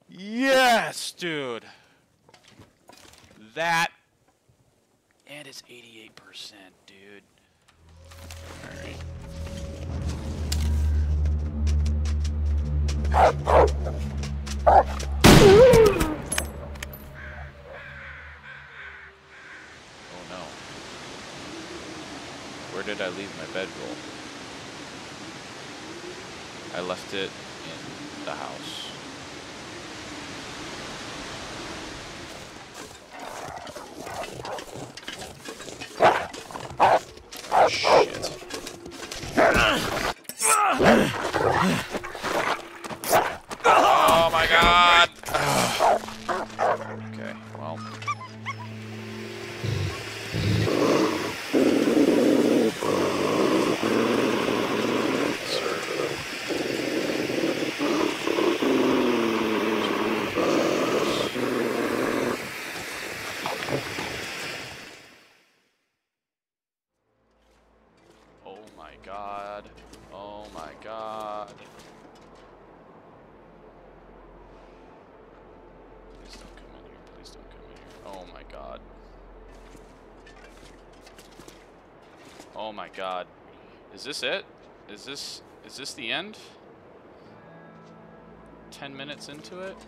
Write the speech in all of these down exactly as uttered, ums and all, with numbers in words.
Yes, dude. That. And it's eighty-eight percent, dude. Alright. Oh no. Where did I leave my bedroll? I left it in the house. Shit. Oh my god! Okay, well. Oh my god. Oh my god. Please don't come in here. Please don't come in here. Oh my god. Oh my god. Is this it? Is this is this the end? Ten minutes into it?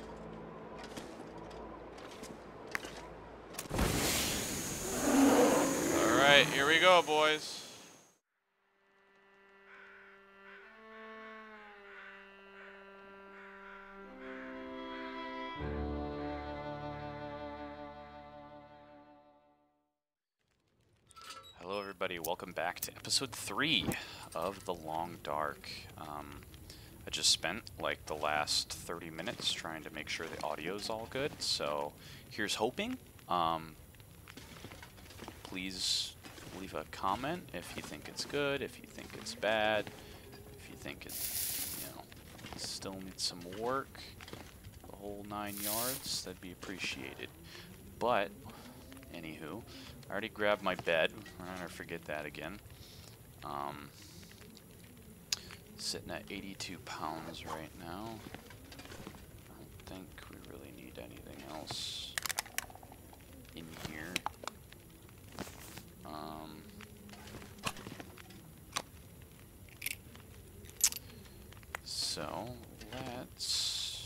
Alright, here we go, boys. Hello everybody, welcome back to episode three of The Long Dark. Um, I just spent like the last thirty minutes trying to make sure the audio's all good, so here's hoping. Um, please leave a comment if you think it's good, if you think it's bad, if you think it, you know, still needs some work, the whole nine yards, that'd be appreciated. But, anywho, I already grabbed my bed. I'm not gonna forget that again. Um, sitting at eighty-two pounds right now. I don't think we really need anything else in here. Um, so let's.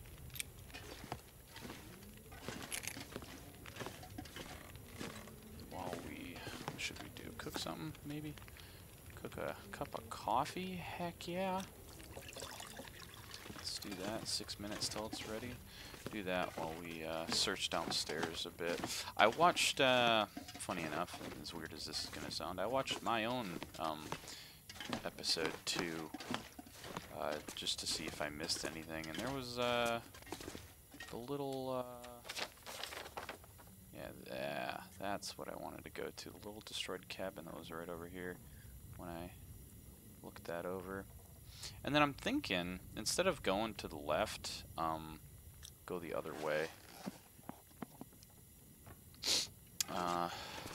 While we, what should we do? Cook something, maybe? Cook a cup of coffee? Heck yeah. Let's do that. Six minutes till it's ready. Do that while we uh, search downstairs a bit. I watched, uh, funny enough, as weird as this is going to sound, I watched my own um, episode two uh, just to see if I missed anything. And there was uh, a little... Uh, Yeah, yeah, that's what I wanted to go to. The little destroyed cabin that was right over here when I looked that over. And then I'm thinking, instead of going to the left, um, go the other way. Uh,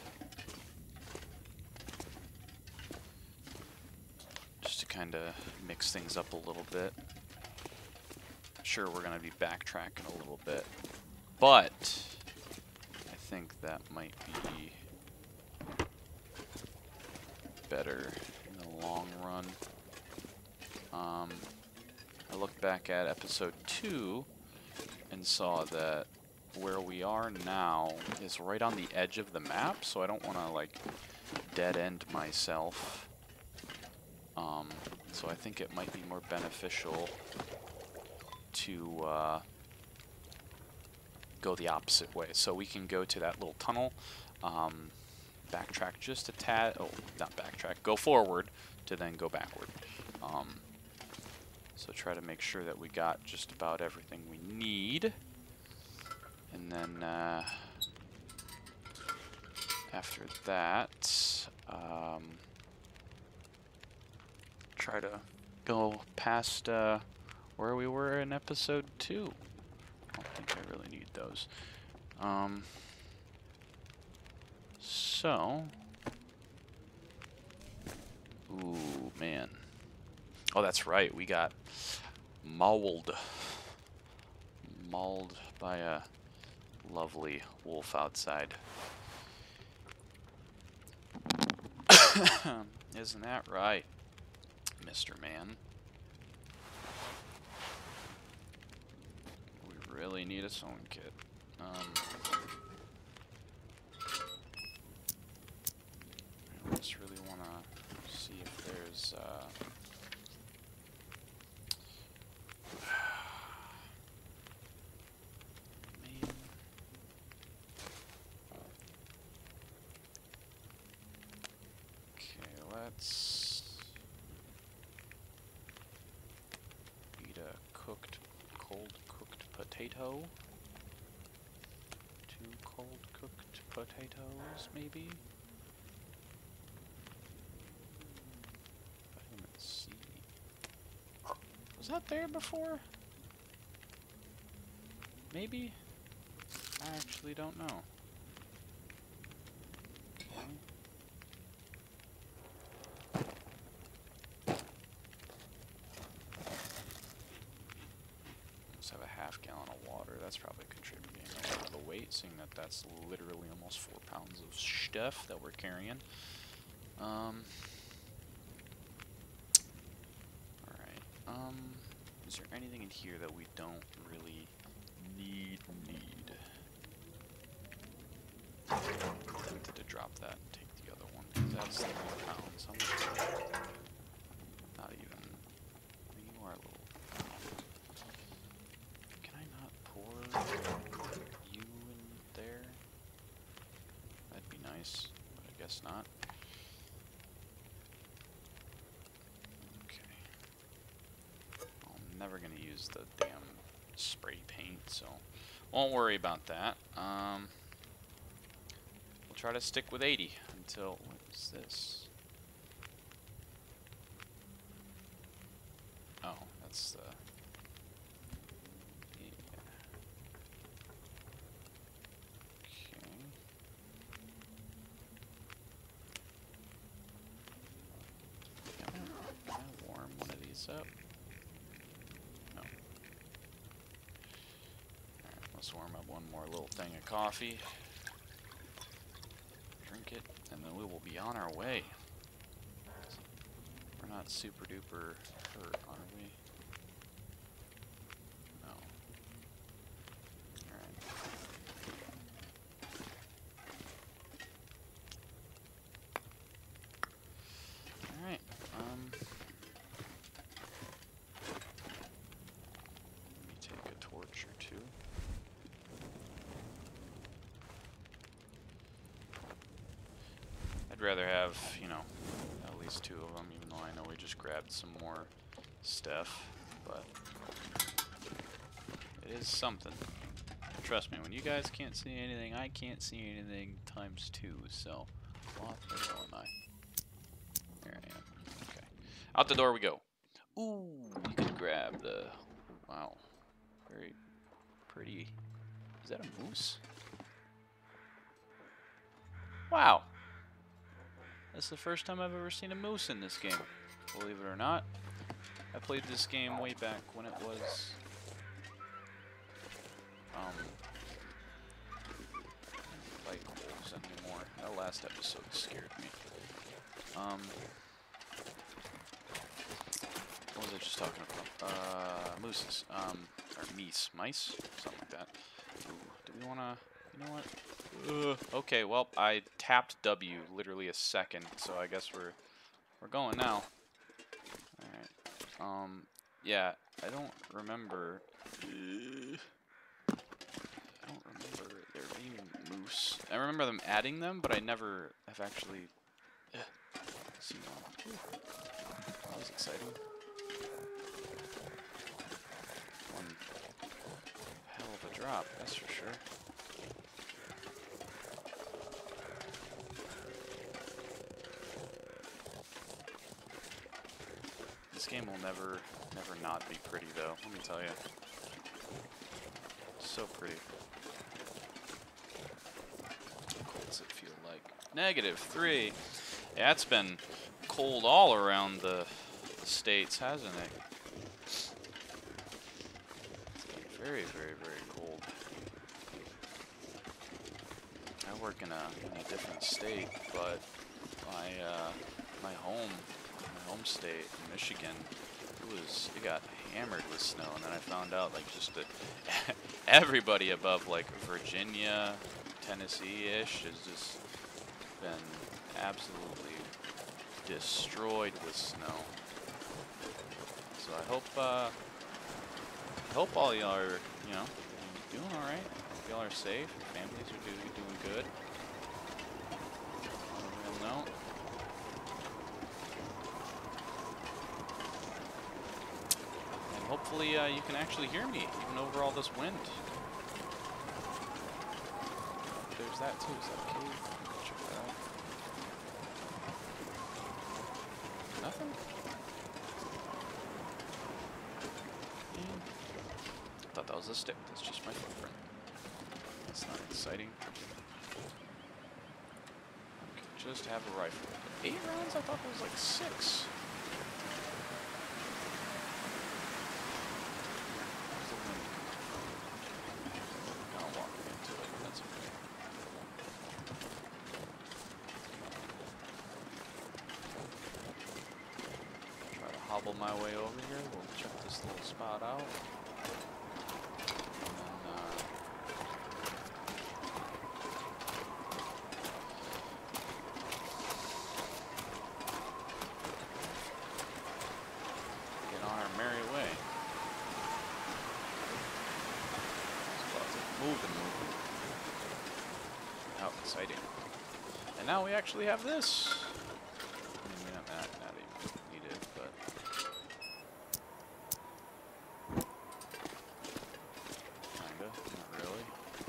just to kind of mix things up a little bit. Sure, we're going to be backtracking a little bit, but I think that might be better in the long run. Um, I looked back at episode two and saw that where we are now is right on the edge of the map, so I don't want to like dead end myself. Um, so I think it might be more beneficial to uh, go the opposite way. So we can go to that little tunnel, um, backtrack just a tad, oh, not backtrack, go forward to then go backward. Um, so try to make sure that we got just about everything we need. And then uh, after that, um, try to go past uh, where we were in episode two. I don't think I really need those. Um, so, ooh, man. Oh, that's right. We got mauled. mauled by a lovely wolf outside. Isn't that right, Mister Man? We really need a sewing kit. Um, I just really want to see if there's... Uh, let's eat a cooked, cold cooked potato. Two cold cooked potatoes, maybe? Vitamin C. Was that there before? Maybe? I actually don't know. Okay. Have a half gallon of water. That's probably contributing a lot of the weight, seeing that that's literally almost four pounds of stuff that we're carrying. Um. All right. Um. Is there anything in here that we don't really need? Need. I tempted to drop that and take the other one because that's three pounds. How much? Not even. I mean, you are a little. You in there? That'd be nice, but I guess not. Okay. I'm never gonna use the damn spray paint, so won't worry about that. Um, we'll try to stick with eighty until, what is this? Oh, that's the... Up. No. Alright, let's warm up one more little thing of coffee. Drink it, and then we will be on our way. We're not super duper hurt, are we? No. Alright. Alright, um... I'd rather have, you know, at least two of them, even though I know we just grabbed some more stuff, but it is something. Trust me, when you guys can't see anything, I can't see anything times two, so, well, where the hell am I? There I am. Okay. Out the door we go. Ooh, you can grab the, wow, very pretty. Is that a moose? Wow. That's the first time I've ever seen a moose in this game, believe it or not. I played this game way back when it was, um, like wolves anymore. That last episode scared me. Um, what was I just talking about? Uh, mooses, um, or meese, mice, something like that. Ooh, do we wanna, you know what? Ugh. Okay, well, I tapped W literally a second, so I guess we're we're going now. All right. Um. Yeah, I don't remember. Uh, I don't remember there being moose. I remember them adding them, but I never have actually uh, seen one. Ooh. That was exciting. One hell of a drop, that's for sure. This game will never, never not be pretty, though. Let me tell you. So pretty. How cold does it feel like? Negative three. Yeah, it's been cold all around the states, hasn't it? It's been Very, very, very cold. I work in a, in a different state, but my uh, my home, my home state, Michigan, it was it got hammered with snow, and then I found out like just that everybody above like Virginia, Tennessee-ish has just been absolutely destroyed with snow. So I hope uh, I hope all y'all are, you know, doing all right. Hope y'all are safe. Your families are doing doing good. Real note. And hopefully uh, you can actually hear me even over all this wind. There's that too. Is that a cave? Check that out. Nothing. I thought that was a stick. That's just my footprint. That's not exciting. Okay, just have a rifle. Eight rounds? I thought it was like six. I'll walk into it. That's okay. Try to hobble my way over here. We'll check this little spot out. Exciting. And now we actually have this. I mean, not that, not even needed, but kinda, not really.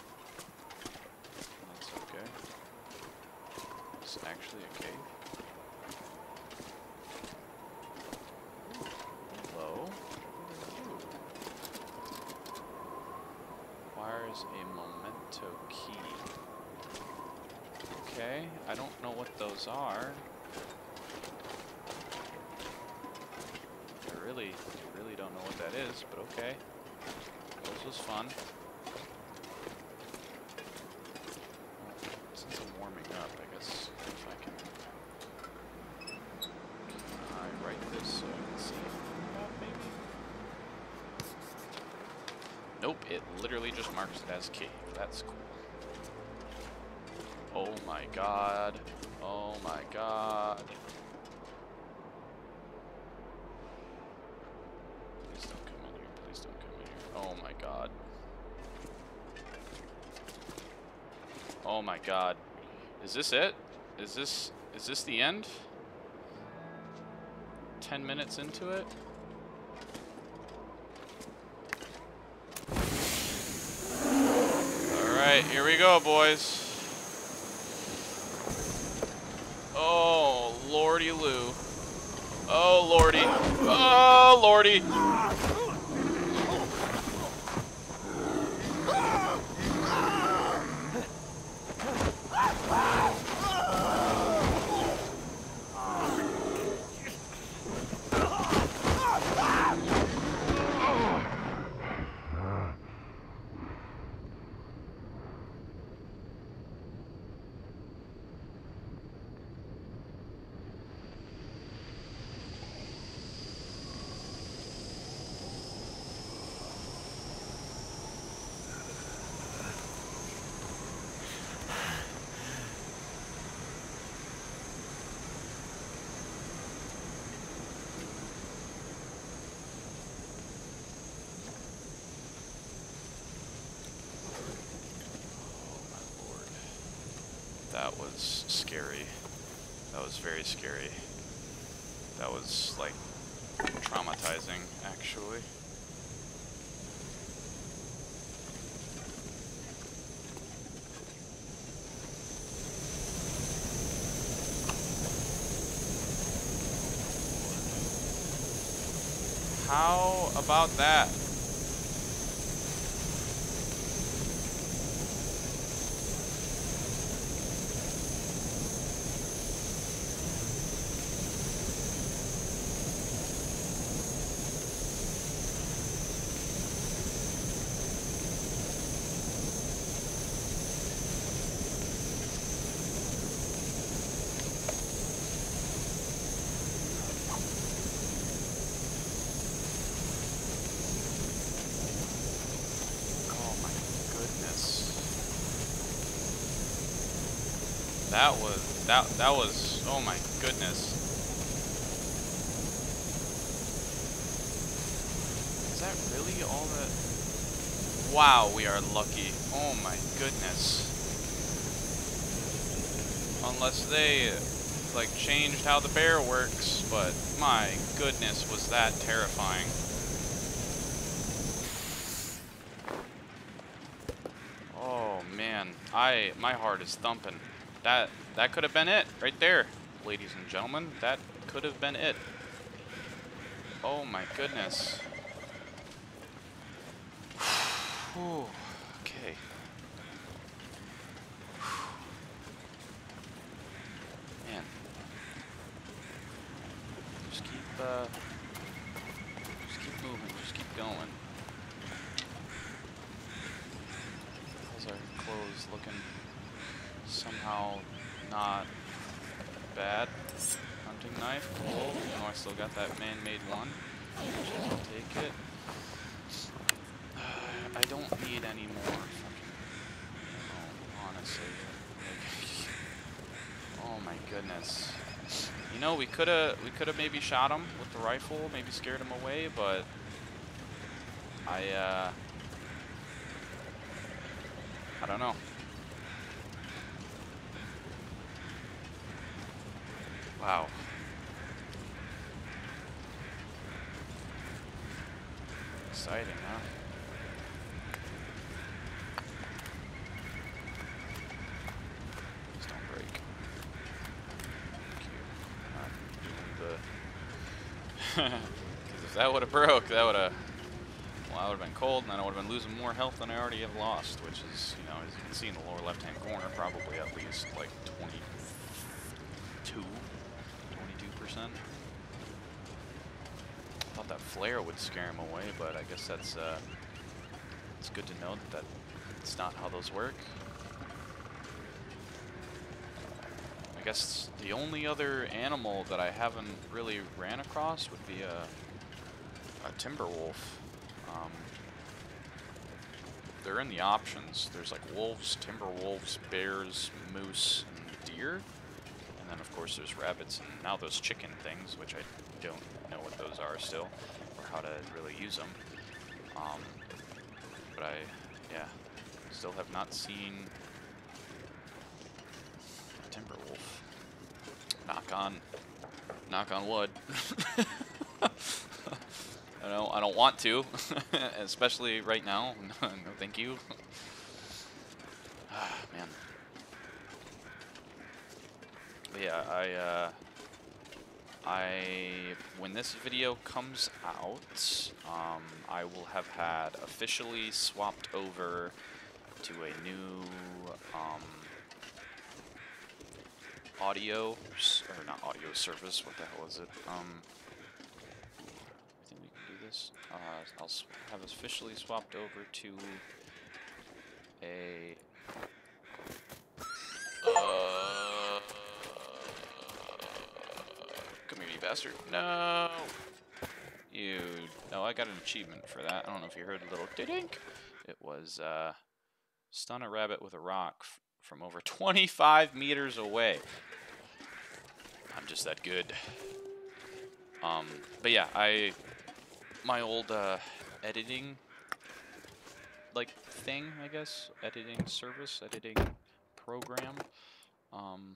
That's okay. It's actually a cave. Hello. Requires a memento key. Okay, I don't know what those are. I really, really don't know what that is, but okay. This was fun. Well, since I'm warming up, I guess if I can... Can I write this so I can see it, maybe? Nope, it literally just marks it as key. That's cool. Oh my god. Oh my god. Please don't come in here. Please don't come in here. Oh my god. Oh my god. Is this it? Is this is this the end? Ten minutes into it? Alright, here we go, boys. Oh, lordy Lou. Oh, lordy. Oh, lordy. That was scary. That was very scary. That was, like, traumatizing, actually. How about that? That was, that, that was, oh my goodness. Is that really all that? Wow, we are lucky. Oh my goodness. Unless they, like, changed how the bear works, but my goodness, was that terrifying. Oh man, I, my heart is thumping. That, that could have been it, right there, ladies and gentlemen. That could have been it. Oh my goodness. Whew. Okay. Man. Just keep, uh, just keep moving, just keep going. How's our clothes looking? Somehow not bad. Hunting knife, cool. Oh, I still got that man-made one. I'll take it. Uh, I don't need any more fucking ammo, honestly. Oh my goodness. You know, we coulda we coulda maybe shot him with the rifle, maybe scared him away, but I uh I don't know. Wow. Exciting, huh? Please don't break. Thank you. Not doing the... Because if that would have broke, that would have... Well, I would have been cold, and then I would have been losing more health than I already have lost, which is, you know, as you can see in the lower left-hand corner, probably at least, like, twenty-two, twenty-two percent. I thought that flare would scare him away, but I guess that's, uh, it's good to know that it's not how those work. I guess the only other animal that I haven't really ran across would be a, a timber wolf. Um, they're in the options. There's like wolves, timber wolves, bears, moose, and deer. And then of course there's rabbits and now those chicken things, which I don't know what those are still, or how to really use them. Um, but I, yeah, still have not seen a timber wolf. Knock on, knock on wood. I don't, I don't want to, especially right now. No, thank you. Ah, man. But yeah, I, uh, I, when this video comes out, um, I will have had officially swapped over to a new, um, audio, or not audio service, what the hell is it? Um, Uh, I'll have officially swapped over to a uh, come here, you bastard! No, you. No, I got an achievement for that. I don't know if you heard a little dink. It was uh, stun a rabbit with a rock f from over twenty-five meters away. I'm just that good. Um, but yeah, I. My old uh, editing like thing, I guess, editing service, editing program. Um,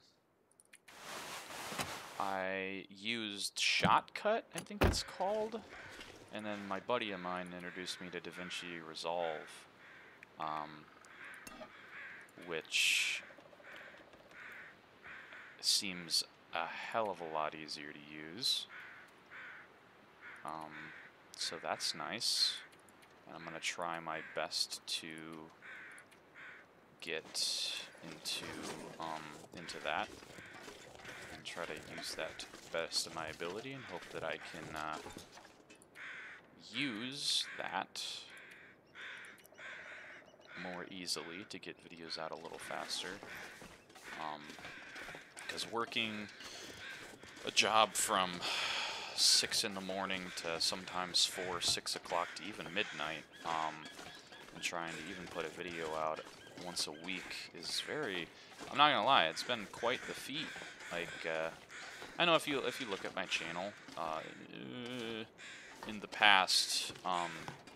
I used Shotcut, I think it's called, and then my buddy of mine introduced me to DaVinci Resolve, um, which seems a hell of a lot easier to use. Um, So that's nice. And I'm gonna try my best to get into um, into that and try to use that to the best of my ability and hope that I can uh, use that more easily to get videos out a little faster. Because um, working a job from six in the morning to sometimes four, six o'clock to even midnight, um, And trying to even put a video out once a week is very, I'm not gonna lie, it's been quite the feat. Like, uh, I know if you if you look at my channel, uh, in the past, um,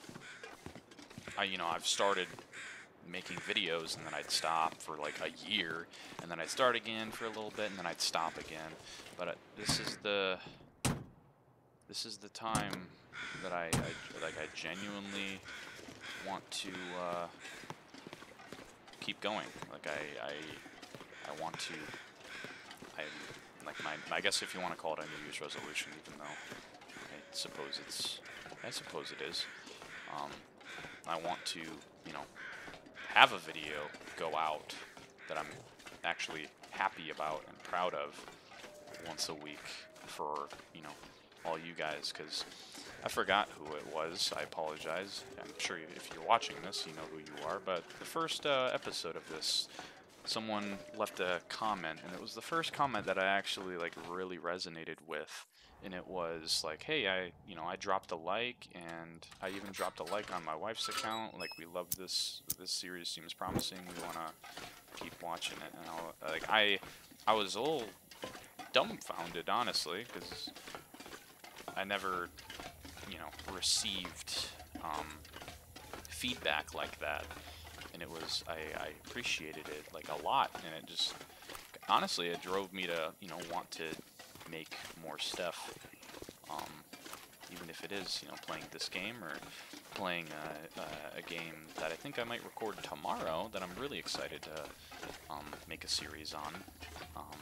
I you know I've started making videos and then I'd stop for like a year and then I'd start again for a little bit and then I'd stop again. But uh, this is the this is the time that I, I like I genuinely want to uh, keep going. Like I I I want to I like my I guess if you want to call it a New Year's resolution, even though I suppose it's I suppose it is. Um, I want to you know. have a video go out that I'm actually happy about and proud of once a week for, you know, all you guys, because I forgot who it was. I apologize. I'm sure if you're watching this, you know who you are, but the first uh, episode of this, someone left a comment, and it was the first comment that I actually, like, really resonated with. And it was like, hey, I, you know, I dropped a like, and I even dropped a like on my wife's account. Like, we love this. This series seems promising. We want to keep watching it. And I'll, like, I, I was a little dumbfounded, honestly, because I never, you know, received um, feedback like that. And it was, I, I appreciated it like a lot. And it just, honestly, it drove me to, you know, want to make more stuff, um, even if it is, you know, playing this game or playing a, a, a game that I think I might record tomorrow that I'm really excited to um, make a series on. Um,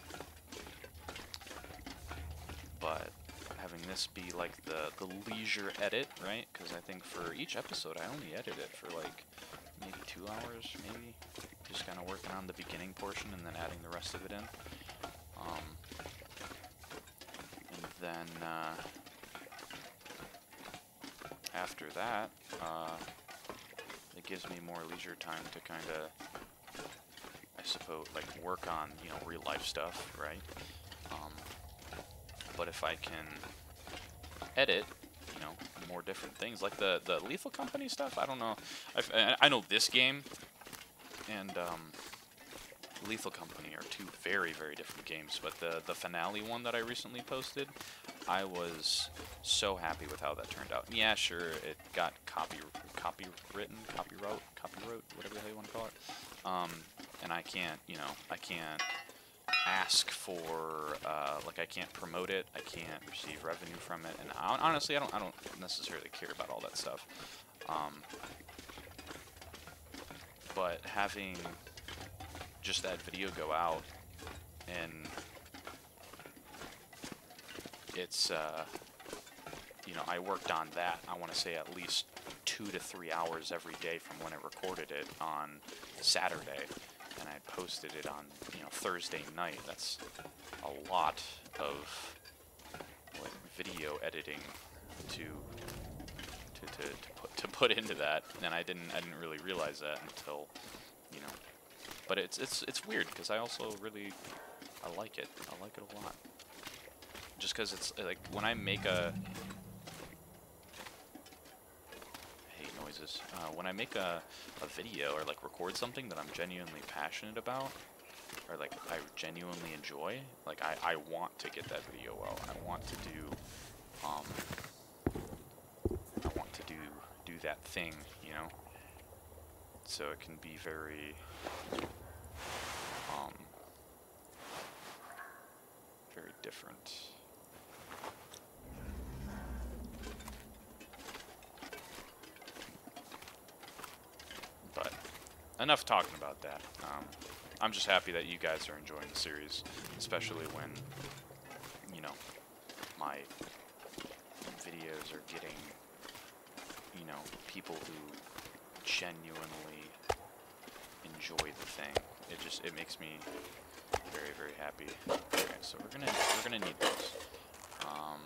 but having this be like the, the leisure edit, right? Because I think for each episode I only edit it for like maybe two hours, maybe. Just kind of working on the beginning portion and then adding the rest of it in. Um, Then, uh, after that, uh, it gives me more leisure time to kind of, I suppose, like, work on, you know, real life stuff, right? Um, but if I can edit, you know, more different things, like the, the Lethal Company stuff, I don't know. I've, I know this game and, um, Lethal Company are two very, very different games, but the, the finale one that I recently posted, I was so happy with how that turned out. And yeah, sure, it got copy, copywritten, copyright, copyright, whatever the hell you want to call it. Um, and I can't, you know, I can't ask for, uh, like, I can't promote it, I can't receive revenue from it, and I, honestly, I don't, I don't necessarily care about all that stuff. Um, but having just that video go out, and it's, uh, you know, I worked on that, I want to say at least two to three hours every day from when I recorded it on Saturday, and I posted it on, you know, Thursday night. That's a lot of, like, video editing to, to, to, to, put, to put into that, and I didn't, I didn't really realize that until, you know, but it's it's it's weird because I also really I like it. I like it a lot. Just because it's like when I make a I hate noises. Uh, when I make a a video or like record something that I'm genuinely passionate about, or like I genuinely enjoy, like I I want to get that video out. I want to do um I want to do do that thing, you know. So it can be very, um, very different. But enough talking about that. Um, I'm just happy that you guys are enjoying the series, especially when, you know, my videos are getting, you know, people who genuinely enjoy the thing. It just it makes me very, very happy. Okay, so we're gonna we're gonna need those. Um,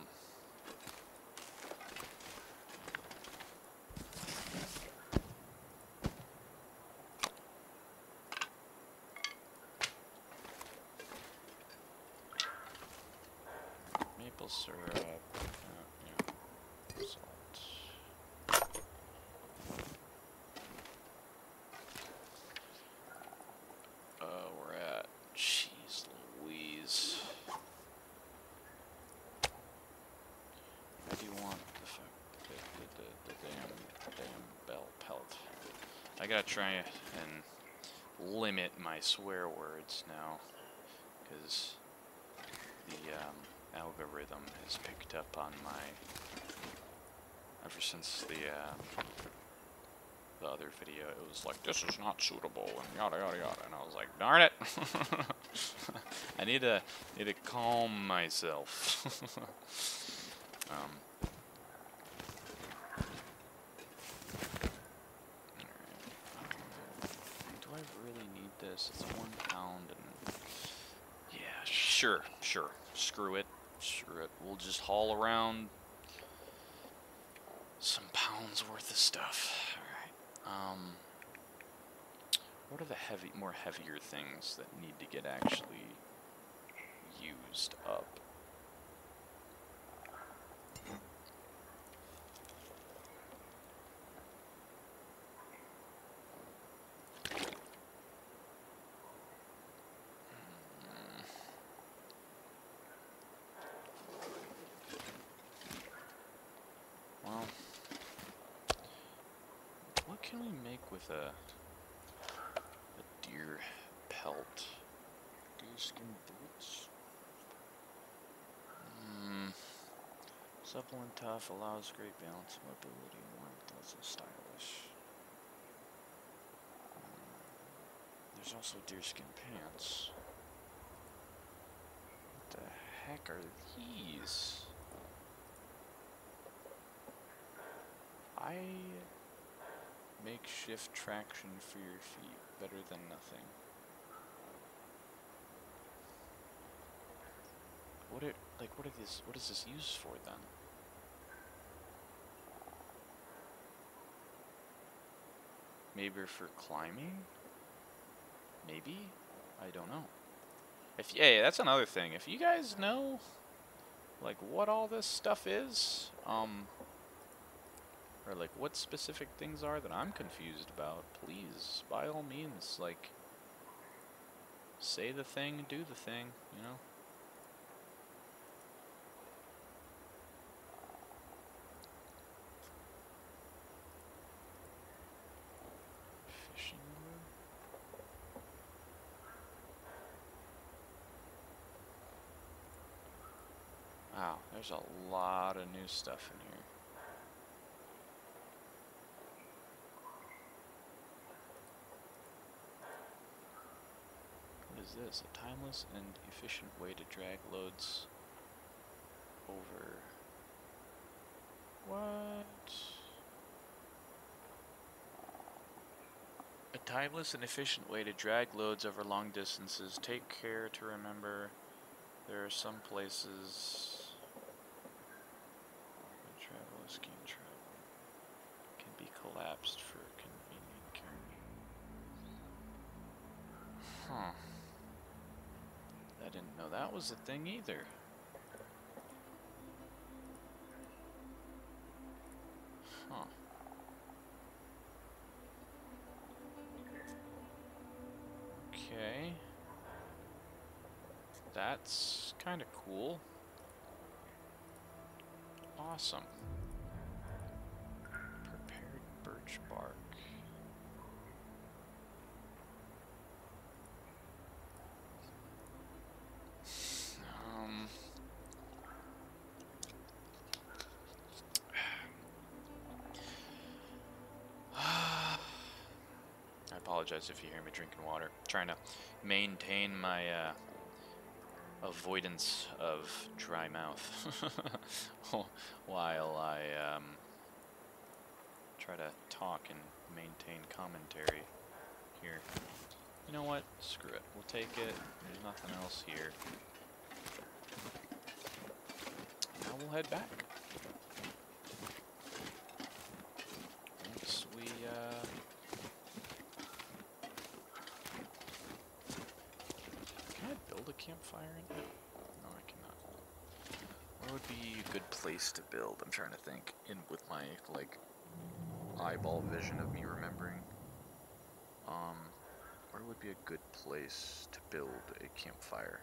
maple syrup, uh, yeah, salt. I gotta try and limit my swear words now, because the um, algorithm has picked up on my, ever since the uh, the other video, it was like, this is not suitable, and yada yada yada, and I was like, darn it. I need to need to calm myself. um, do I really need this? It's one pound, and yeah, sure, sure, screw it, screw it. We'll just haul around some pounds worth of stuff. All right. Um. What are the heavy, more heavier things that need to get actually used up? Hmm. Well, what can we make with a, a deer pelt? Deerskin boots? Hmm. Supple and tough, allows great balance, mobility, and warmth, also stylish. Hmm. There's also deerskin pants. What the heck are these? I makeshift traction for your feet, better than nothing. What are, like, what are these, what is this used for then? Maybe for climbing? Maybe? I don't know. If, yeah, yeah, that's another thing. If you guys know, like, what all this stuff is, um, or, like, what specific things are that I'm confused about, please, by all means, like, say the thing, do the thing, you know? Fishing lure? Wow, there's a lot of new stuff in here. What is this? A timeless and efficient way to drag loads over. What? A timeless and efficient way to drag loads over long distances. Take care to remember there are some places where travelers can travel. Can be collapsed for convenient carrying. Huh. I didn't know that was a thing either. Huh. Okay. That's kind of cool. Awesome. Prepared birch bark. Um... I apologize if you hear me drinking water. I'm trying to maintain my uh, avoidance of dry mouth while I um, try to talk and maintain commentary here. You know what? Screw it. We'll take it. There's nothing else here. Now we'll head back. Once we, uh... Can I build a campfire in here? No, I cannot. Where would be a good place to build? I'm trying to think in with my, like, eyeball vision of me remembering. Um, where would be a good place to build a campfire?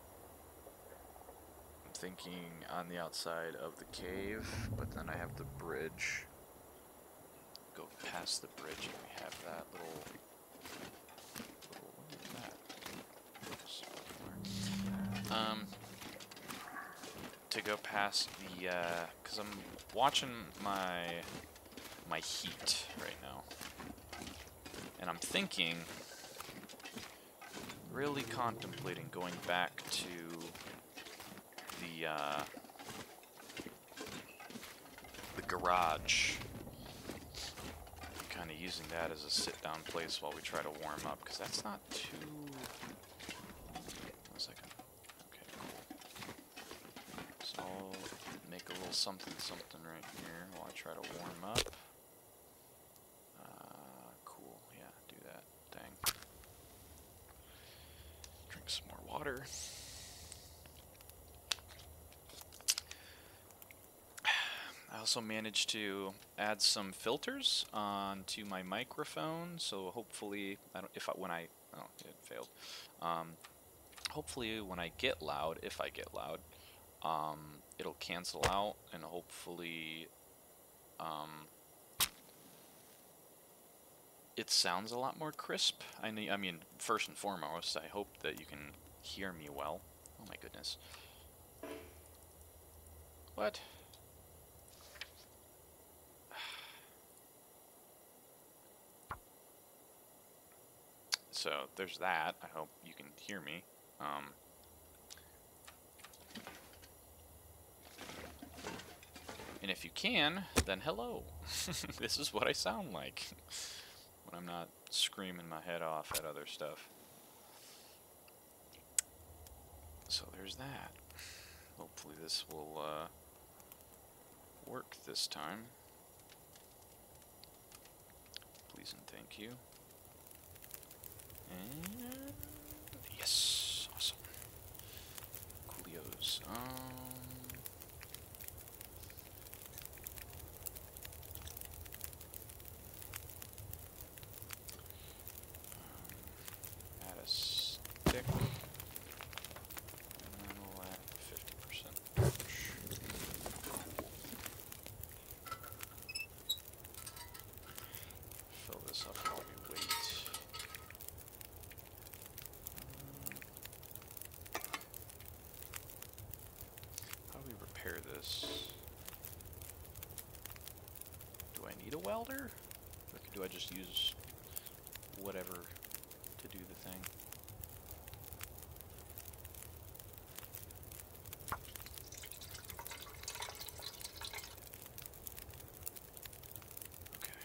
I'm thinking on the outside of the cave, but then I have the bridge. go past the bridge and we have that little... little what is that? Um, to go past the... Uh, because I'm watching my, my heat right now. And I'm thinking... really contemplating going back to the uh, the garage, kind of using that as a sit-down place while we try to warm up, because that's not too... One second. Okay, cool. So I'll make a little something something right here while I try to warm up. Uh, cool, yeah, do that. Dang. Drink some more water. I also managed to add some filters onto my microphone, so hopefully, I don't, if I, when I, oh, it failed. Um, hopefully, when I get loud, if I get loud, um, it'll cancel out, and hopefully, um, it sounds a lot more crisp. I mean, I mean, first and foremost, I hope that you can hear me well. Oh my goodness. What? So there's that. I hope you can hear me. Um, and if you can, then hello. This is what I sound like when I'm not screaming my head off at other stuff. So there's that. Hopefully this will uh, work this time. Please and thank you. And yes, awesome. Coolios. Um, um, add a stick, and then we'll add fifty percent torch. Fill this up while we wait. Repair this. Do I need a welder? Or do I just use whatever to do the thing? Okay.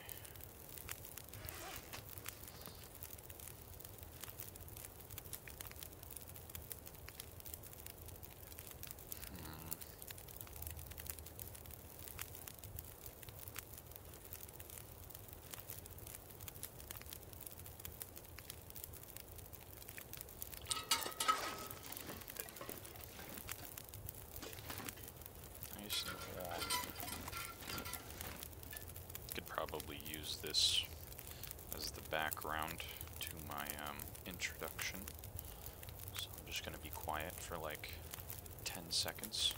Could probably use this as the background to my um, introduction. So I'm just going to be quiet for like ten seconds.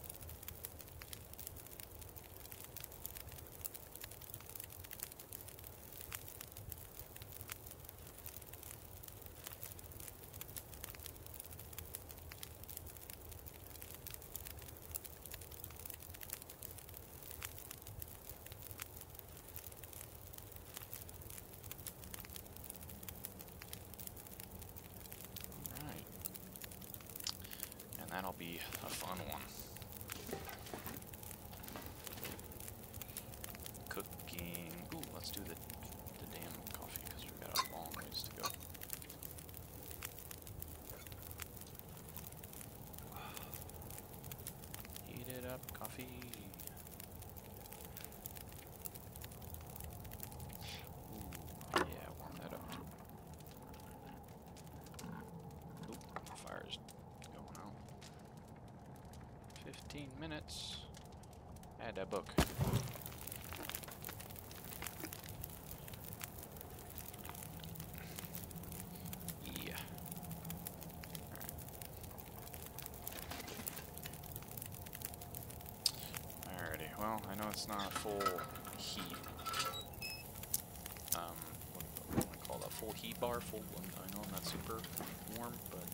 That'll be a fun one. Cooking. Ooh, let's do the, the damn coffee because we've got a long ways to go. Heat it up, coffee. Ooh, yeah, warm that up too. Oop, the fire's going out. fifteen minutes. Add a book. Yeah. Alright. Alrighty, well, I know it's not full heat, bar full. I know I'm not super warm, but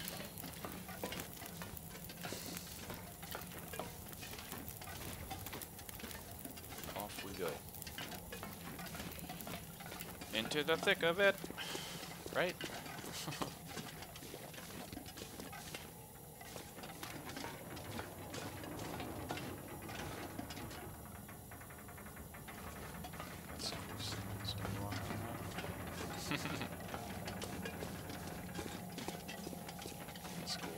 off we go. Into the thick of it, right? That's cool.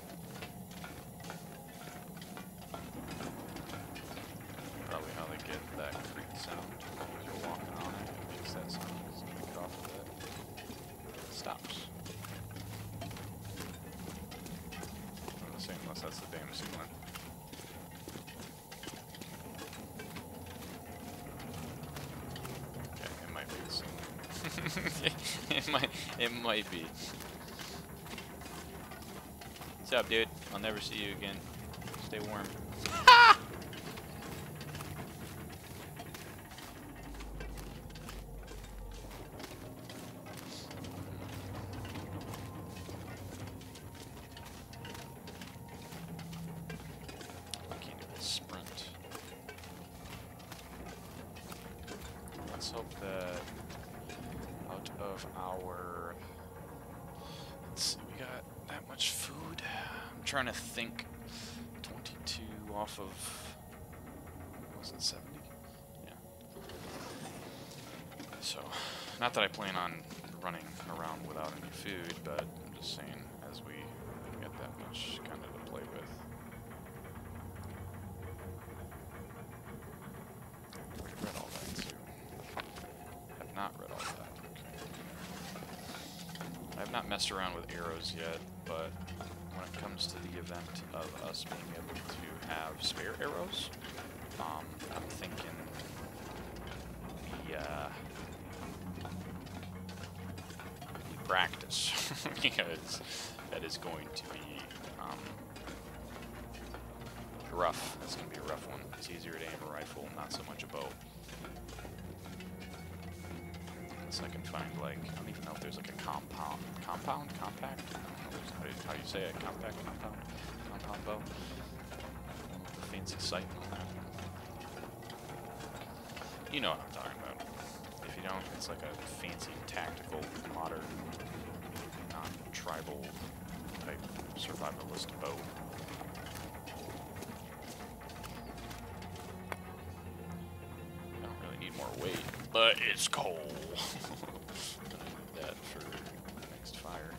Probably how they get that creak sound as you're walking on it. It makes that sound as you get off of it. It stops. I'm the same unless that's the damn ceiling. Okay, it might be the ceiling. it might it might be. What's up, dude? I'll never see you again. Stay warm. I can't even sprint. Let's hope that out of our... Let's see, we got that much food. I'm trying to think. twenty-two off of... Was it seventy? Yeah. So, not that I plan on running around without any food, but I'm just saying, as we get that much kind of to play with. I read all that too. I have not read all that. Okay. I have not messed around with arrows yet, but when it comes to the event of us being able to have spare arrows, um, I'm thinking we, uh, we practice, because that is going to be um, rough. That's going to be a rough one. It's easier to aim a rifle, not so much a bow. Unless I can find, like, I don't even know if there's like a compound, compound, compact? I don't know how you, how you say it, compact, compound, compound bow. The fancy sight on that. You know what I'm talking about. If you don't, it's like a fancy, tactical, modern, non-tribal type survivalist bow. I don't really need more weight, but it's cold. I'm gonna need that for the next fire.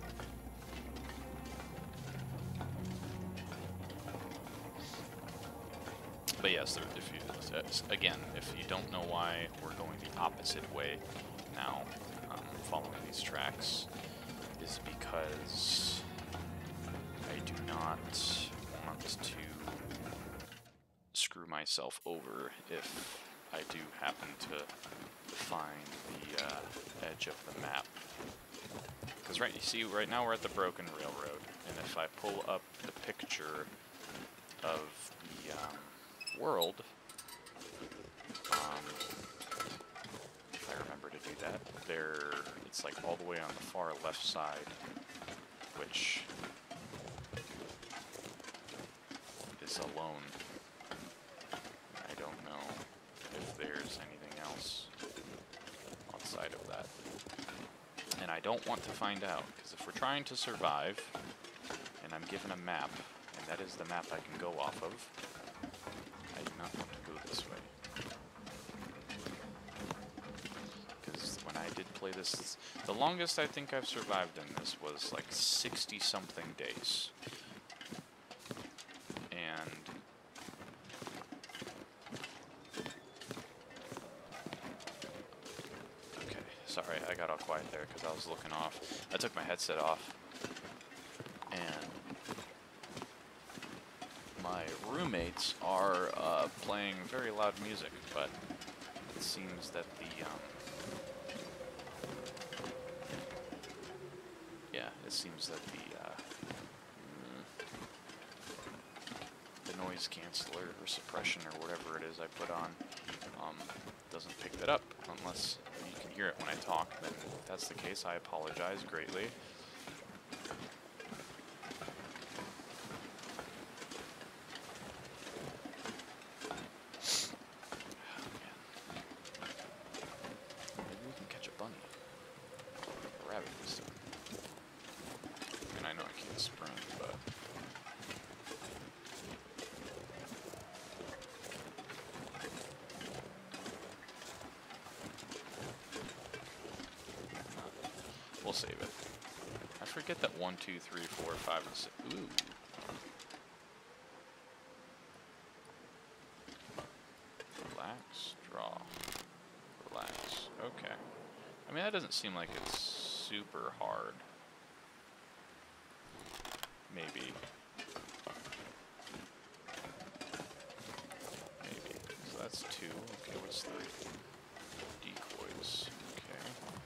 But yes, there, if you, again, if you don't know why we're going the opposite way now, um, following these tracks, is because I do not want to screw myself over if I do happen to find the uh, edge of the map. Because right, you see, right now we're at the Broken Railroad, and if I pull up the picture of the um, world, um, if I remember to do that, there, it's like all the way on the far left side, which is alone. I don't know if there's anything else outside of that. And I don't want to find out, because if we're trying to survive, and I'm given a map, and that is the map I can go off of, I do not want to go this way. Because when I did play this, the longest I think I've survived in this was like sixty something days. And okay, sorry, I got all quiet there because I was looking off. I took my headset off, and my roommates are uh, playing very loud music, but it seems that the um, yeah, it seems that the uh, the noise canceller or suppression or whatever it is I put on um, doesn't pick that up unless you can hear it when I talk, then if that's the case, I apologize greatly. Maybe we can catch a bunny. A rabbit this time. And I know I can't sprint, but... we'll save it. I forget that one, two, three, four, five, and six. Ooh. Relax, draw. Relax. Okay. I mean, that doesn't seem like it's super hard. Maybe. Maybe. So that's two. Okay, what's three? Decoys. Okay.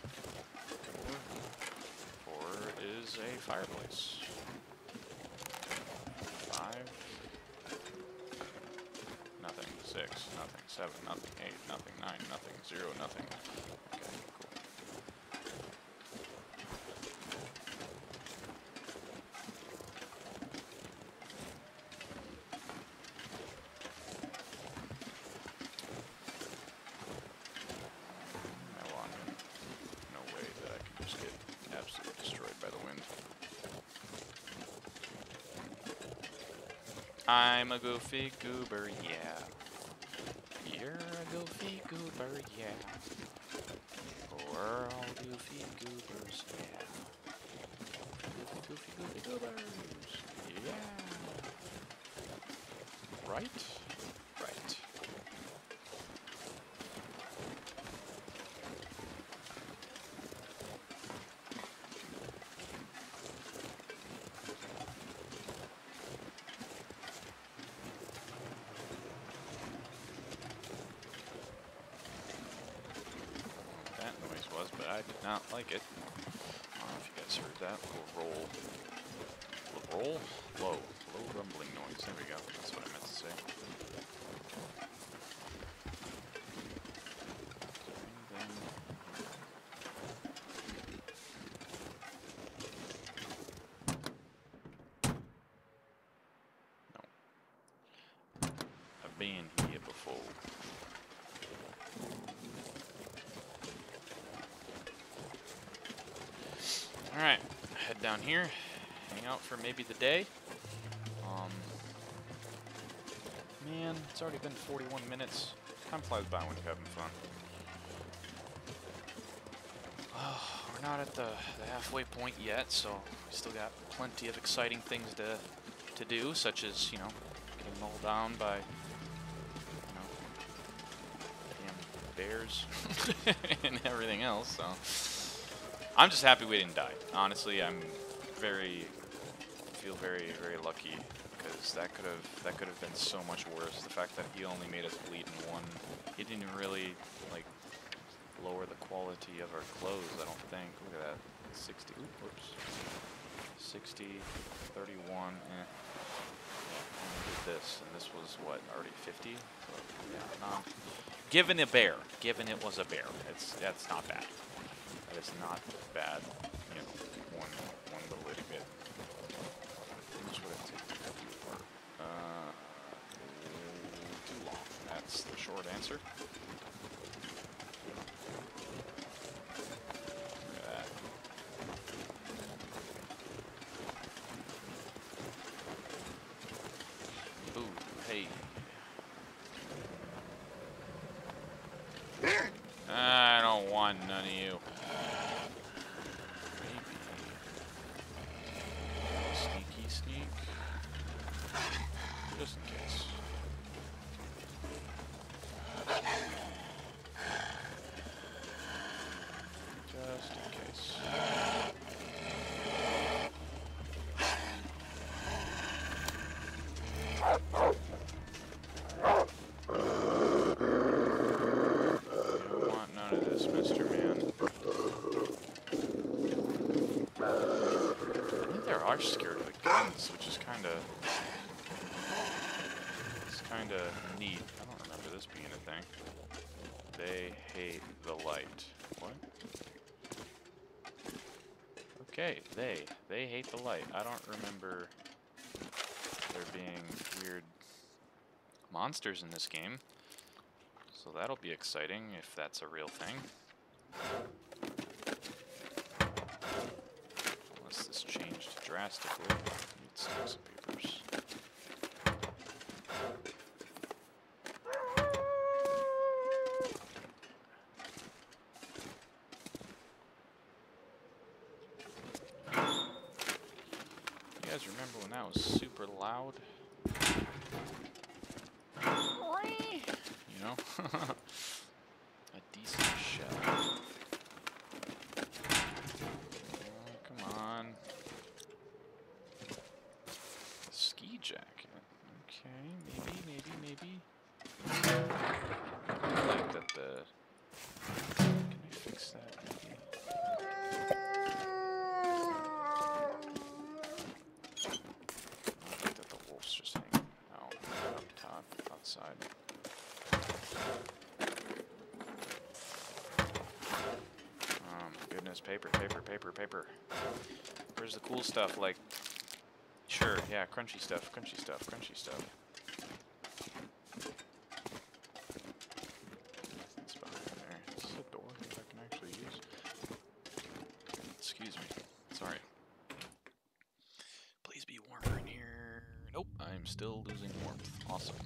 Four. Four is a fireplace. Five. Nothing. Six. Nothing. Seven. Nothing. Eight. Nothing. Nine. Nothing. Zero. Nothing. Okay, cool. I'm a goofy goober, yeah. You're a goofy goober, yeah. We're all goofy goobers, yeah. Goofy, goofy, goofy goobers, yeah. Right? Right. But I did not like it. I don't know if you guys heard that. Little roll. Little roll? Low. Low rumbling noise. There we go. That's what I meant to say. No. I've been here before. Alright, head down here, hang out for maybe the day. Um, man, it's already been forty-one minutes. Time flies by when you're having fun. Oh, we're not at the, the halfway point yet, so we still got plenty of exciting things to to do, such as, you know, getting mauled down by, you know, damn bears and everything else, so... I'm just happy we didn't die. Honestly, I'm very, feel very, very lucky because that could have that could have been so much worse. The fact that he only made us bleed in one, he didn't really like lower the quality of our clothes. I don't think. Look at that, sixty. Oops, sixty, thirty-one. Eh. Yeah, and we did this, and this was what already fifty. So, yeah, um, given a bear, given it was a bear, it's that's not bad. That is not bad, you know, one, one little itty bit. How much would it take to do work? Uh, too long. That's the short answer. Look at that. Ooh, hey. I don't want none of you. Sneaky sneak. Just in case. Just in case. Are scared of the guns, which is kind of it's kind of neat. I don't remember this being a thing. They hate the light. What? Okay, they. They hate the light. I don't remember there being weird monsters in this game. So that'll be exciting if that's a real thing. Unless this changed drastically. Need stacks of papers. You guys remember when that was super loud? You know? A decent shell. Oh, come on. Ski jacket. Okay, maybe, maybe, maybe. I like that the... Can I fix that? Maybe? I like that the wolf's just hanging out up top, outside. Oh my goodness, paper, paper, paper, paper. Where's the cool stuff? Like, sure, yeah, crunchy stuff, crunchy stuff, crunchy stuff. What's behind there? Is this a door that I can actually use? Excuse me. Sorry. Please be warmer in here. Nope, I'm still losing warmth. Awesome.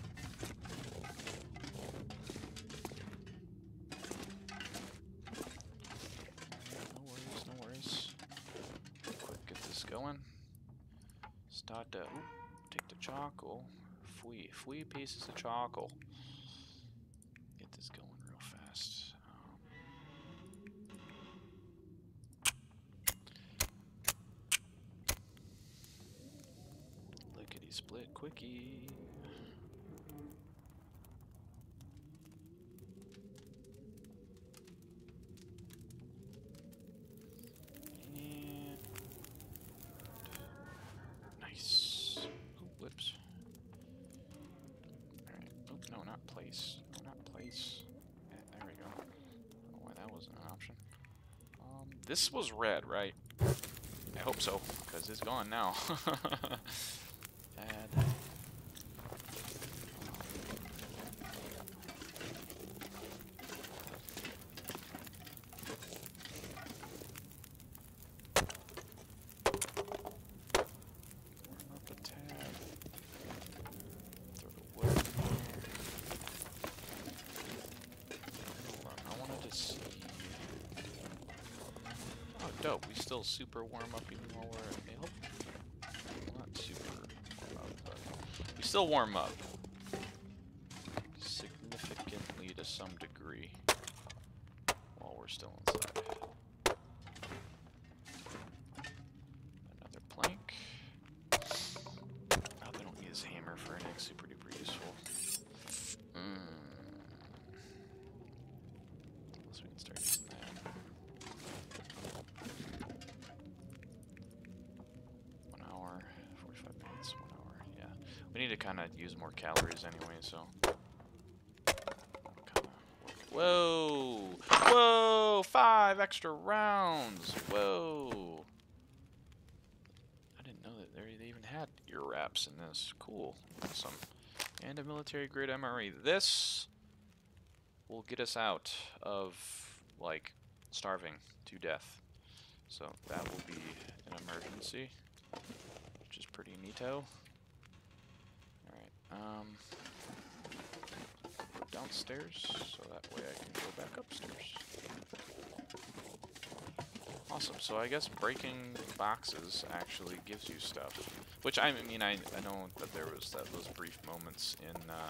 No worries, no worries. Quick, get this going. Start to ooh, take the charcoal. Fwee, fwee pieces of charcoal. Get this going real fast. Um, lickety split quickie. And nice. Oh, whoops. Alright. Oh, no, not place. No, not place. Yeah, there we go. I don't know why that wasn't an option. Um, this was red, right? I hope so, because it's gone now. Add. Warm up the tab. Throw the wood in there. Hold on, I wanted to see. Oh, dope. We still super warm up even while we're at meal. Not super warm up, but we still warm up. Significantly to some degree while we're still inside. Another plank. Oh, they don't use hammer for anything super duper useful. Mm. Unless we can start using that. One hour, forty-five minutes, one hour, yeah. We need to kind of use more calories anyway, so. Kinda work. Whoa! Whoa! Five extra rounds! Whoa! I didn't know that they even had ear wraps in this. Cool. Awesome. And a military grade M R E. This will get us out of, like, starving to death. So that will be an emergency, which is pretty neato. Alright, um, go downstairs, so that way I can go back upstairs. Awesome, so I guess breaking boxes actually gives you stuff. Which, I mean, I, I know that there was that, those brief moments in, uh,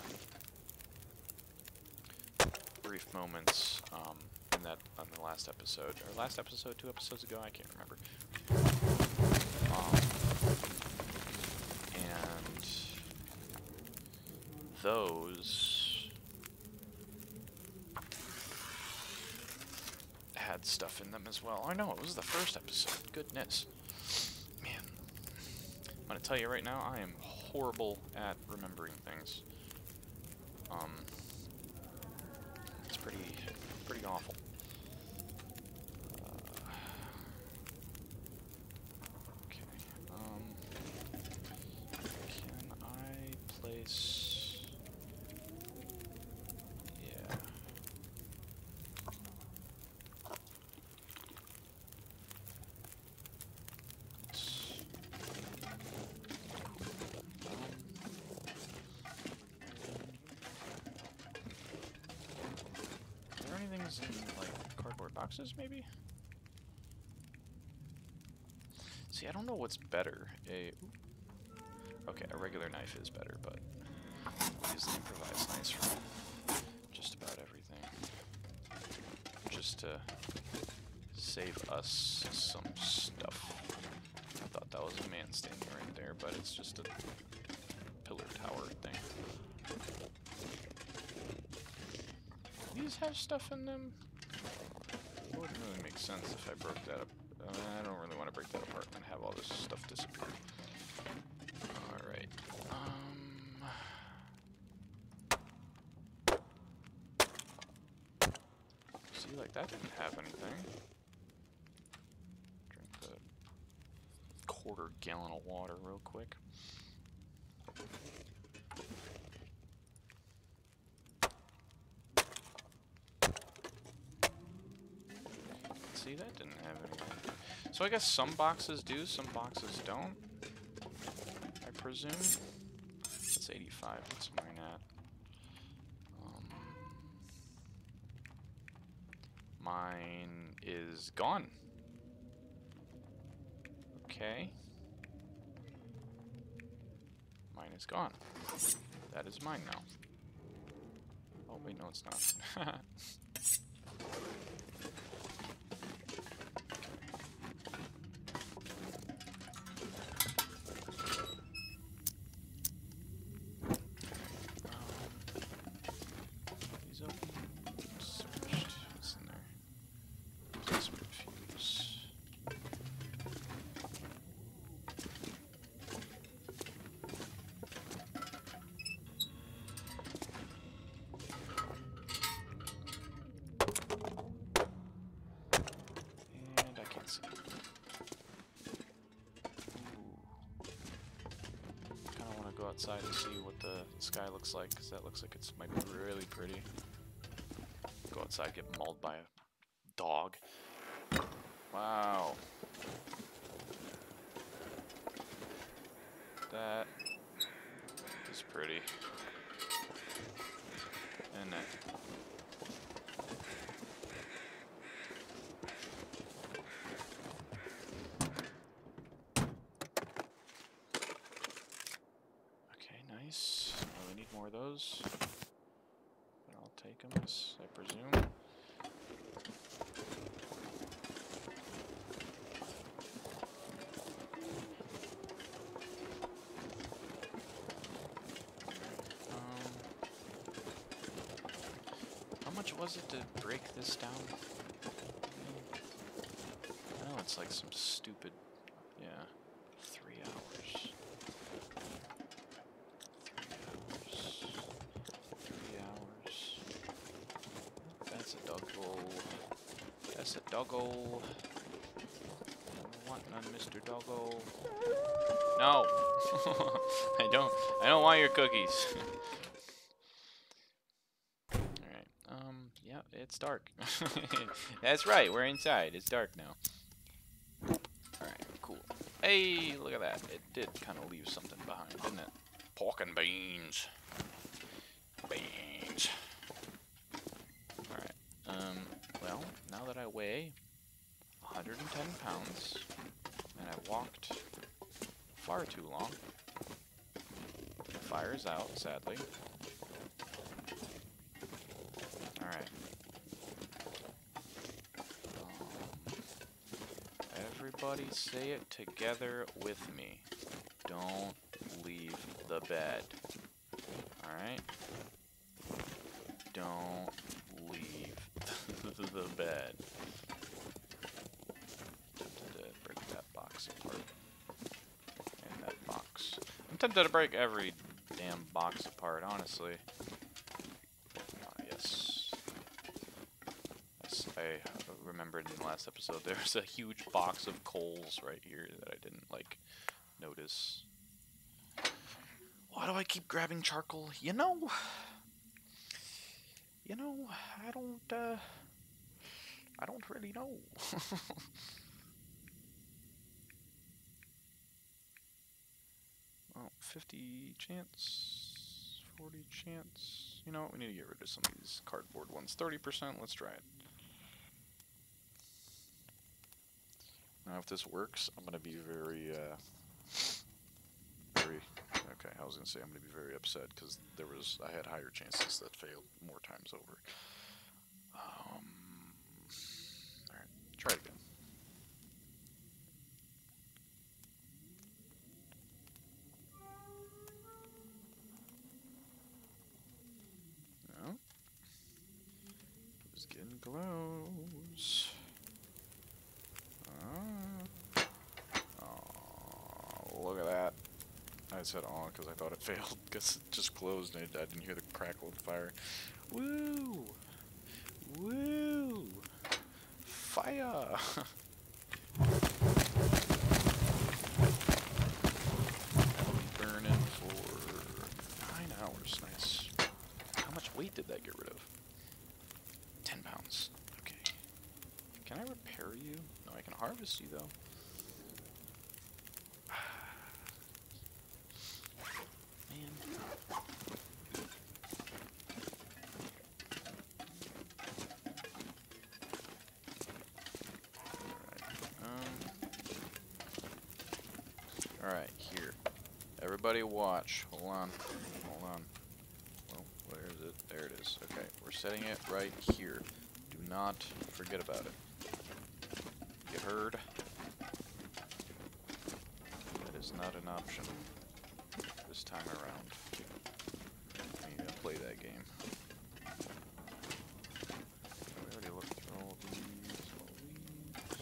brief moments, um, in that, on the last episode, or last episode, two episodes ago, I can't remember. Um, and those had stuff in them as well. Oh no, it was the first episode. Goodness. Man. I'm gonna tell you right now, I am horrible at remembering things. Um, it's pretty, pretty awful. Uh, boxes, maybe? See, I don't know what's better. A okay, a regular knife is better, but I'll use the improvised knives for just about everything. Just to save us some stuff. I thought that was a man standing right there, but it's just a pillar tower thing. These have stuff in them? It wouldn't really make sense if I broke that up. Uh, I don't really want to break that apart and have all this stuff disappear. Alright. Um... See, like, that didn't have anything. Drink the quarter gallon of water real quick. See, that didn't have anything. So I guess some boxes do, some boxes don't. I presume. That's eighty-five. What's mine at? Um, mine is gone. Okay. Mine is gone. That is mine now. Oh wait, no, it's not. Go outside and see what the sky looks like, because that looks like it might be really pretty. Go outside, get mauled by a dog. Wow. That is pretty. Isn't it? Nice. Well, we need more of those. But I'll take them, I presume. Um, how much was it to break this down? I know it's like some stupid, yeah, three hours. That's a doggo. That's a doggo. I don't want none, Mister Doggo. No! I don't I don't want your cookies. Alright. Um, yeah, it's dark. That's right, we're inside. It's dark now. Alright, cool. Hey, look at that. It did kind of leave something behind, didn't it? Pork and beans. Beans. Um, well, now that I weigh one hundred ten pounds, and I walked far too long, the fire is out, sadly. Alright. Um, everybody say it together with me. Don't leave the bed. Alright? Don't leave the bed. Tempted to break that box apart. And that box. I'm tempted to break every damn box apart, honestly. Ah, yes. Yes, I remembered in the last episode there's a huge box of coals right here that I didn't, like, notice. Why do I keep grabbing charcoal? You know... You know, I don't, uh, I don't really know. Oh, fifty chance, forty chance. You know what, we need to get rid of some of these cardboard ones. thirty percent, let's try it. Now, if this works, I'm gonna be very, uh, very. Okay, I was gonna say I'm gonna be very upset because there was I had higher chances that failed more times over. Um. All right, try it again. No, it's getting close. Uh, oh, look at that. I said aw because I thought it failed because it just closed and I didn't hear the crackle of fire. Woo! Woo! Fire! Burning for nine hours. Nice. How much weight did that get rid of? Ten pounds. Okay. Can I repair you? No, I can harvest you though. Alright, here. Everybody watch. Hold on. Hold on. Well, where is it? There it is. Okay, we're setting it right here. Do not forget about it. You heard? That is not an option this time around. I need to play that game. We already looked through all these. All these.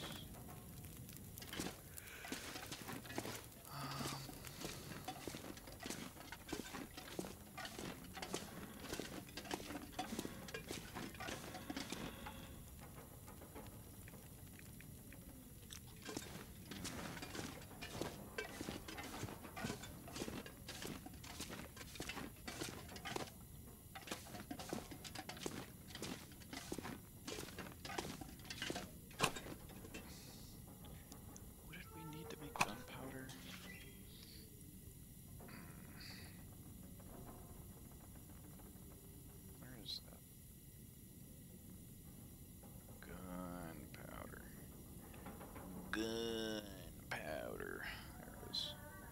Gunpowder. There it is.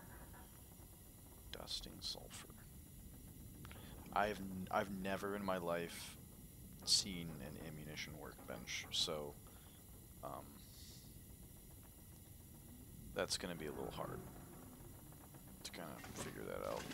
Dusting sulfur. I've n I've never in my life seen an ammunition workbench, so um, that's gonna be a little hard to kind of figure that out.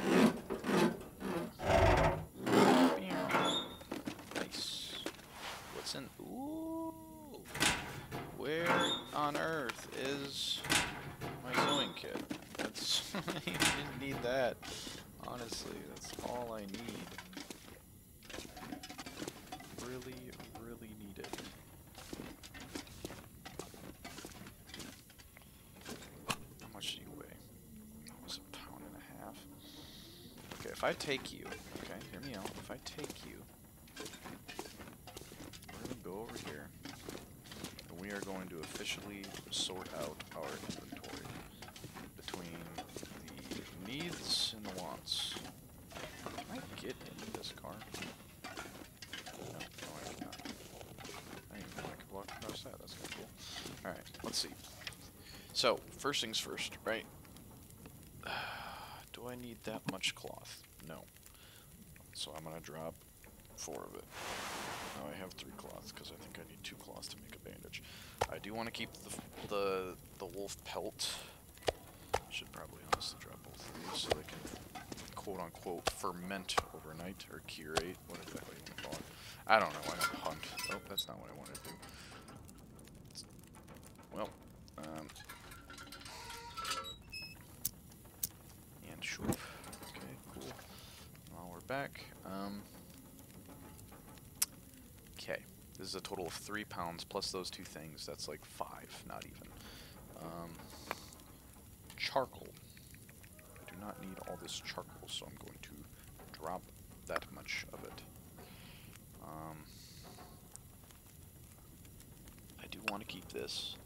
Ooh. Nice. What's in? Ooh. Where on earth is my sewing kit? That's I didn't need that. Honestly, that's all I need. Really, really need it. How much do you weigh? Almost a pound and a half. Okay, if I take you, okay, hear me out. If I take you, we're gonna go over here. We are going to officially sort out our inventory between the needs and the wants. Can I get into this car? No, no I cannot. I didn't even know I could walk across that. That's kind of cool. Alright, let's see. So, first things first, right? Do I need that much cloth? No. So I'm going to drop four of it. Now I have three cloths because I think I need two cloths to make a bandage. I do want to keep the the the wolf pelt. Should probably honestly drop both of these so they can quote unquote ferment overnight or curate, whatever the hell you want to call it. I don't know. I don't hunt. Oh, that's not what I wanted to do. Well, um, and shoop. Okay, cool. Well, we're back. Um. Okay, this is a total of three pounds plus those two things. That's like five, not even. Um, charcoal. I do not need all this charcoal, so I'm going to drop that much of it. Um, I do want to keep this.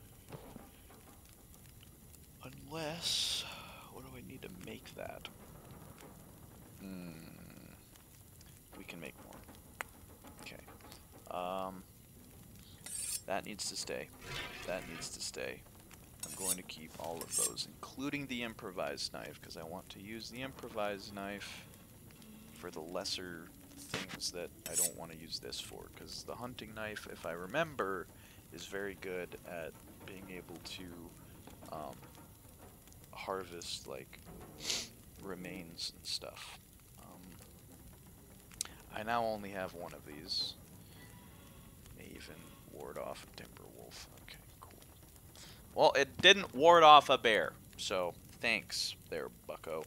Unless, what do I need to make that? Hmm, we can make more. Okay. Um, That needs to stay. That needs to stay. I'm going to keep all of those, including the improvised knife, because I want to use the improvised knife for the lesser things that I don't want to use this for, because the hunting knife, if I remember, is very good at being able to um, harvest, like, remains and stuff. Um, I now only have one of these. May even ward off a timber wolf. Okay, cool. Well, it didn't ward off a bear, so thanks there, bucko.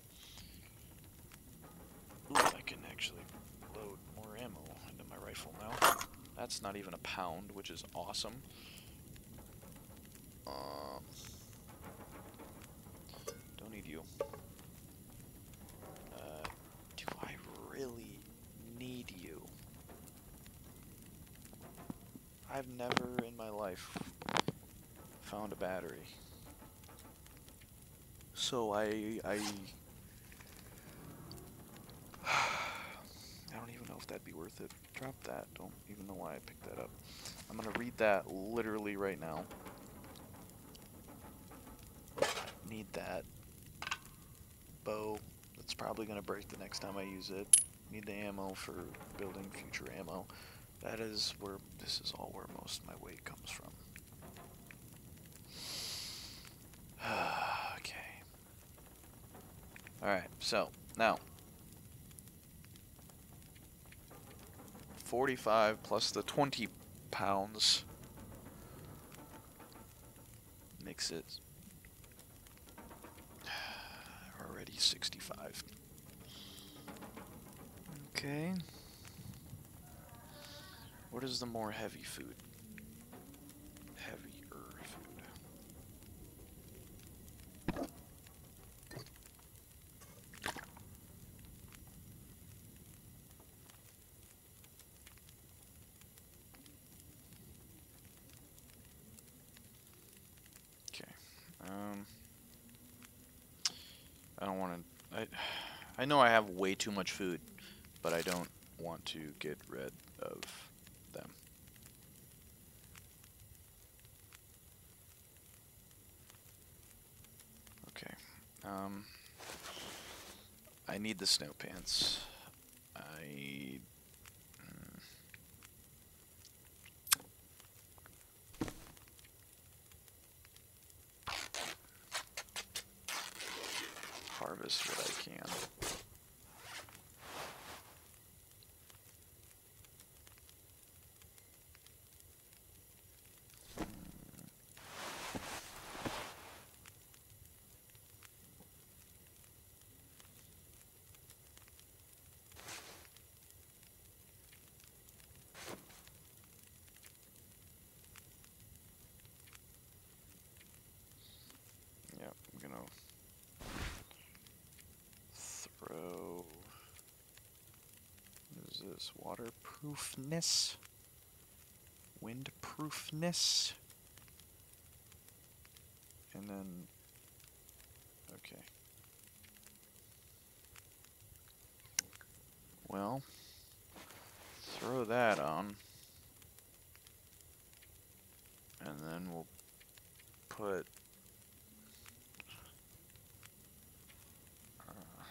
Ooh, I can actually load more ammo into my rifle now. That's not even a pound, which is awesome. Um, don't need you. Uh, do I really need you? I've never in my life found a battery. So I, I, I don't even know if that'd be worth it. Drop that. Don't even know why I picked that up. I'm gonna read that literally right now. Need that. Bow. That's probably gonna break the next time I use it. Need the ammo for building future ammo. That is where, this is all where most of my weight comes from. Okay. Alright, so, now. forty-five plus the twenty pounds makes it already sixty-five. Okay. What is the more heavy food? Heavier food. Okay. Um. I don't want to. I. I know I have way too much food, but I don't want to get rid of them. Okay. Um. I need the snow pants. I. Mm, harvest what I can. Yep, I'm gonna throw. What is this? Waterproofness? Windproofness? And then. Okay. Well, throw that on. And then we'll put. Uh,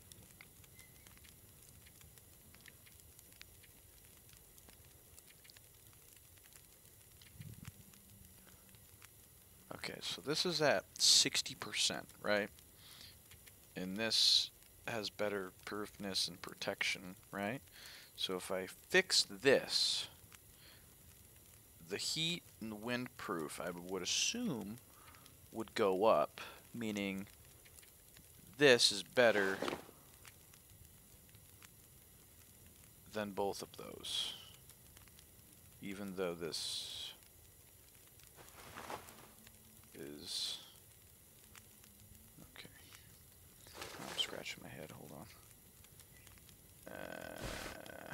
okay, so this is at sixty percent, right? And this has better proofness and protection, right? So if I fix this, the heat and the windproof, I would assume, would go up, meaning this is better than both of those, even though this is okay. I'm scratching my head. Hold on. Uh,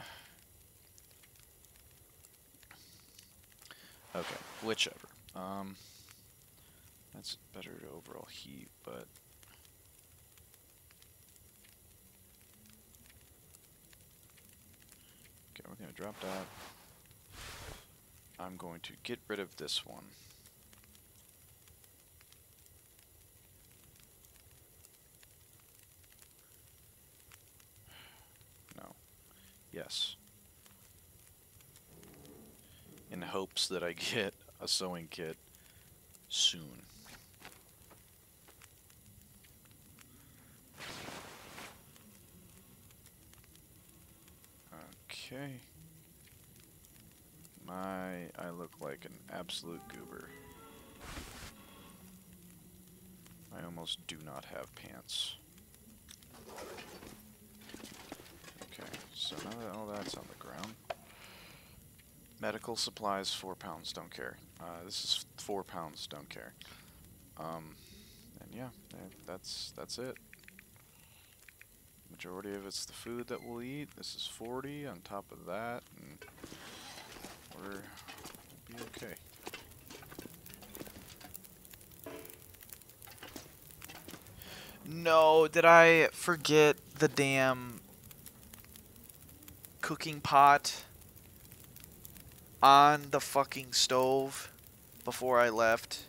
okay, whichever. Um, that's better to overall heat, but. Okay, we're gonna drop that. I'm going to get rid of this one. No. Yes. In hopes that I get a sewing kit soon. Okay. My, I look like an absolute goober. I almost do not have pants. Okay, so now that all that's on the ground. Medical supplies, four pounds, don't care. Uh, this is four pounds, don't care. Um, and yeah, that's that's it. Majority of it's the food that we'll eat. This is forty on top of that, and we're we'll be okay. No, did I forget the damn cooking pot on the fucking stove before I left?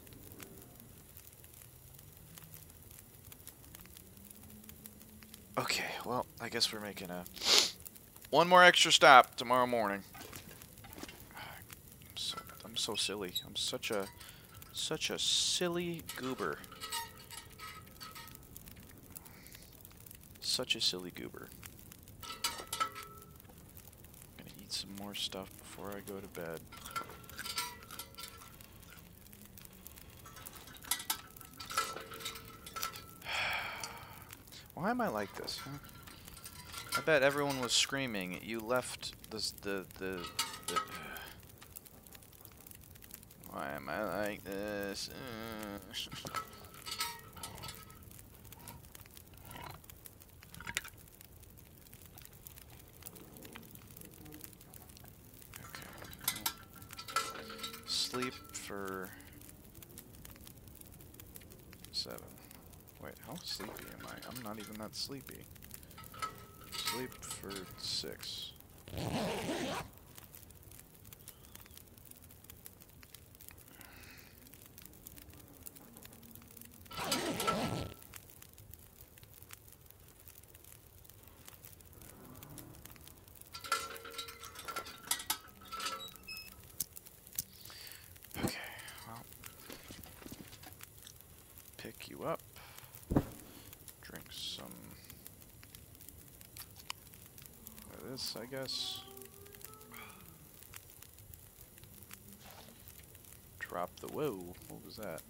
Okay, well, I guess we're making a one more extra stop tomorrow morning. I'm so I'm so silly. I'm such a such a silly goober. Such a silly goober. I'm gonna eat some more stuff before I go to bed. Why am I like this, huh? I bet everyone was screaming. You left this, the, the, the... Why am I like this? Uh. Okay. Sleep for... seven. Wait, how sleepy am I? I'm not even that sleepy. Sleep for six. Okay, well, pick you up. Drink some of this, I guess. Drop the whoa. What was that?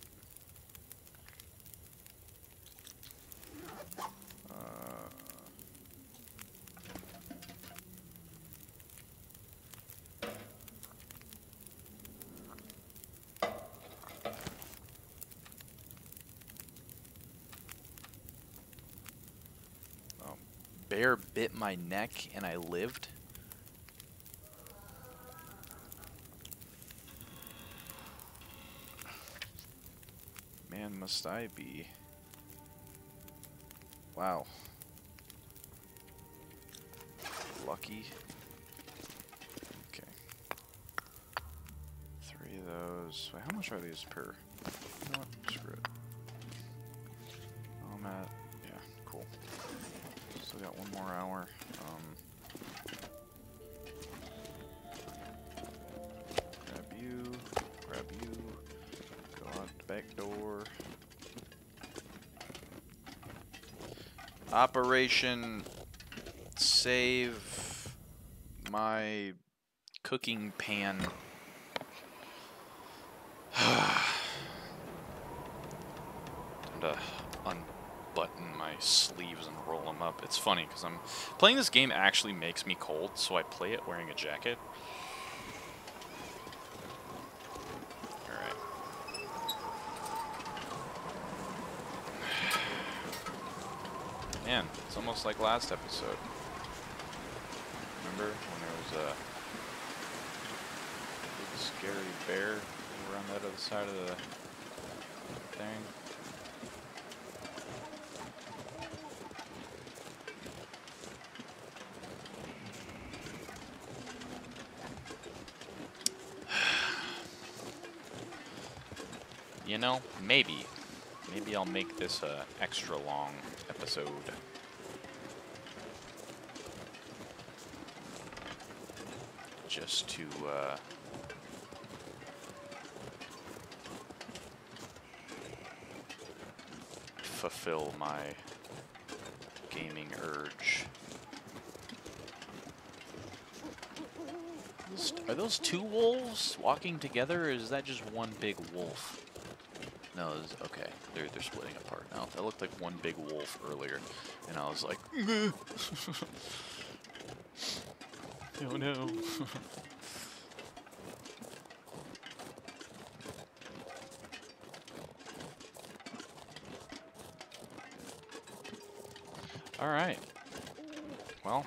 Uh, um, bear bit my neck and I lived. Man, must I be. Wow. Lucky. Okay. Three of those. Wait, how much are these per? You know what? Screw it. I'm at. Yeah, cool. Still got one more hour. Um. Grab you. Grab you. Go out the back door. Operation Save My Cooking Pan. Time to unbutton my sleeves and roll them up. It's funny because I'm playing this game actually makes me cold, so I play it wearing a jacket. Alright. Man, it's almost like last episode. Remember when there was a big scary bear around that other side of the thing? you know, maybe. Maybe I'll make this a extra long episode. Just to, uh... fulfill my gaming urge. Are those two wolves walking together, or is that just one big wolf? No, it's, okay, they're, they're splitting apart now. That looked like one big wolf earlier, and I was like, oh no. Alright. Well,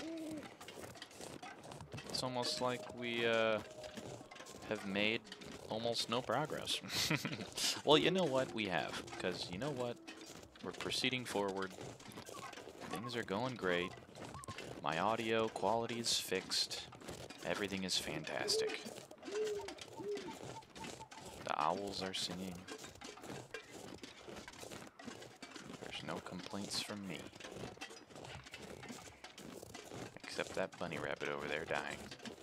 it's almost like we uh, have made almost no progress. Well, you know what? We have. Because you know what? We're proceeding forward. Things are going great. My audio quality is fixed. Everything is fantastic. The owls are singing. There's no complaints from me. Except that bunny rabbit over there dying.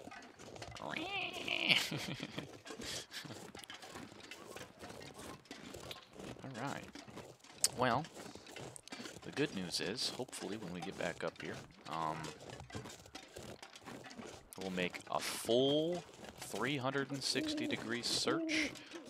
Alright. Well, the good news is, hopefully when we get back up here, um, we'll make a full three hundred sixty degree search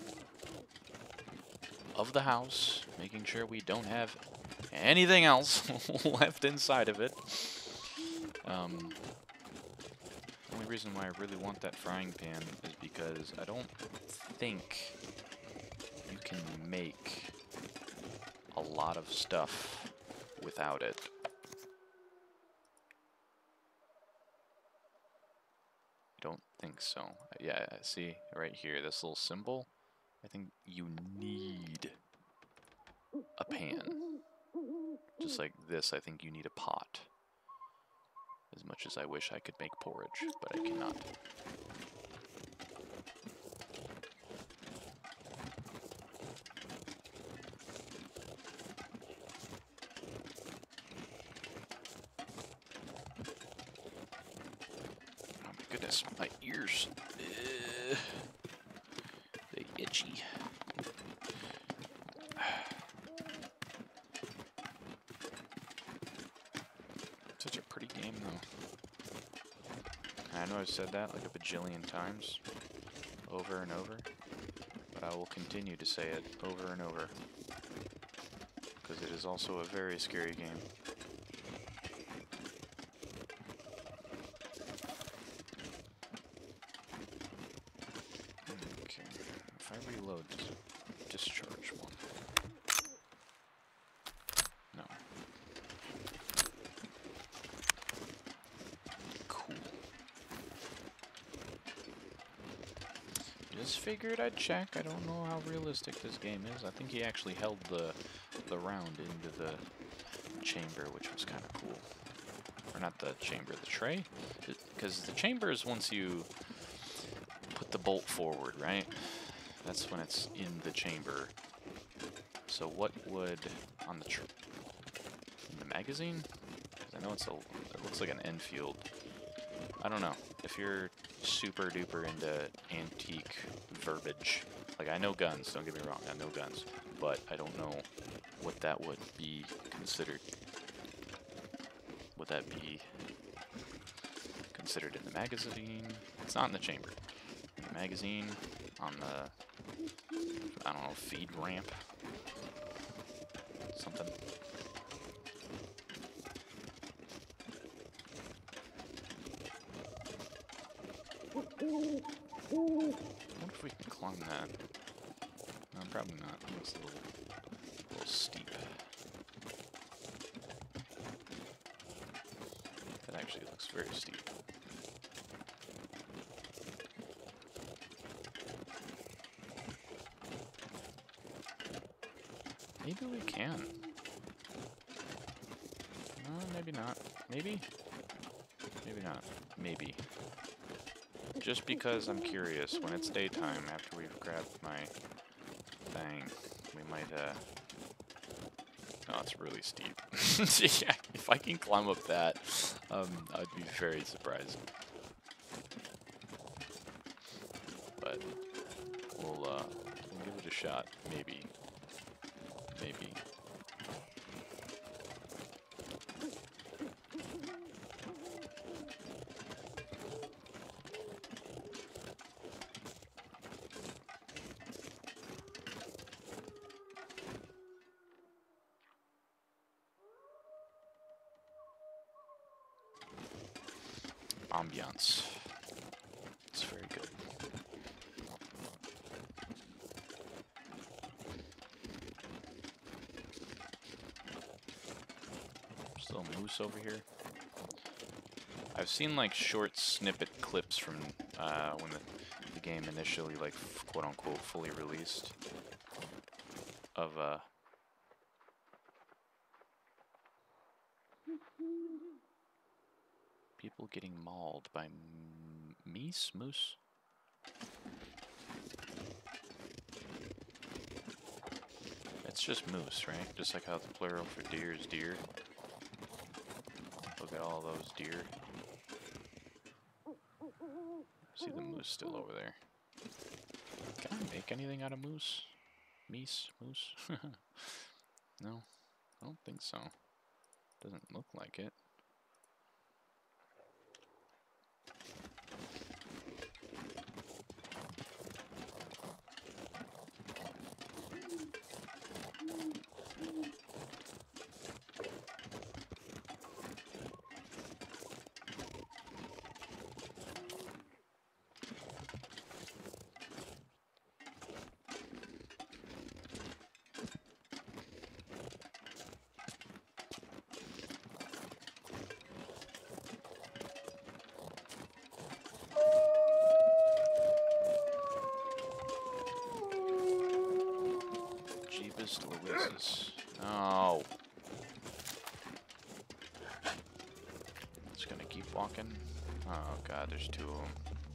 of the house, making sure we don't have anything else left inside of it. Um, the only reason why I really want that frying pan is because I don't think you can make a lot of stuff without it. I don't think so. Yeah, see, right here, this little symbol, I think you need a pan. Just like this, I think you need a pot. As much as I wish I could make porridge, but I cannot. Oh my goodness, my ears. Uh, they itchy. Such a pretty game, though. I know I've said that like a bajillion times, over and over, but I will continue to say it over and over, because it is also a very scary game. Okay, if I reload, does it discharge one? No. Just figured I'd check. I don't know how realistic this game is. I think he actually held the the round into the chamber, which was kind of cool. Or not the chamber, the tray? Because the chamber is once you put the bolt forward, right? That's when it's in the chamber. So what would, on the tr in the magazine? 'Cause I know it's a, it looks like an Enfield. I don't know. If you're super duper into antique verbiage, like I know guns, don't get me wrong, I know guns, but I don't know what that would be considered. Would that be considered in the magazine? It's not in the chamber. In the magazine, on the, I don't know, feed ramp, something. I wonder if we can climb that. No, probably not. It's a little, a little steep. That actually looks very steep. Maybe we can. No, maybe not. Maybe? Maybe not. Maybe. Just because I'm curious, when it's daytime, after we've grabbed my thing, might, uh... Oh, it's really steep. Yeah, if I can climb up that, um, I'd be very surprised. But we'll, uh, we'll give it a shot. Maybe. Maybe. Ambiance. It's very good. Still a moose over here. I've seen like short snippet clips from uh, when the, the game initially, like, quote unquote, fully released of uh, people getting mauled by m meese? Moose? It's just moose, right? Just like how the plural for deer is deer. Look at all those deer. See the moose still over there. Can I make anything out of moose? Meese? Moose? No, I don't think so. Doesn't look like it. Louises. Oh. Just gonna keep walking. Oh god, there's two of them.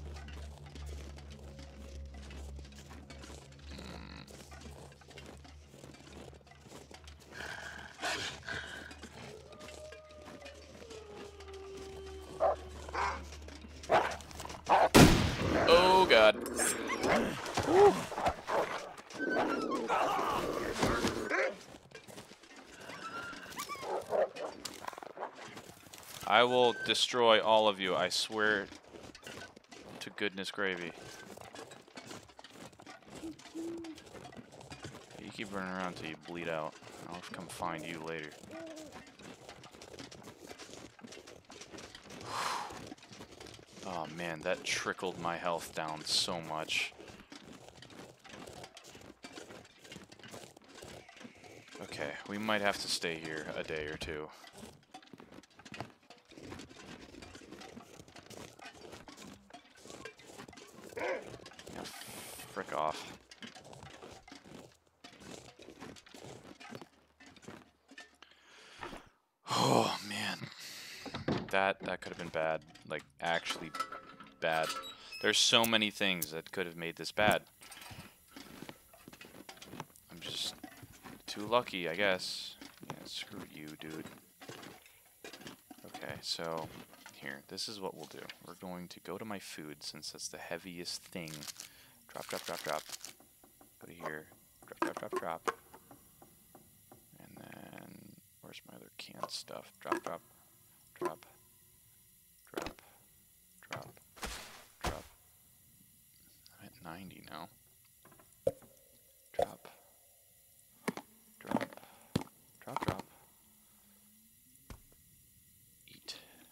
Mm. Oh god. Woo. I will destroy all of you, I swear to goodness gravy. You keep running around till you bleed out. I'll come find you later. Oh man, that trickled my health down so much. Okay, we might have to stay here a day or two. Frick off. Oh man, that that could have been bad. Like actually bad. There's so many things that could have made this bad. I'm just too lucky, I guess. Yeah, screw you, dude. Okay, so here, this is what we'll do. We're going to go to my food since that's the heaviest thing. Drop, drop, drop, drop. Go to here. Drop, drop, drop, drop. And then, where's my other canned stuff? Drop, drop, drop, drop, drop, drop. I'm at ninety now. Drop, drop, drop, drop. Eat.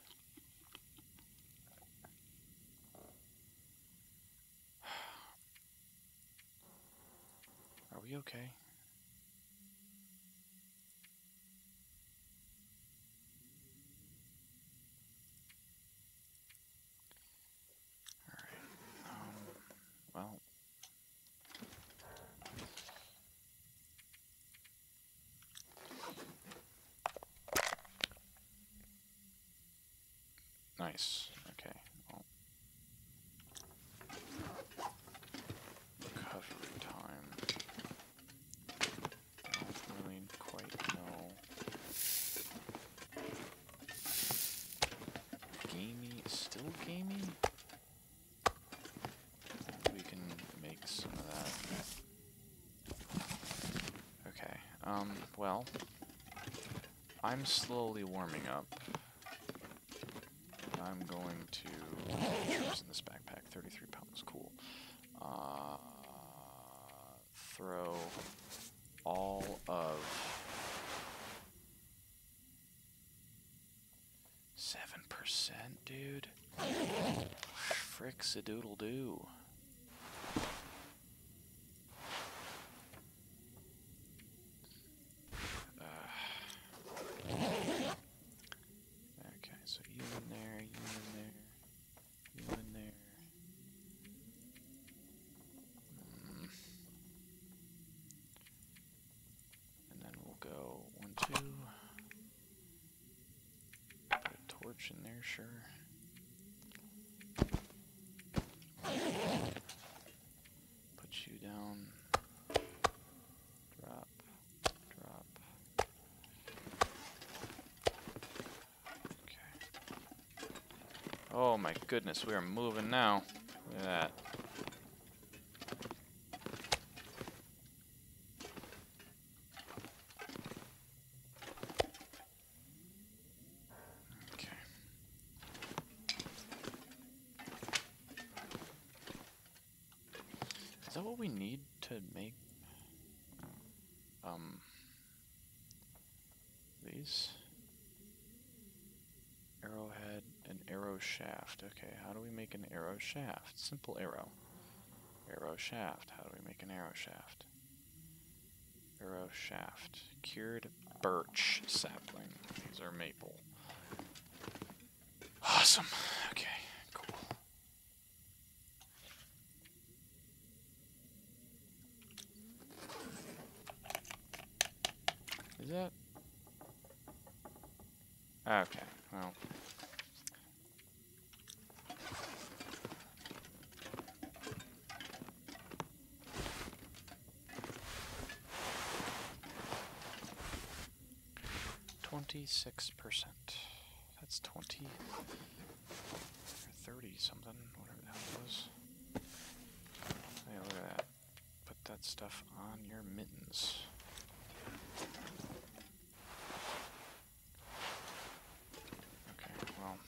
Are we okay? Alright. Um, well. Nice. Okay. Well. Recovery time. um, well, I'm slowly warming up. I'm going to... What's in this backpack? thirty-three pounds, cool. Uh, throw all of... seven percent, dude? Fricks-a-doodle-doo. In there, sure. Put you down. Drop. Drop. Okay. Oh my goodness, we are moving now. Look at that. Is that what we need to make um these? Arrowhead and arrow shaft. Okay, how do we make an arrow shaft? Simple arrow. Arrow shaft. How do we make an arrow shaft? Arrow shaft. Cured birch sapling. These are maple. Awesome. Okay, cool. Is that? Okay, well. Twenty-six percent. That's twenty or thirty something, whatever the hell it was. Hey, look at that. Put that stuff on your mittens. Okay, well.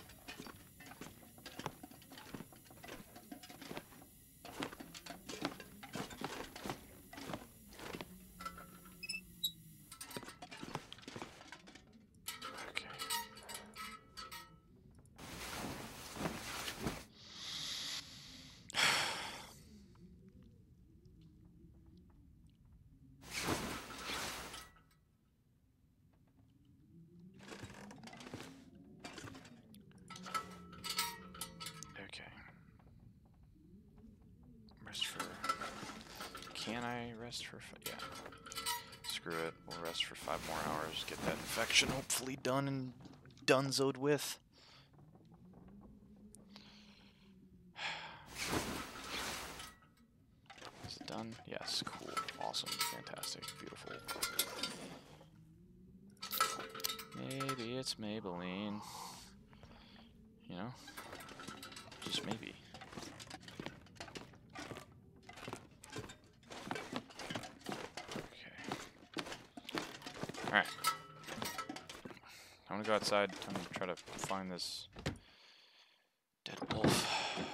Can I rest for five? Yeah. Screw it. We'll rest for five more hours. Get that infection hopefully done and donezoed with. Is it done? Yes. Cool. Awesome. Fantastic. Beautiful. Maybe it's Maybelline. You know? Just maybe. Alright. I'm gonna go outside and try to find this dead wolf.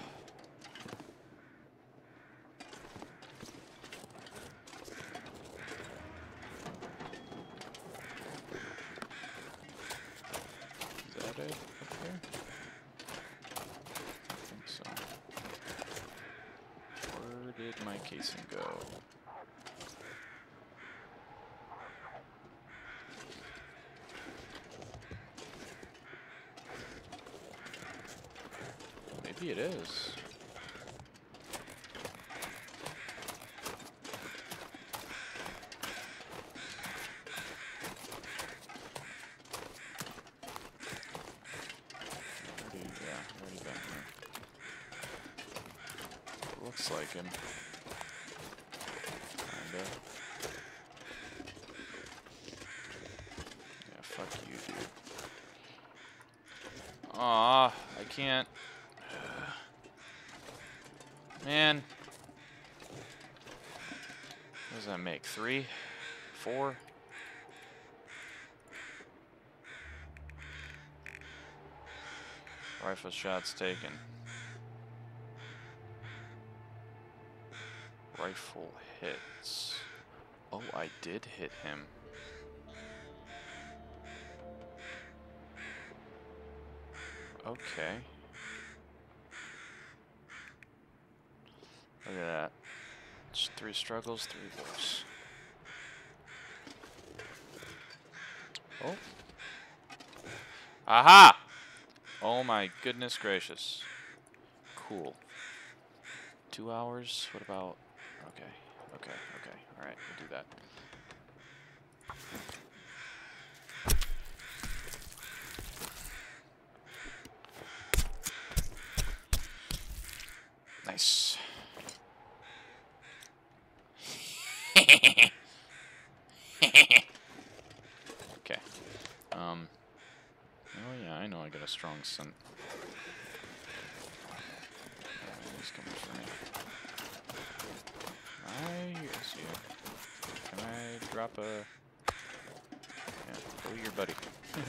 Is that it up there? I think so. Where did my casing go? Maybe it is. Already, yeah, already been here. It looks like him. Kinda. Yeah, fuck you, dude. Aw, I can't. Man. What does that make? Three? four. Rifle shots taken. Rifle hits. Oh, I did hit him. Okay. Look at that. Just three struggles, three wars. Oh. Aha! Oh my goodness gracious. Cool. Two hours? What about... Okay, okay, okay. Alright, we'll do that. Nice. Okay. Um. Oh yeah, I know I got a strong scent. Oh, he's coming for me. I see you. Can I drop a... Yeah, go eat your buddy.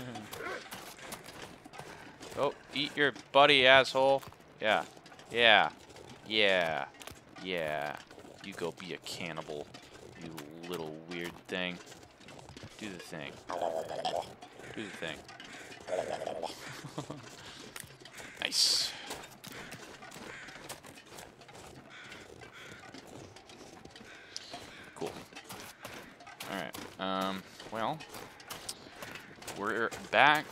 Oh, eat your buddy, asshole. Yeah. Yeah. Yeah. Yeah. You go be a cannibal, you little weird thing. Do the thing. Do the thing. Nice. Cool. Alright. Um, well, we're back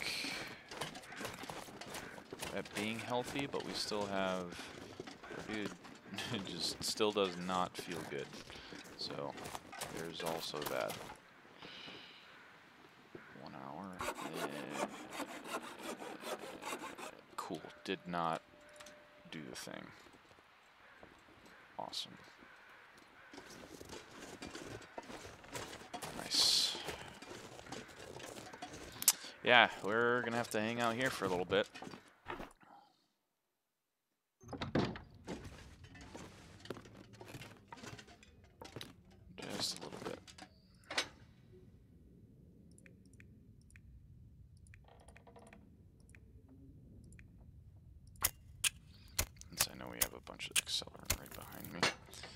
at being healthy, but we still have... Dude, it just still does not feel good. So, there's also that. One hour. Eh. Cool. Did not do the thing. Awesome. Nice. Yeah, we're gonna have to hang out here for a little bit. Just a little bit. Since I know we have a bunch of accelerant right behind me.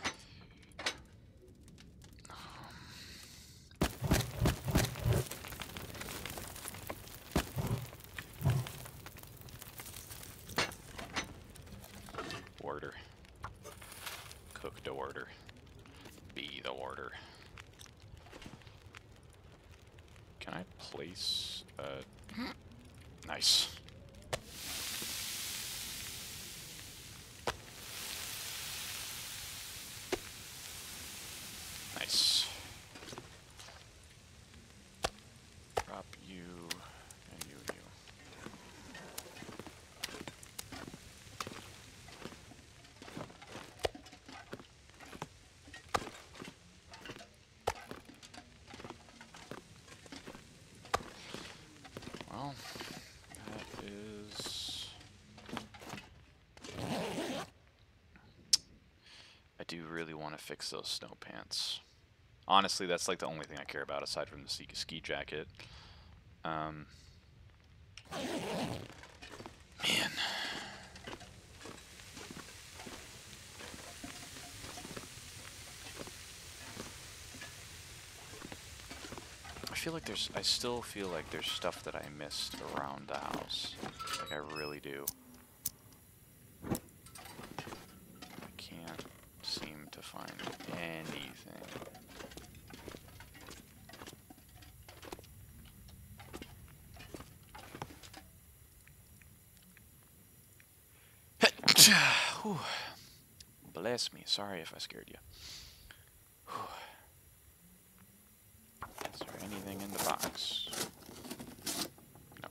Order. Cook the order. Be the order. Can I place a... Nice. Nice. Drop you and you and you. Well, that is... I do really want to fix those snow pants. Honestly, that's like the only thing I care about aside from the ski, ski jacket. Um, man. I feel like there's, I still feel like there's stuff that I missed around the house. Like I really do. I can't seem to find anything. Whew. Bless me. Sorry if I scared you. Whew. Is there anything in the box? No.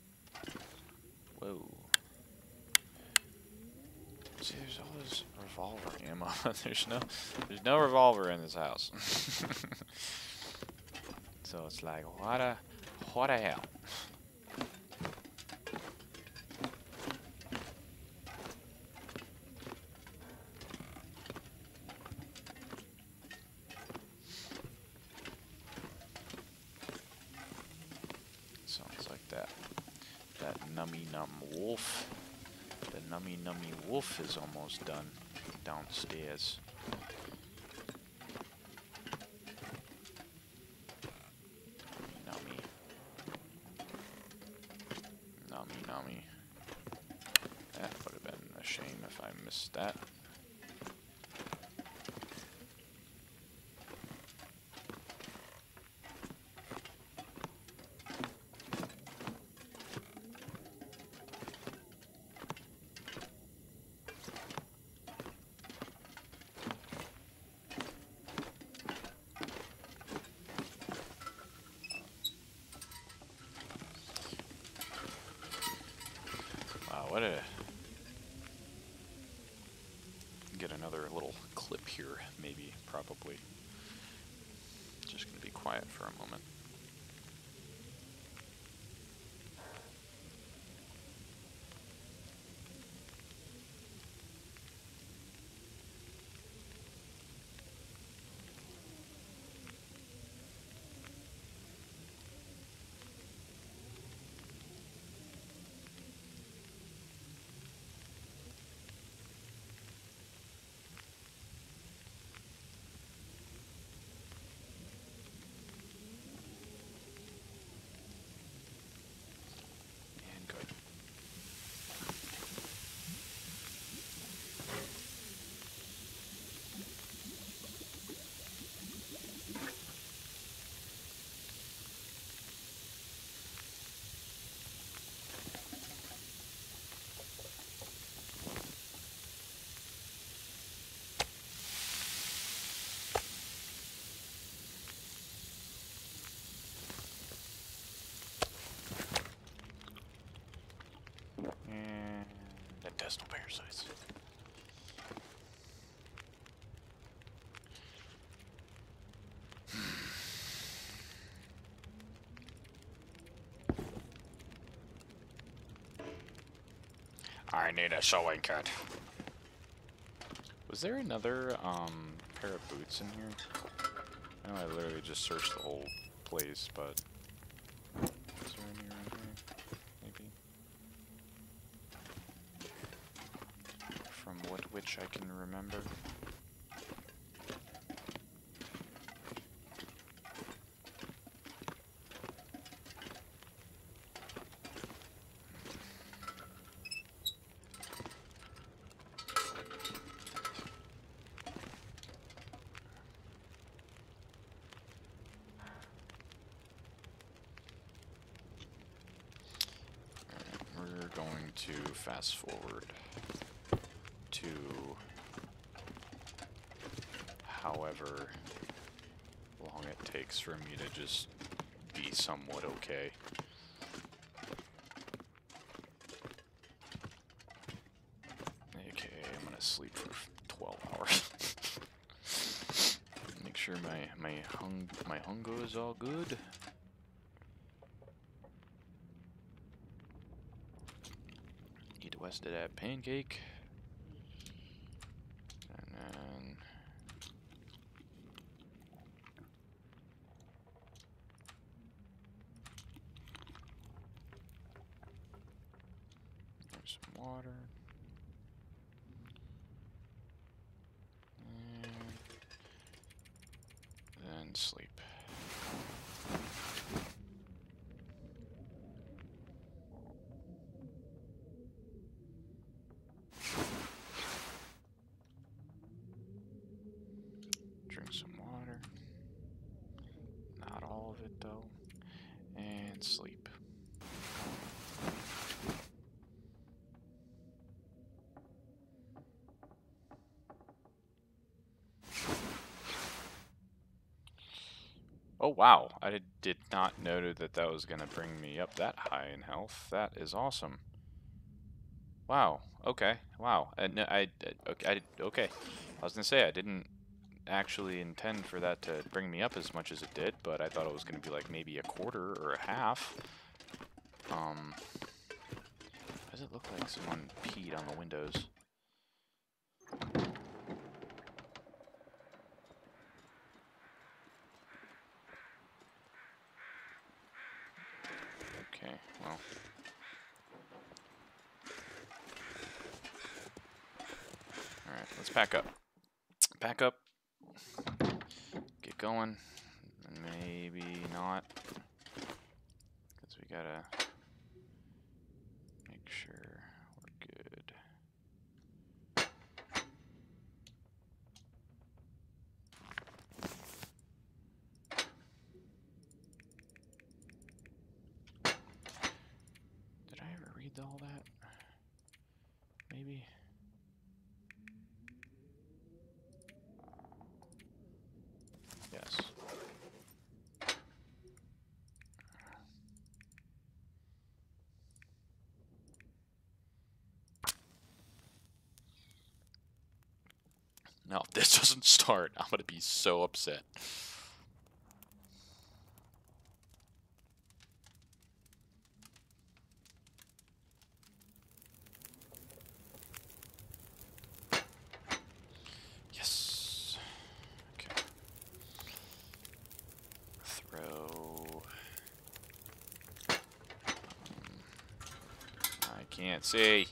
Whoa. See, there's all those revolver ammo. there's no, there's no revolver in this house. So it's like, what a, what a hell. Sounds like that, that nummy num wolf. The nummy nummy wolf is almost done downstairs. Nummy. Nummy nummy. That would have been a shame if I missed that. What a... Get another little clip here, maybe, probably. Just gonna be quiet for a moment. Intestinal parasites. I need a sewing kit. Was there another um, pair of boots in here? I know I literally just searched the whole place, but is there any around here? Maybe. From what which I can remember. Going to fast forward to however long it takes for me to just be somewhat okay. Okay, I'm gonna sleep for twelve hours. Make sure my my hung my hunger is all good. West of that pancake, and then there's some water, and then sleep. Drink some water. Not all of it though. And sleep. Oh wow, I did, did not know that that was going to bring me up that high in health. That is awesome. Wow. Okay. Wow. And I, I okay. I, okay. I was gonna say I didn't actually intend for that to bring me up as much as it did, but I thought it was gonna be like maybe a quarter or a half. Um. Does it look like someone peed on the windows? Okay. Well. All right. Let's pack up. Pack up. Get going. Maybe not, because we gotta make sure we're good. Did I ever read all that? Maybe. Yes. No, if this doesn't start, I'm gonna be so upset. Yes. Okay. Throw. Um, I can't see.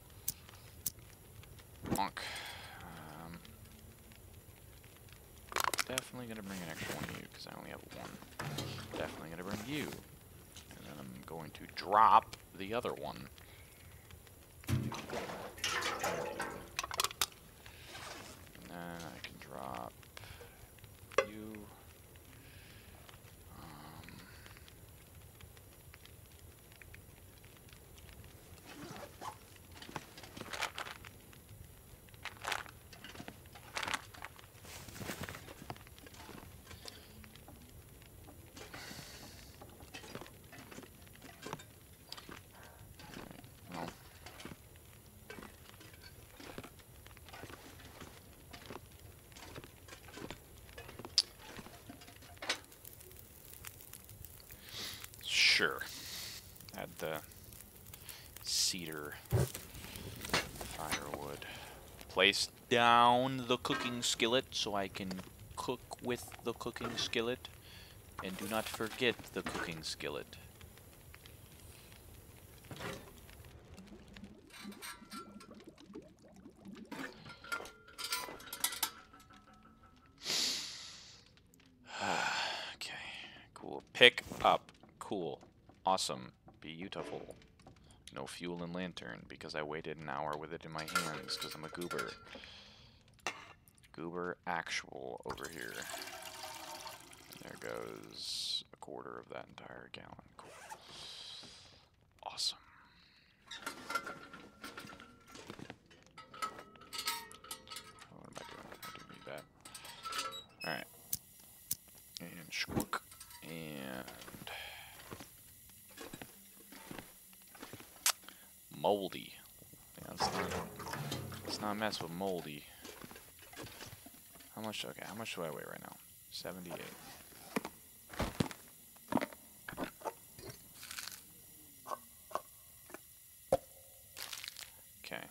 Bonk. Um, definitely gonna bring an extra one of you because I only have one. Definitely gonna bring you, and then I'm going to drop the other one. And then I can drop you. Um, well, sure. Add the cedar firewood. Place down the cooking skillet so I can cook with the cooking skillet. And do not forget the cooking skillet. Okay, cool. Pick up. Cool. Awesome. Beautiful. No fuel and lantern because I waited an hour with it in my hands because I'm a goober. Goober actual over here. There goes a quarter of that entire gallon. Cool. Awesome. What am I doing? I do need that. Alright. And shwook. And moldy. Yeah, let's not, let's not mess with moldy. How much? Okay, how much do I weigh right now? seventy-eight. Okay.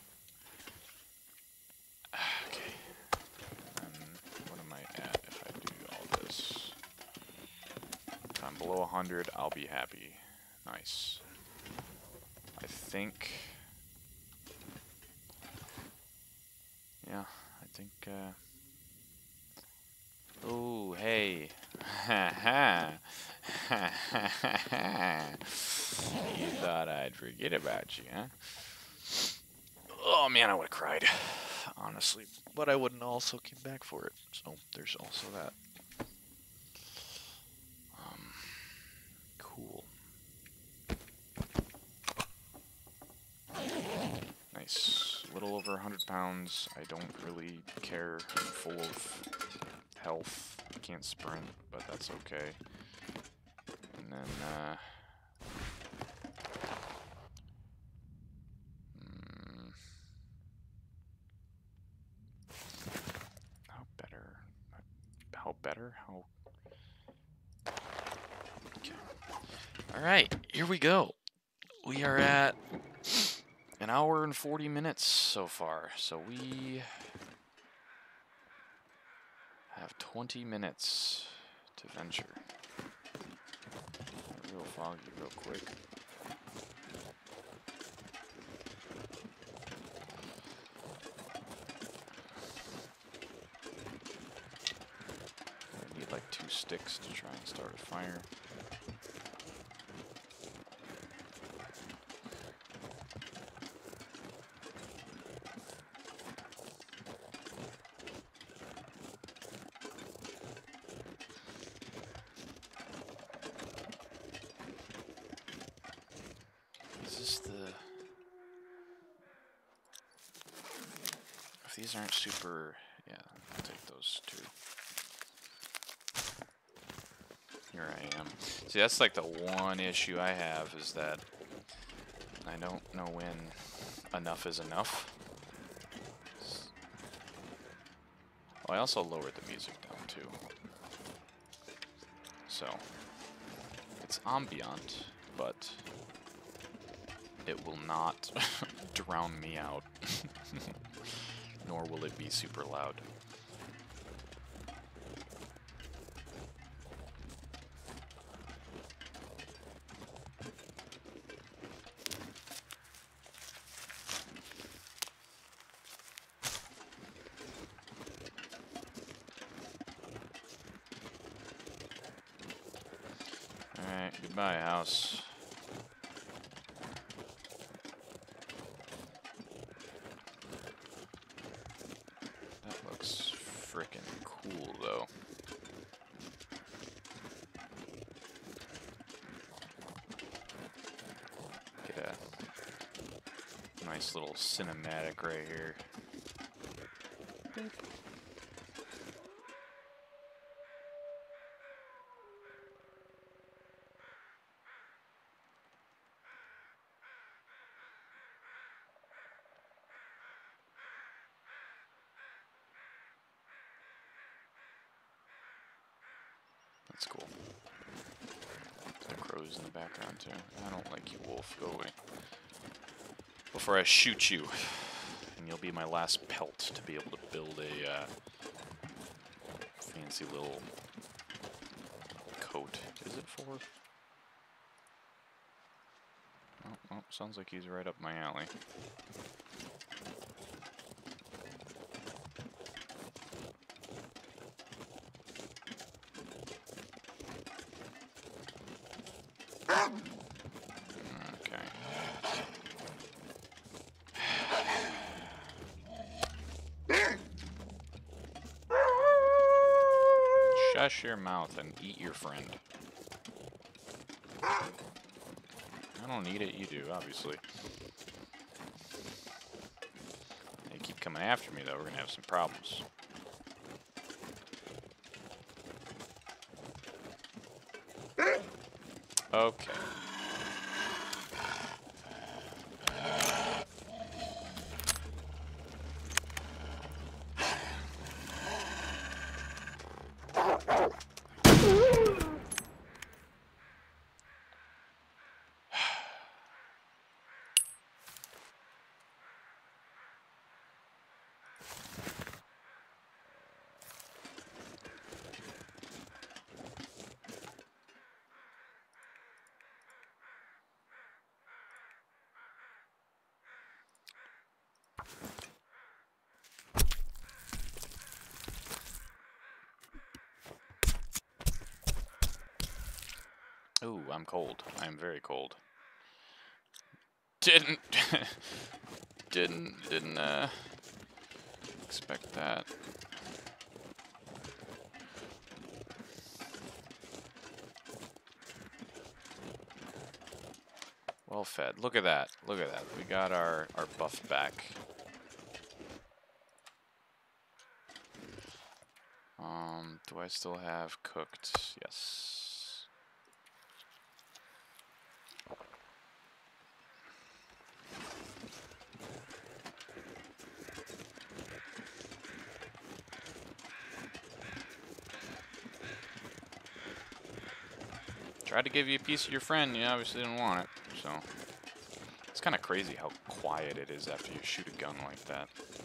Okay. And what am I at if I do all this? If I'm below one hundred, I'll be happy. Nice. I think... Yeah, I think... Uh, oh, hey. Ha ha. Ha ha ha. You thought I'd forget about you, huh? Oh man, I would have cried. Honestly. But I wouldn't also came back for it. So there's also that. Um, cool. Nice. A little over one hundred pounds. I don't really care. I'm full of health. I can't sprint, but that's okay. And then, uh... Hmm. look better? How... Okay. Alright, here we go. We are at an hour and forty minutes so far, so we have twenty minutes to venture. Real foggy, real quick. I need like two sticks to try and start a fire. Is this the... If these aren't super... Yeah, I'll take those two. Here I am. See, that's like the one issue I have, is that I don't know when enough is enough. Oh, I also lowered the music down too. So, it's ambient, but it will not drown me out. Nor will it be super loud. Alright, goodbye, house. That looks frickin' cool, though. Get a nice little cinematic right here. That's cool. Some crows in the background too. I don't like you, wolf. Go away. Before I shoot you. And you'll be my last pelt to be able to build a uh, fancy little coat. Is it for? Oh, oh, sounds like he's right up my alley. Shush your mouth and eat your friend. I don't eat it, you do, obviously. They keep coming after me, though. We're gonna have some problems. Okay. Ooh, I'm cold. I am very cold. Didn't... didn't... Didn't, uh... expect that. Well fed. Look at that. Look at that. We got our, our buff back. Um, do I still have cooked? Yes. Tried to give you a piece of your friend, you obviously didn't want it, so. It's kind of crazy how quiet it is after you shoot a gun like that.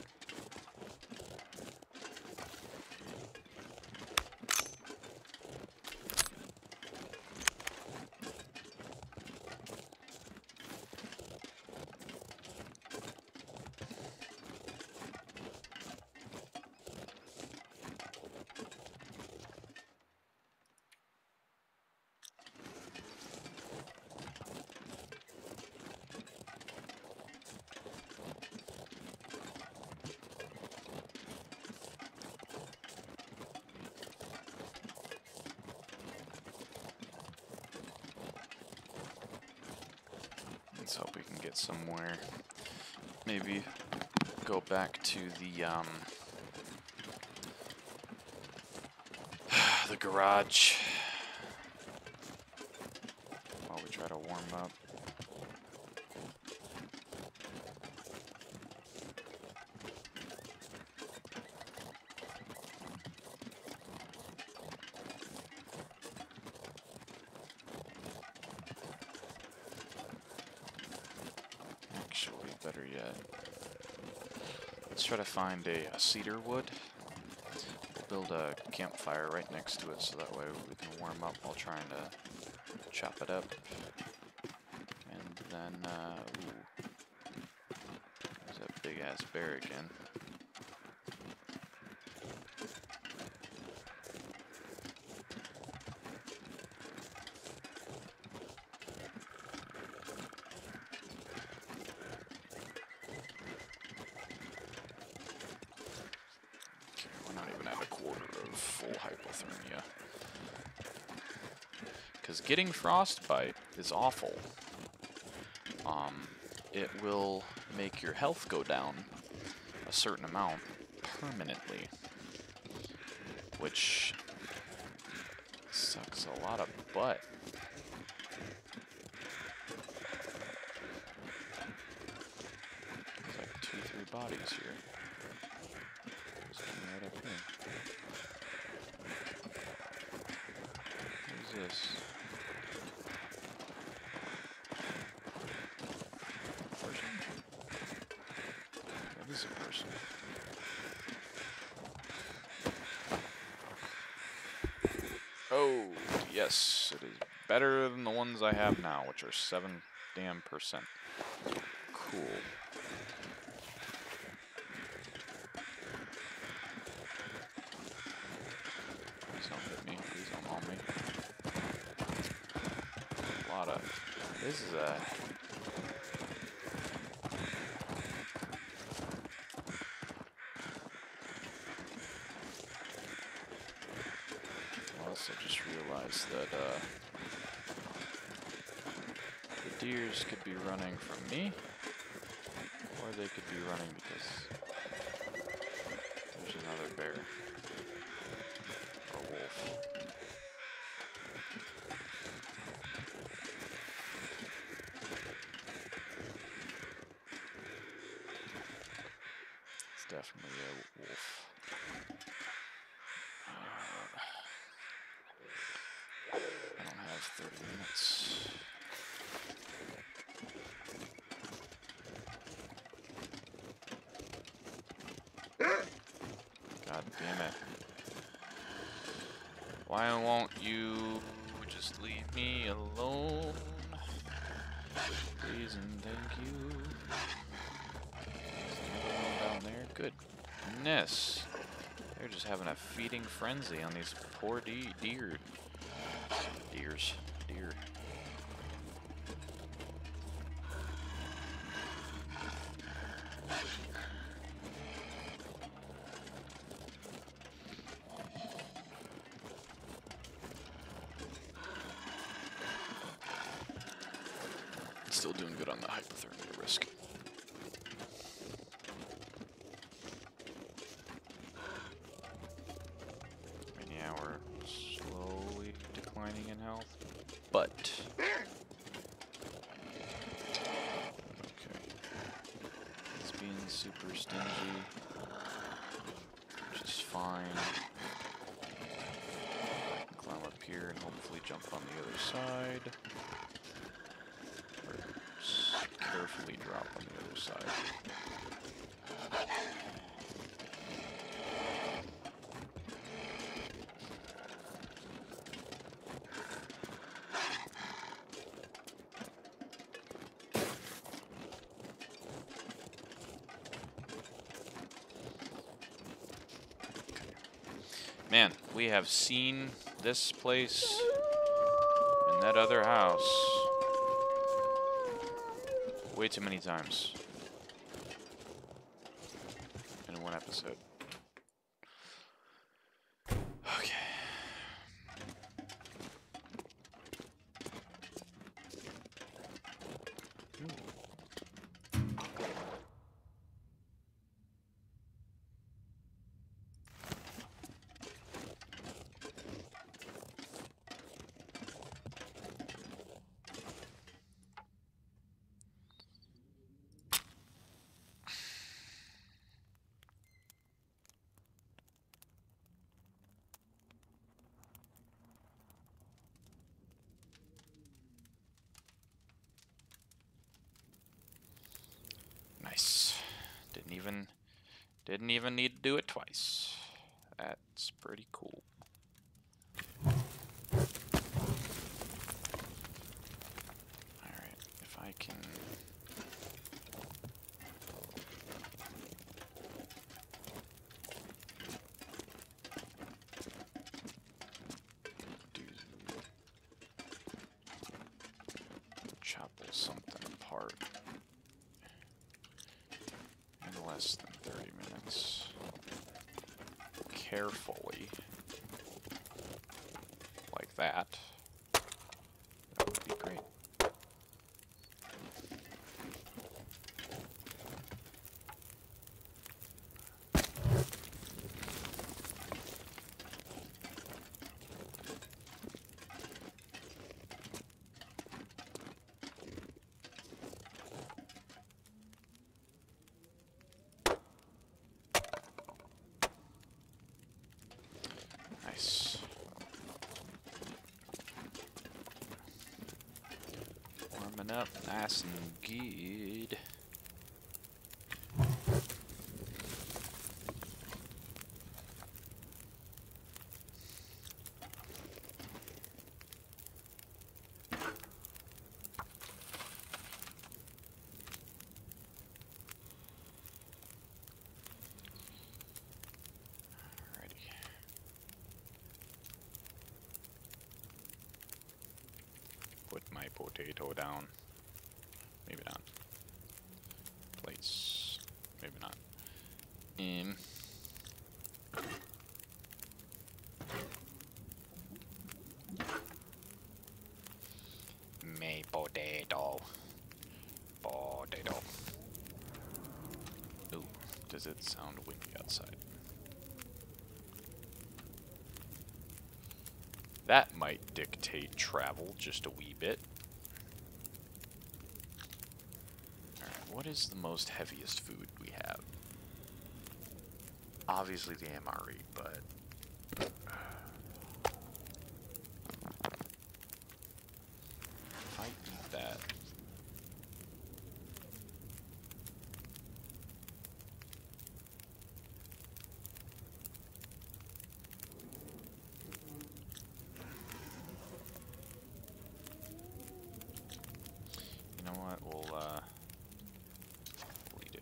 Let's hope we can get somewhere. Maybe go back to the um, the garage while we try to warm up. Actually, better yet, let's try to find a, a cedar wood. We'll build a campfire right next to it so that way we can warm up while trying to chop it up. And then, uh, ooh, there's that big ass bear again. Full hypothermia. Because getting frostbite is awful. Um, it will make your health go down a certain amount permanently, which sucks a lot of butt. There's like two, three bodies here. There's one right up here. This person? That is a person. Oh, yes, it is better than the ones I have now, which are seven damn percent. Cool. Please don't hit me. Please don't maul me. Lot of this is a also just realized that uh, the deers could be running from me, or they could be running because there's another bear or wolf. Definitely a wolf. Uh, I don't have thirty minutes. God damn it. Why won't you just leave me alone? Please and thank you. Down there, goodness. They're just having a feeding frenzy on these poor de deer. Deers. Deer. Still doing good on the hypothermia risk. Slowly declining in health, but okay, he's being super stingy, which is fine. I can climb up here and hopefully jump on the other side. Or s- carefully drop on the other side. Man, we have seen this place and that other house way too many times in one episode. Okay. Nice. Didn't even didn't even need to do it twice. That's pretty cool. Alright, if I can do chopple something apart in less than thirty minutes. Carefully. Like that. That would be great. Nice. Warming up nice and good. Put my potato down. Maybe not. Place. Maybe not. In. My potato. Potato. Ooh, does it sound windy outside? That might dictate travel just a wee bit. Alright, what is the most heaviest food we have? Obviously the M R E, but... if I eat that... You know what, we'll, uh... we'll eat it.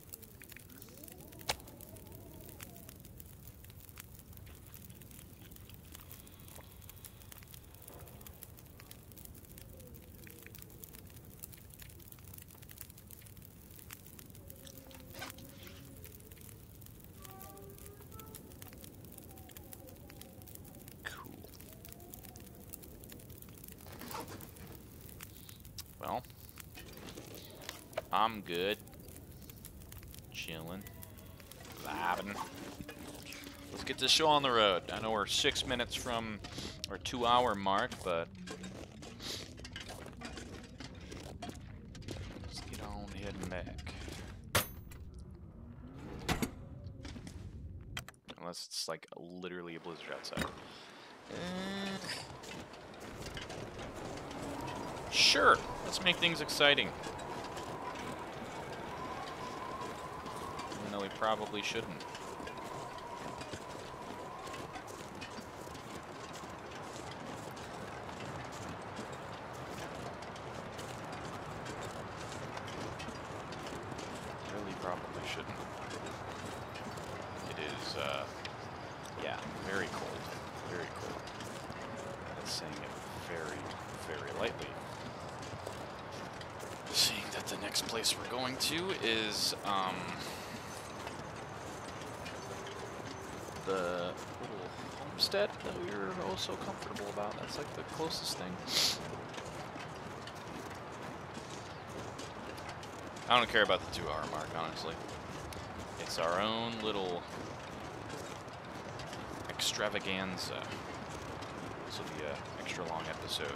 Cool. Well... I'm good. Chilling. Vibing. Let's get this show on the road. I know we're six minutes from our two hour mark, but let's get on heading back. Unless it's like literally a blizzard outside. Eh, sure, let's make things exciting. Even though we probably shouldn't. Really probably shouldn't. It is, uh, yeah, very cold. Very cold. That's saying it very, very lightly. Seeing that the next place we're going to is, um, the little homestead that we were oh so comfortable about. That's like the closest thing. I don't care about the two hour mark, honestly. It's our own little extravaganza. This will be an extra long episode.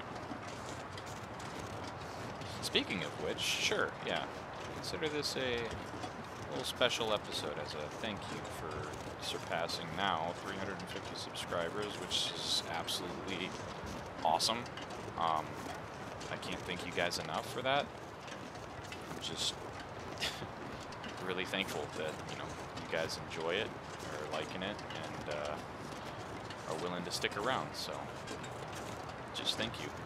Speaking of which, sure, yeah. Consider this a little special episode as a thank you for surpassing now three hundred fifty subscribers, which is absolutely awesome. Um, I can't thank you guys enough for that. I'm just really thankful that, you know, you guys enjoy it, are liking it, and uh, are willing to stick around, so just thank you.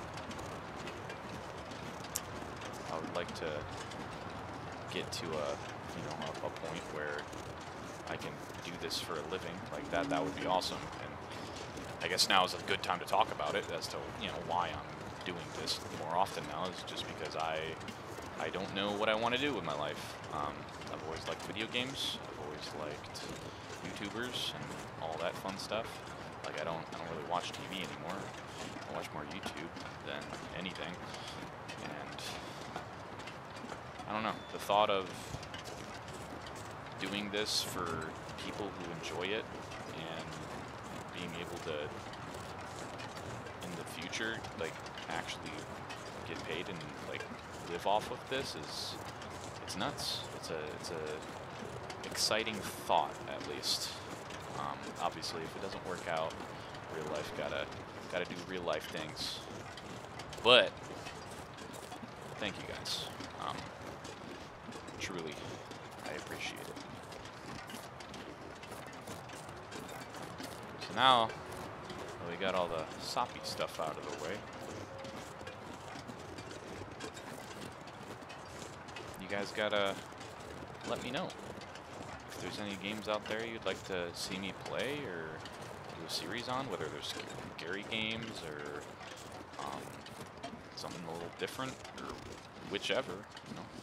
I would like to get to a, you know, a, a point where I can do this for a living like that. That would be awesome. And I guess now is a good time to talk about it as to, you know, why I'm doing this more often now is just because I I don't know what I want to do with my life. Um, I've always liked video games. I've always liked YouTubers and all that fun stuff. Like I don't I don't really watch T V anymore. I watch more YouTube than anything. And I don't know, the thought of doing this for people who enjoy it and being able to, in the future, like, actually get paid and, like, live off of this is, it's nuts. It's a, it's a exciting thought, at least. Um, obviously, if it doesn't work out, real life gotta, gotta do real life things. But, thank you guys. Um, Truly, I appreciate it. So now, well, we got all the soppy stuff out of the way. You guys gotta let me know if there's any games out there you'd like to see me play or do a series on, whether there's scary games or um, something a little different or whichever, you know.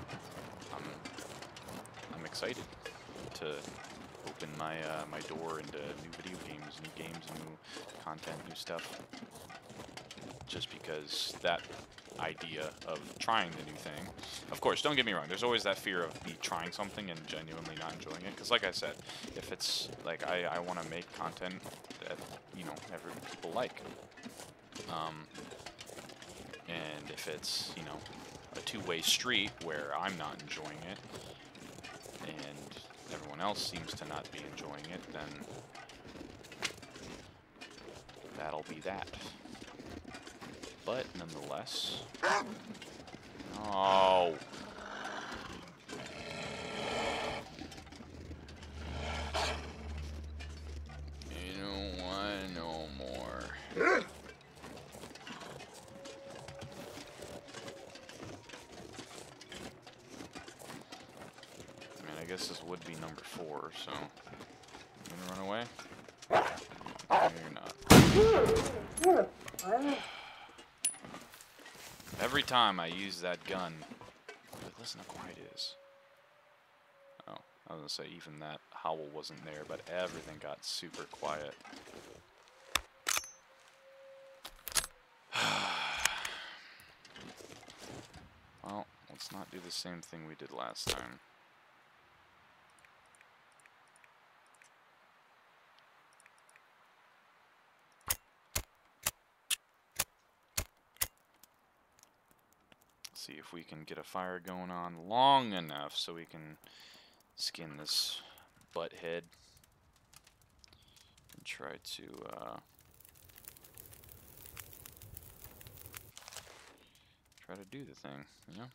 I'm excited to open my uh, my door into new video games, new games, new content, new stuff. Just because that idea of trying the new thing, of course, don't get me wrong. There's always that fear of me trying something and genuinely not enjoying it. Because, like I said, if it's like I I want to make content that, you know, every people like, um, and if it's, you know, a two-way street where I'm not enjoying it and everyone else seems to not be enjoying it, then that'll be that. But nonetheless, oh, you don't want to know more. I guess this would be number four, so you gonna run away? No, you're not. Every time I use that gun, but listen how quiet it is. Oh, I was gonna say even that howl wasn't there, but everything got super quiet. Well, let's not do the same thing we did last time. See if we can get a fire going on long enough so we can skin this butt head and try to uh, try to do the thing, you know?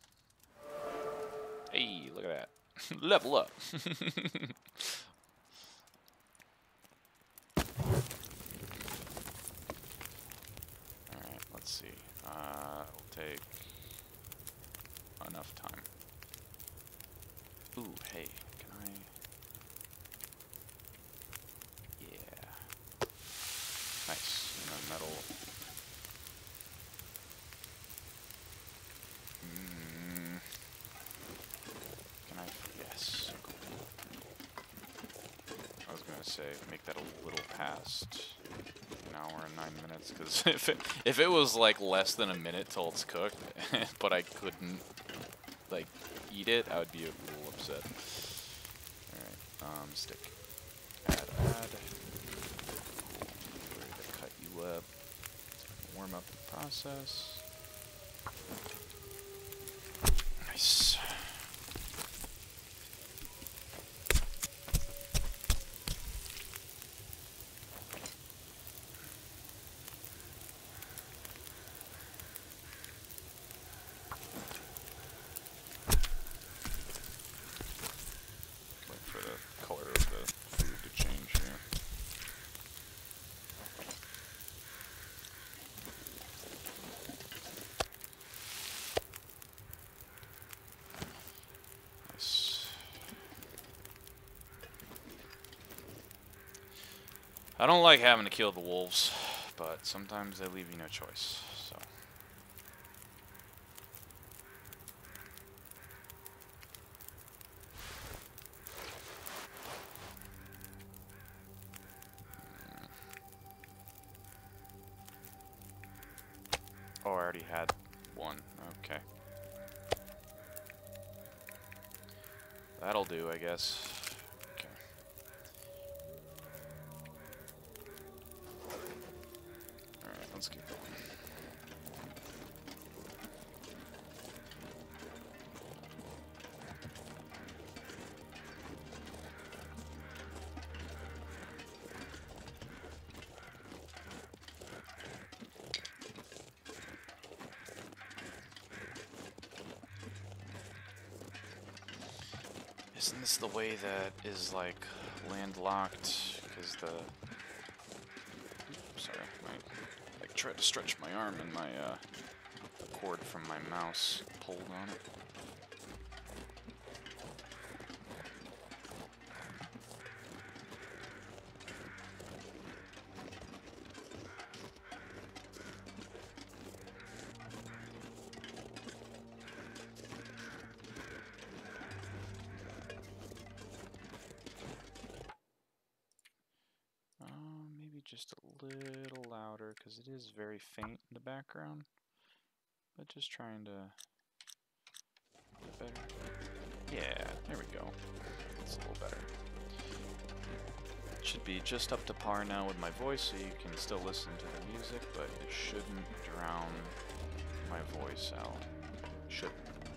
Hey, look at that. Level up. Alright, let's see. Uh, it'll take enough time. Ooh, hey, can I... Yeah. Nice. And then metal... Mm. Can I... Yes. Cool. I was gonna say, make that a little past an hour and nine minutes, because if it, if it was like less than a minute till it's cooked, but I couldn't like eat it, I would be a little upset. Alright, um, stick. Add, add. Ready to cut you up. Warm up the process. Nice. I don't like having to kill the wolves, but sometimes they leave you no choice, so. Oh, I already had one. Okay. That'll do, I guess. Okay. Alright, let's keep going. Isn't this the way that is like landlocked? Because the oops, sorry, I like tried to stretch my arm and my uh, the cord from my mouse pulled on it. Just a little louder because it is very faint in the background, but just trying to get better. Yeah, there we go. It's a little better. It should be just up to par now with my voice, so you can still listen to the music, but it shouldn't drown my voice out. Shouldn't.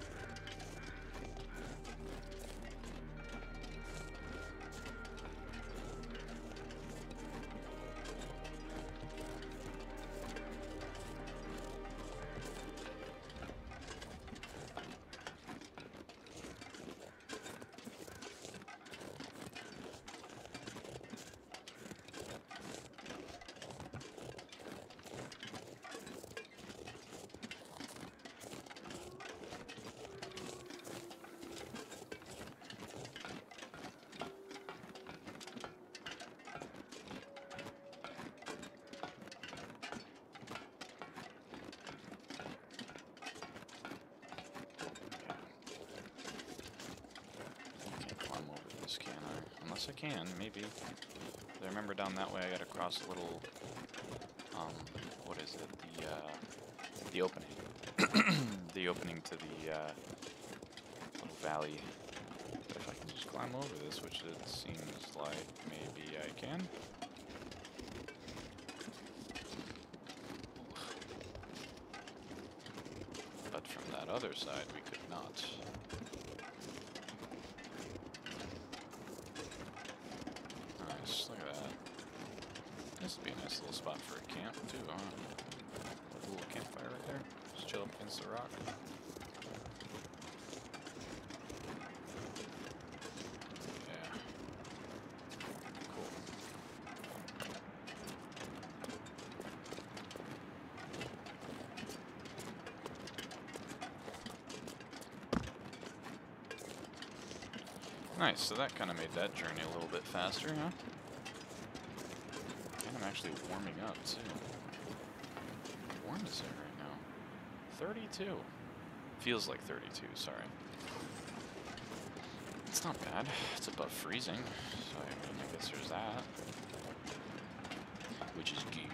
I can, maybe. I remember down that way I gotta cross a little, um, what is it, the, uh, the opening. The opening to the, uh, little valley. But if I can just climb over this, which it seems like maybe I can. But from that other side, we could not. Look at that. This would be a nice little spot for a camp, too, huh? A little campfire right there. Just chill up against the rock. Yeah. Cool. Nice, so that kind of made that journey a little bit faster, huh? And I'm actually warming up, too. How warm is it right now? thirty-two. Feels like thirty-two, sorry. It's not bad. It's above freezing, so I mean, I guess there's that. Which is good.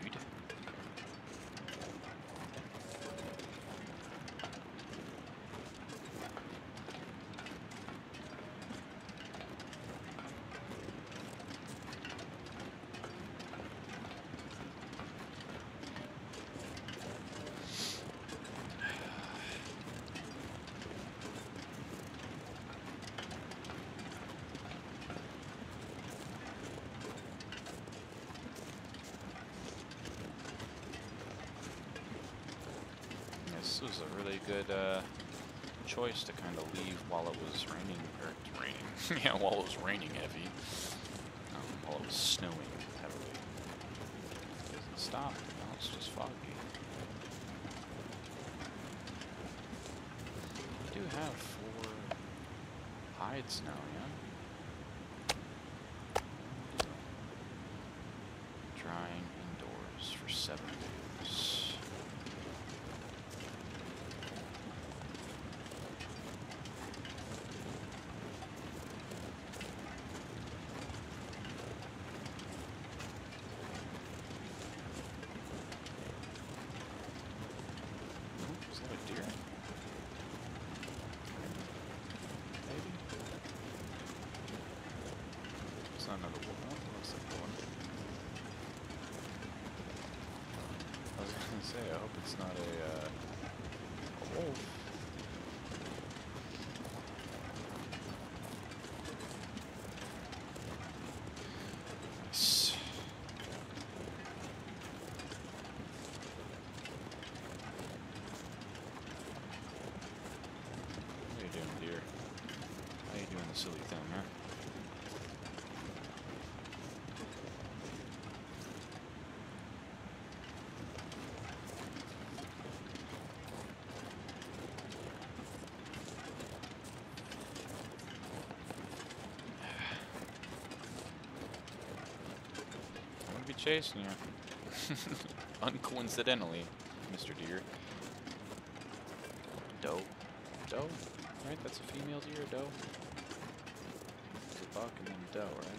This was a really good uh, choice to kind of leave while it was raining, or raining, yeah, while it was raining heavy, um, while it was snowing heavily. It doesn't stop, now it's just foggy. We do have four hides now, yeah? Drying indoors for seven days. Another one. Looks like one. I was gonna say, I hope it's not a, uh, a wolf. Nice. How you doing, dear? How you doing, the silly thing, huh? Chasing you. Uncoincidentally, Mister Deer. Doe. Doe? Right? That's a female deer, doe? It's a buck and then doe, right?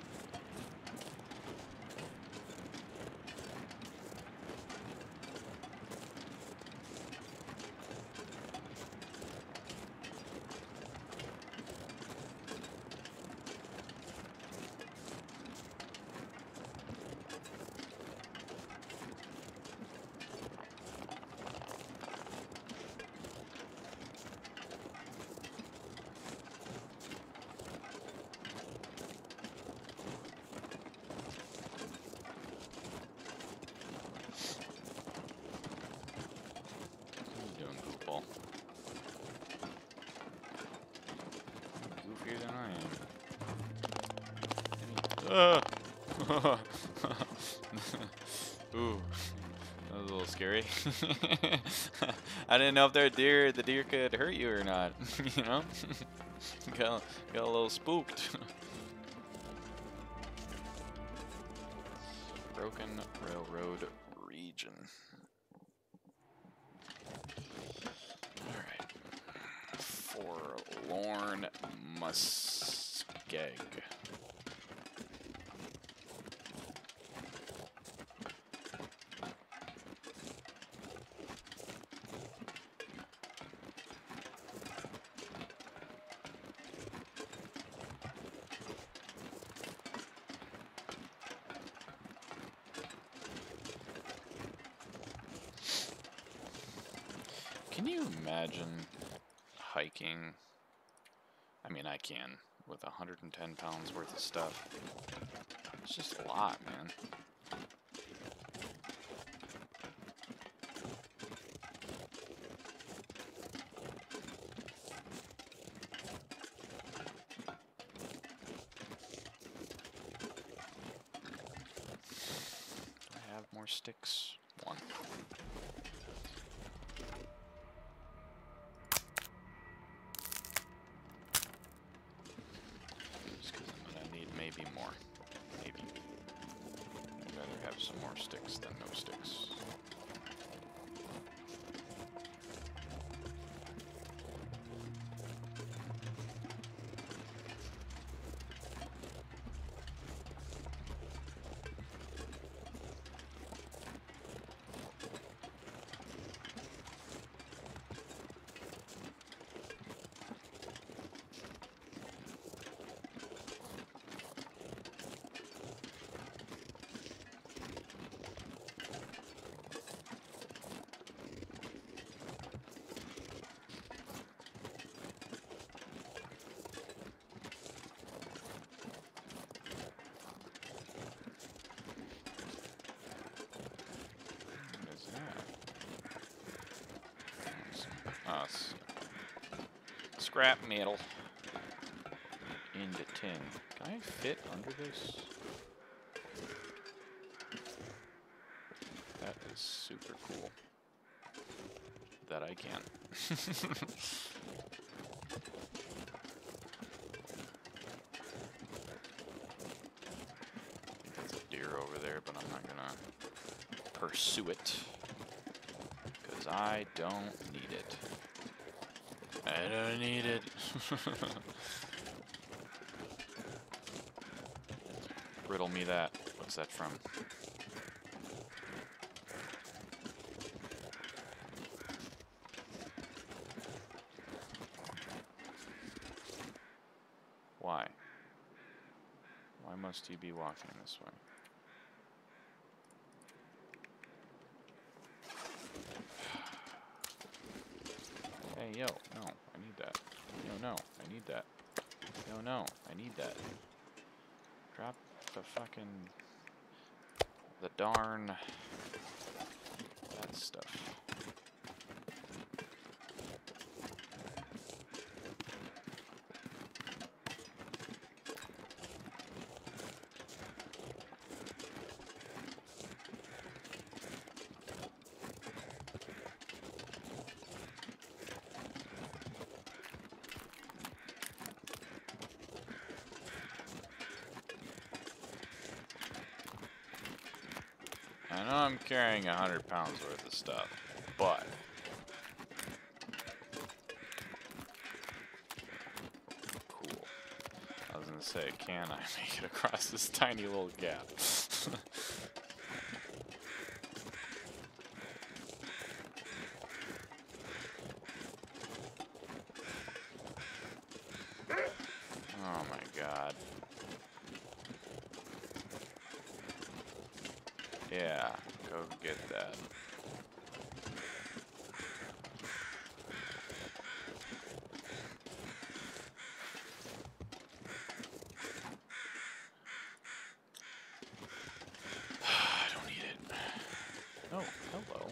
Goofier than I am. Uh. Ooh, that was a little scary. I didn't know if they're deer, the deer could hurt you or not. You know, got got a little spooked. Broken Railroad region. Alright. Forlorn Muskeg. Can you imagine hiking? I mean, I can, with one hundred ten pounds worth of stuff. It's just a lot, man. more sticks? One. Just because I'm gonna need maybe more. Maybe. I'd rather have some more sticks than no sticks. Us. Scrap metal into tin. Can I fit under this? That is super cool. That I can. There's a deer over there, but I'm not gonna pursue it. Because I don't need it. I don't need it. Riddle me that. What's that from? Why? Why must you be walking this way? Hey, yo, no, I need that. No, no, I need that. No, no, I need that. Drop the fucking... the darn... that stuff. I know I'm carrying a hundred pounds worth of stuff, but cool. I was gonna say, can I make it across this tiny little gap? Oh my god. Yeah, go get that. I don't need it. Oh, hello.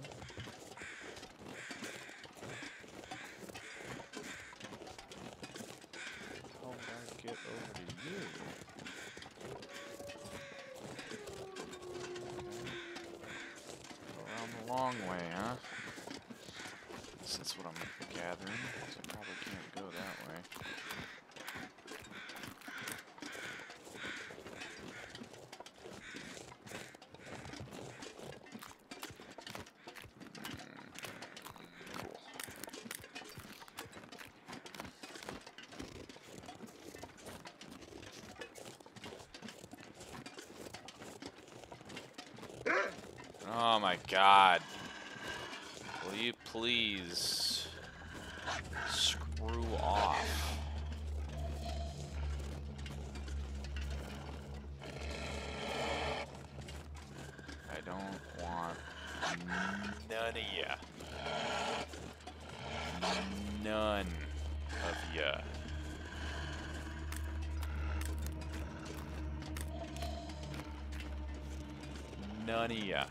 How do I get over to you? Long way, huh? That's what I'm gathering. So I probably can't go that way. Cool. Oh my god. Will you please screw off? I don't want none of ya. None of ya. None of ya.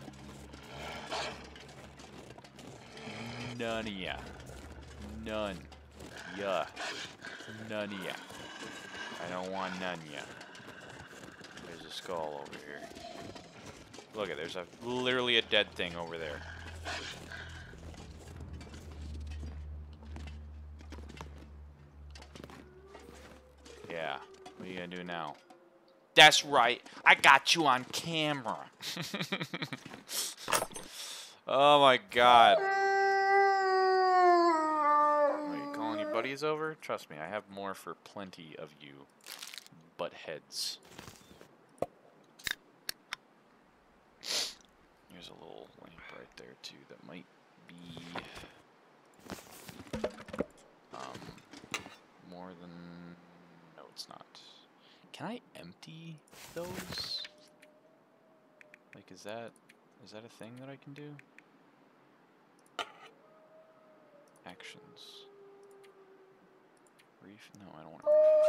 None of ya. None. Ya. None of ya. I don't want none of ya. There's a skull over here. Look at, there's a literally a dead thing over there. Yeah, what are you gonna do now? That's right, I got you on camera. Oh my god. Are you calling your buddies over? Trust me, I have more for plenty of you butt heads. There's a little lamp right there too that might be um more than no it's not. Can I empty those? Like is that is that a thing that I can do? Actions. Reef? No, I don't want to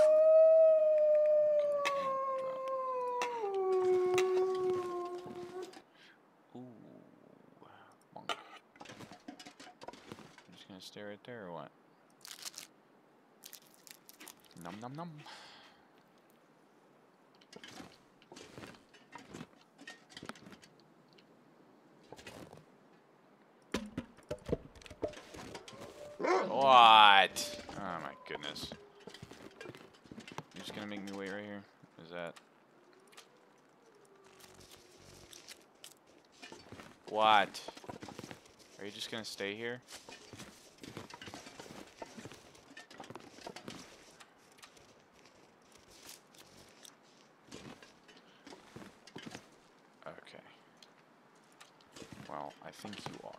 reef. Okay, drop. Ooh, monk. I'm just gonna stay right there or what? Num num num. What? Oh my goodness. You're just gonna make me wait right here? Is that... What? Are you just gonna stay here? Okay. Well, I think you are.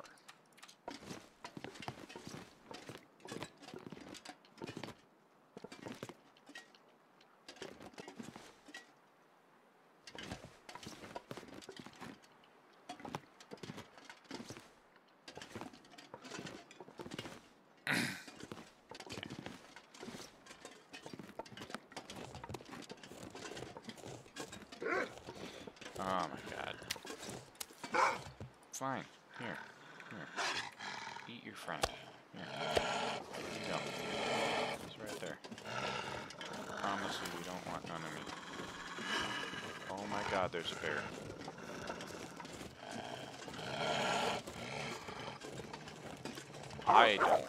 Oh my god. Fine. Here. Here. Eat your friend. Here. Here you go. He's right there. I promise you we don't want none of me. Oh my god, there's a bear. I don't.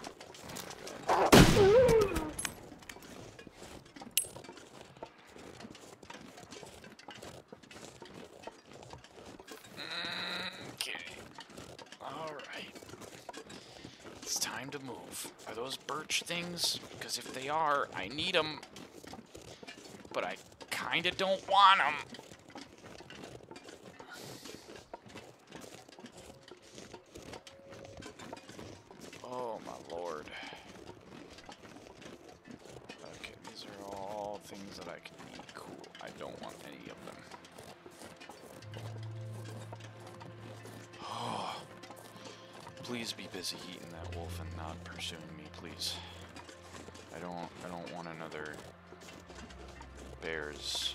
To move. Are those birch things? Because if they are, I need them. But I kinda don't want them. Oh my lord. Okay, these are all things that I can eat. Cool. I don't want any of them. Oh. Please be busy eating that wolf and not pursuing me, please. I don't I don't want another bears.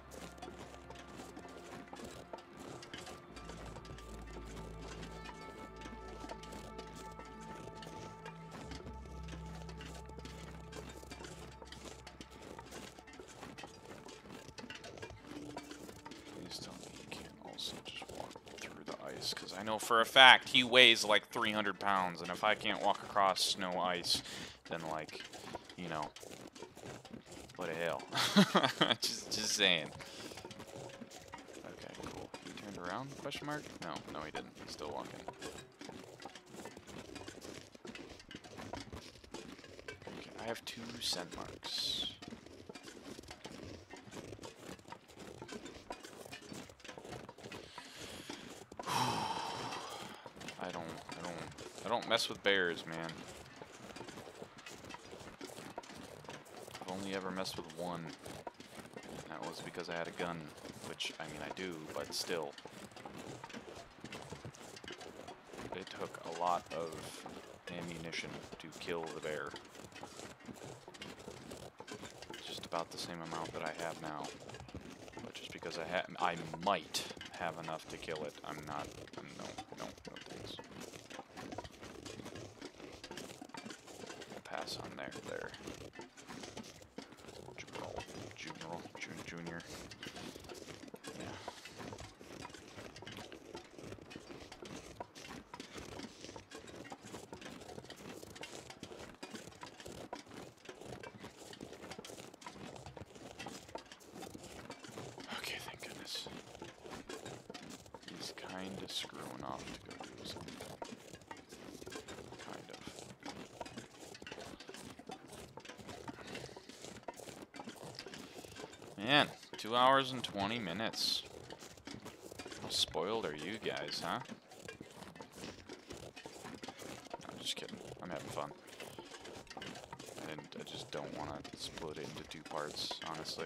Please tell me you can't also just walk through the ice, because I know for a fact he weighs like three hundred pounds, and if I can't walk across snow ice, then like, you know, what the hell. just, just saying. Okay, cool. He turned around? Question mark? No, no he didn't. He's still walking. Okay, I have two scent marks. I don't, I don't, I don't mess with bears, man. I've only ever messed with one. That was because I had a gun, which, I mean, I do, but still. It took a lot of ammunition to kill the bear. Just about the same amount that I have now. But just because I ha I might have enough to kill it, I'm not, I'm no, no, no thanks. Pass on there, there. Junior, junior, junior. Yeah. kinda screwing off to go do something. Kind of. Man, two hours and twenty minutes. How spoiled are you guys, huh? I'm just kidding. I'm having fun. I didn't. I just don't want to split it into two parts, honestly.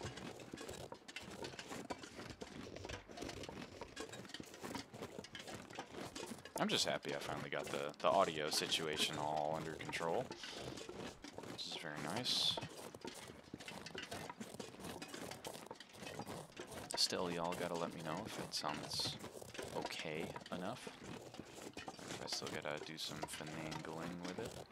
I'm just happy I finally got the, the audio situation all under control, which is very nice. Still, y'all gotta let me know if it sounds okay enough. If I still gotta do some finagling with it.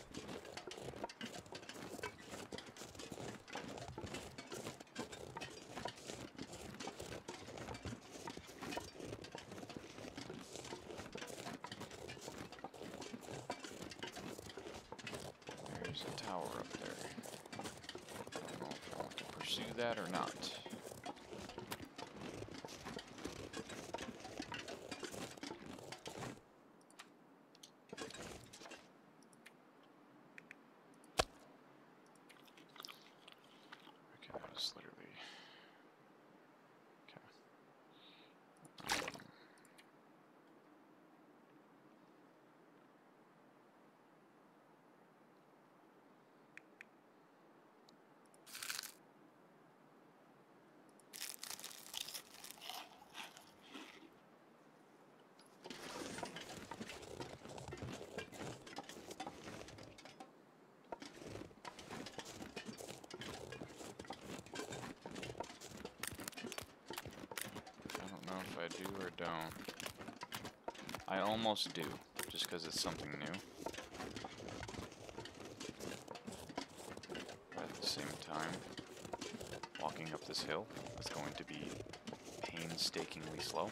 There's a tower up there. I don't know if I want to pursue that or not. Literally. Okay. Um, if I do or don't. I almost do, just because it's something new. But at the same time, walking up this hill is going to be painstakingly slow.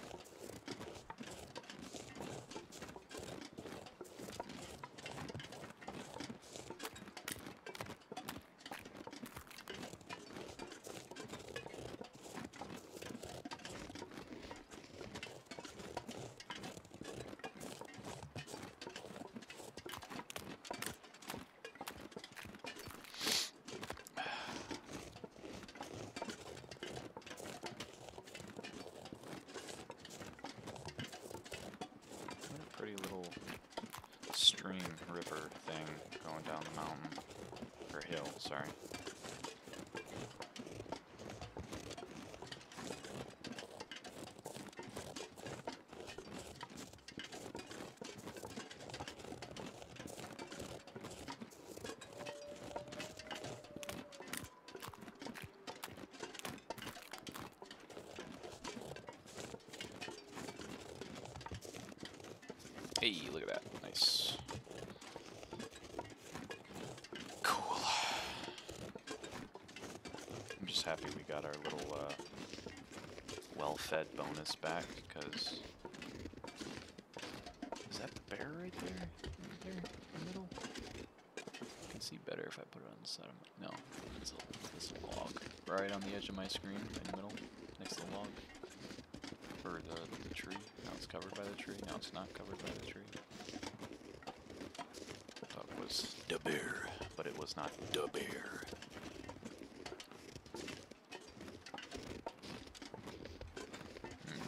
Pretty little stream river thing going down the mountain, or hill, sorry. Hey, look at that. Nice. Cool. I'm just happy we got our little uh, well-fed bonus back, because... Is that the bear right there? Right there in the middle? I can see better if I put it on the side of my... No, it's a, it's a log. Right on the edge of my screen, in the middle, next to the log. Or the, the tree. Now it's covered by the tree. Now it's not covered by the tree. I thought it was the bear, but it was not the bear. Hmm.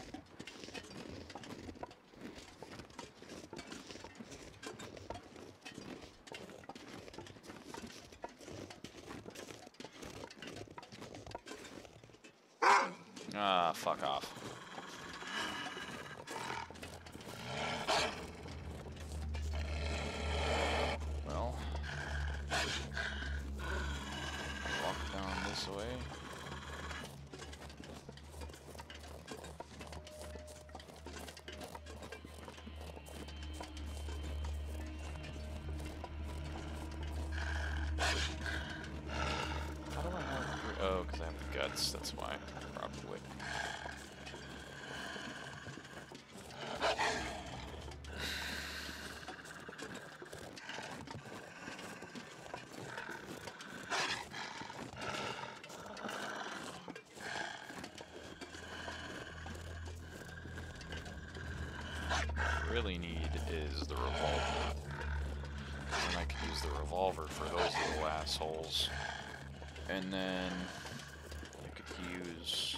Ah, fuck off. Well, walk down this way. How do I have... Oh, because I have the guts, that's why, probably. I really need is the revolver. And I can use the revolver for those little assholes. And then I could use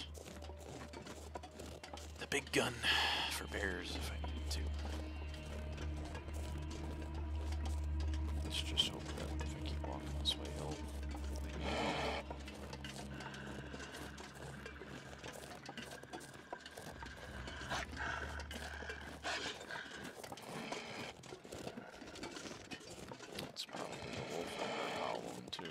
the big gun for bears if I need to. Let's just hope that if I keep walking this way, he'll leave me alone. It's probably a wolf I heard howling too.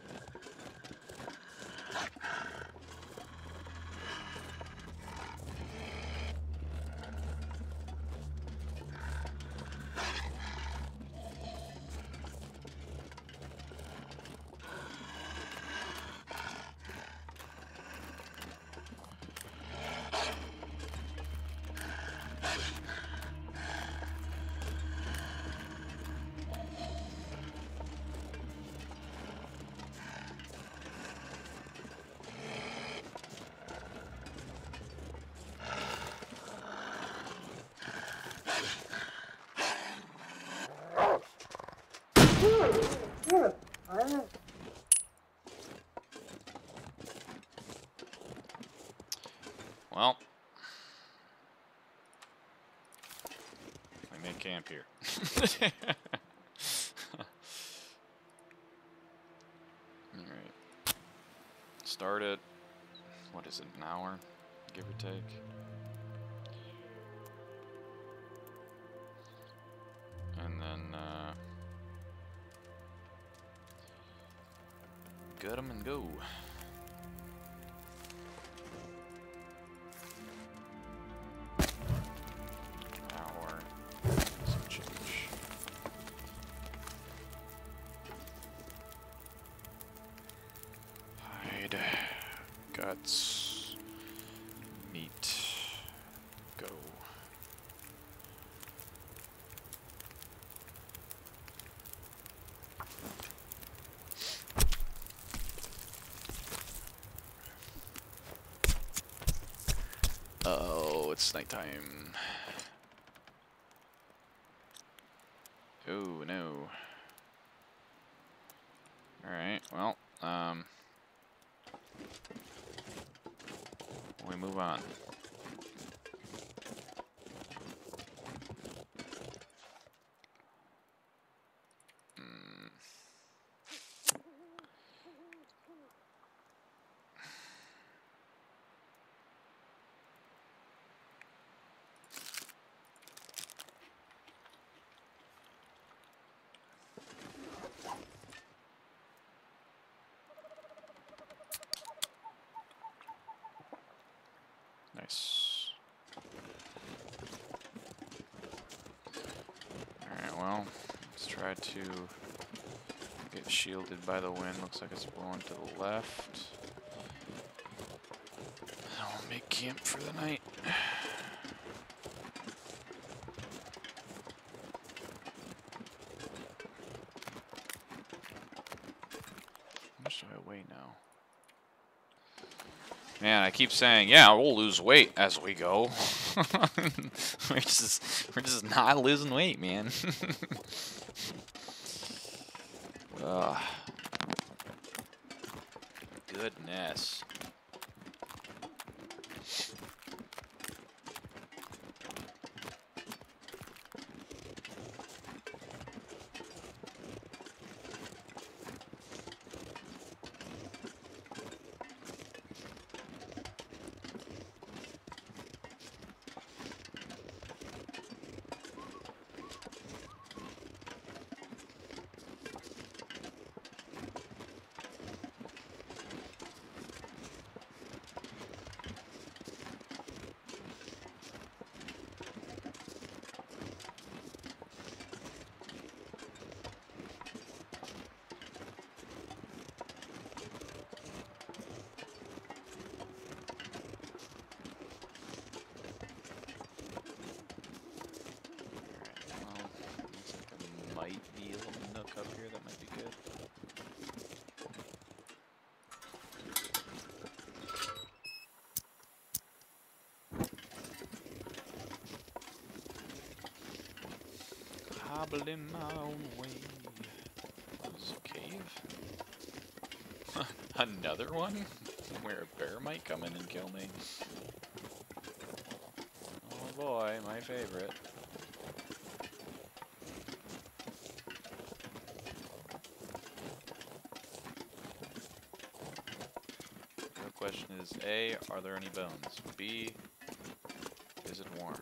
Well, we may camp here. Alright. Start it. What is it, an hour? Give or take. And then, uh... gut 'em and go. Hour. Some change. Hide. Guts. Meat. Go. Oh, it's nighttime. Oh, no. Alright, well, um... we move on. Mm. Nice. Alright, well, let's try to get shielded by the wind. Looks like it's blowing to the left. I'll make camp for the night. How much do I weigh now? Man, I keep saying, yeah, we'll lose weight as we go. we're just, we're just not losing weight, man. Ugh. Goodness. Might be a little nook up here that might be good. wobbling my own way. There's a cave. Another one? Where a bear might come in and kill me? Oh boy, my favorite. The question is, A, are there any bones? B, is it warm?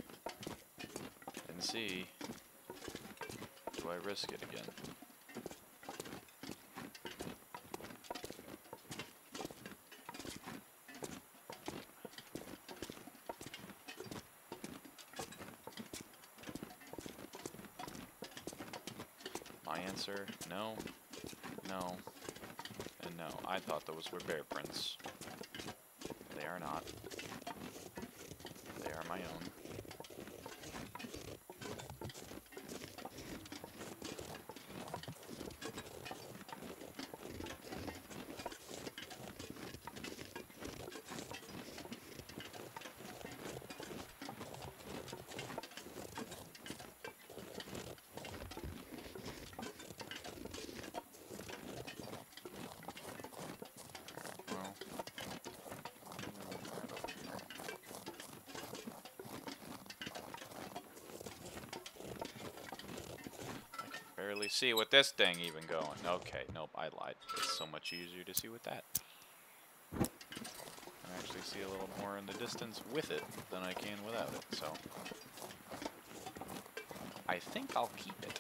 And C, do I risk it again? My answer, no, no, and no. I thought those were bear prints. They are not. They are my own. Barely see with this thing even going. Okay, nope, I lied. It's so much easier to see with that. I actually see a little more in the distance with it than I can without it, so I think I'll keep it.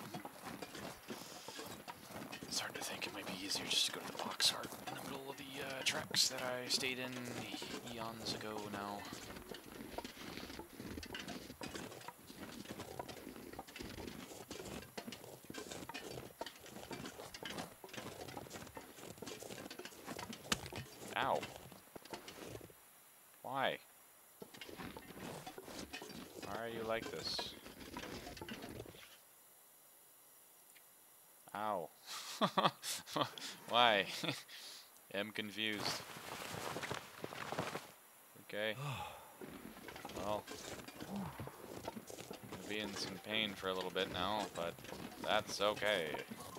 It's hard to think it might be easier just to go to the box art in the middle of the uh, tracks that I stayed in eons ago now. Ow. Why? Why are you like this? Ow. Why? I'm confused. Okay. Well, I'm gonna be in some pain for a little bit now, but that's okay.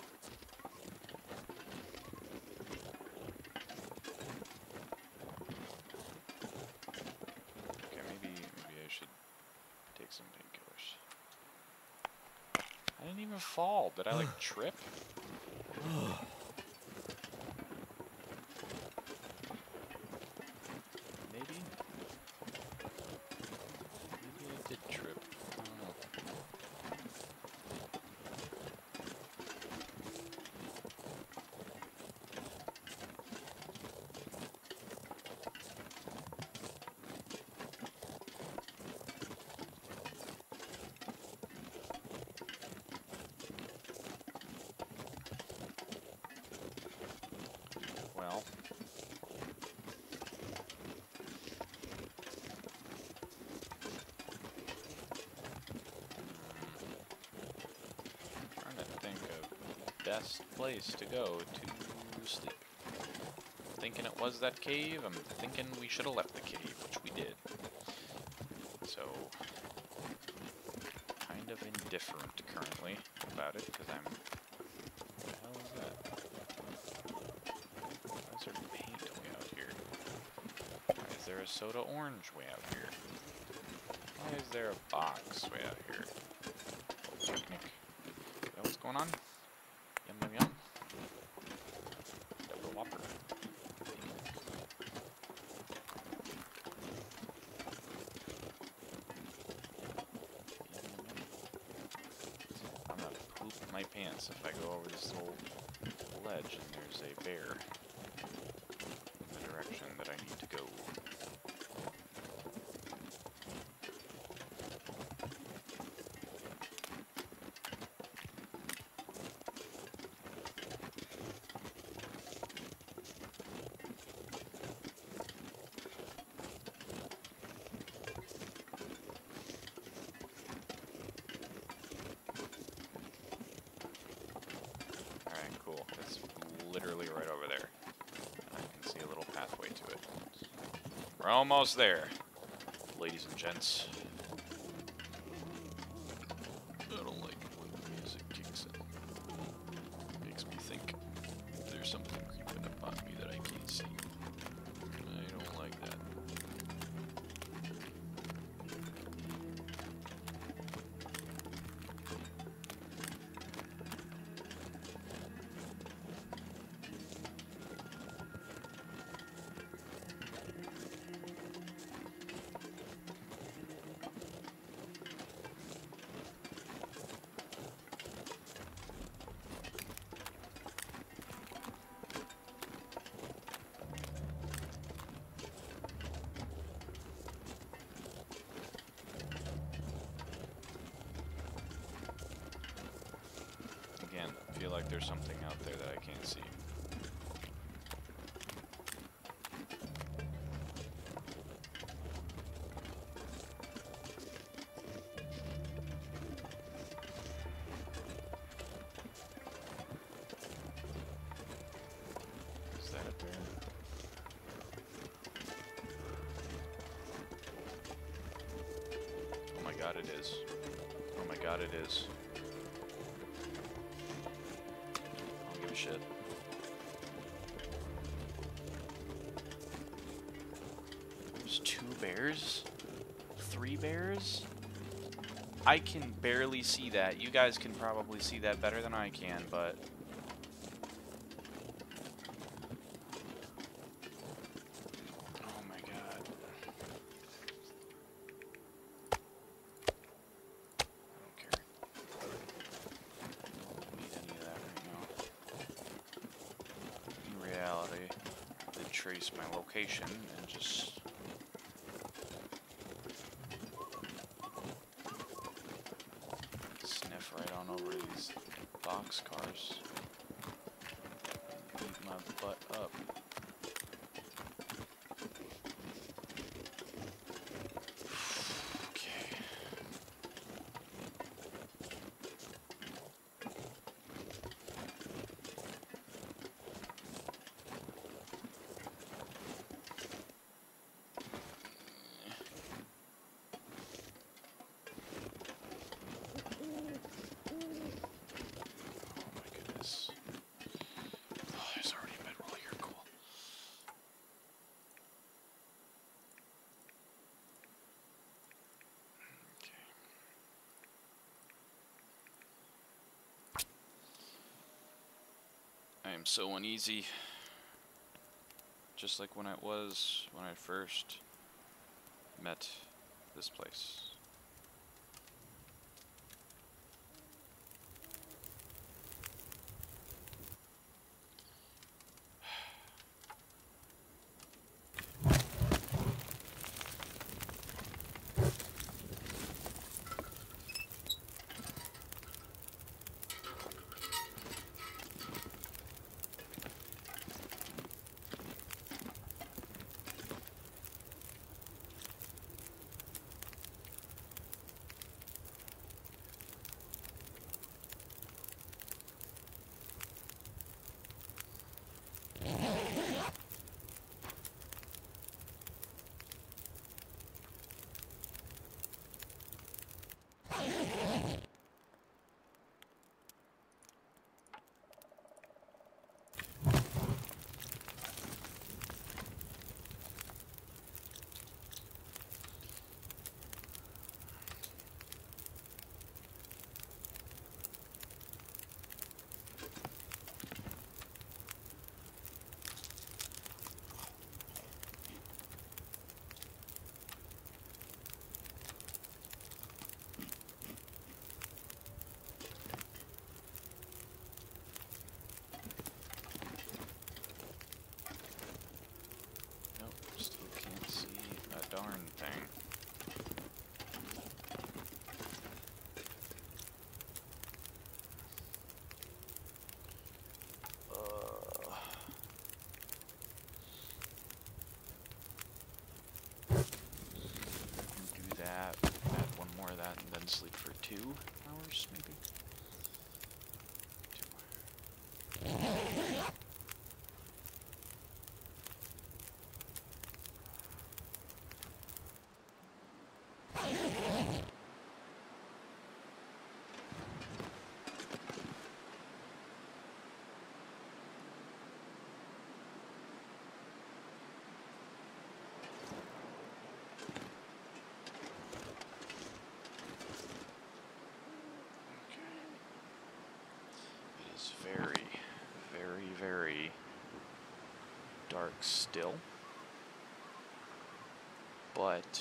Okay, maybe maybe I should take some painkillers. I didn't even fall. Did I like trip? Maybe? Maybe I did trip. I don't know. Well. Trying to think of best place to go to sleep. Thinking it was that cave. I'm thinking we should have left the cave, which we did. So, kind of indifferent currently about it, because I'm... What the hell is that? Why is there paint way out here? Why is there a soda orange way out here? Why is there a box way out here? Picnic? Is that what's going on? Yum yum yum. Double Whopper. I'm gonna poop my pants if I go over this little ledge and there's a bear in the direction that I need to go. Alright, cool. It's literally right over there. I can see a little pathway to it. We're almost there, ladies and gents. I don't like think there's something creeping up on me that I can't see. I don't like that. Again, I feel like there's something out there that I can't see. Is that a bear? Oh my god, it is. Oh my god, it is. Shit. There's two bears? Three bears? I can barely see that. You guys can probably see that better than I can, but... Oh my god. I don't care. Don't need any of that right now. In reality, I did trace my location and just sniff right on over these boxcars. Beat my butt up. Okay. I am so uneasy, just like when I was when I first met this place. Darn thing. Uh, do that, add one more of that, and then sleep for two hours, maybe? Two. very dark still. But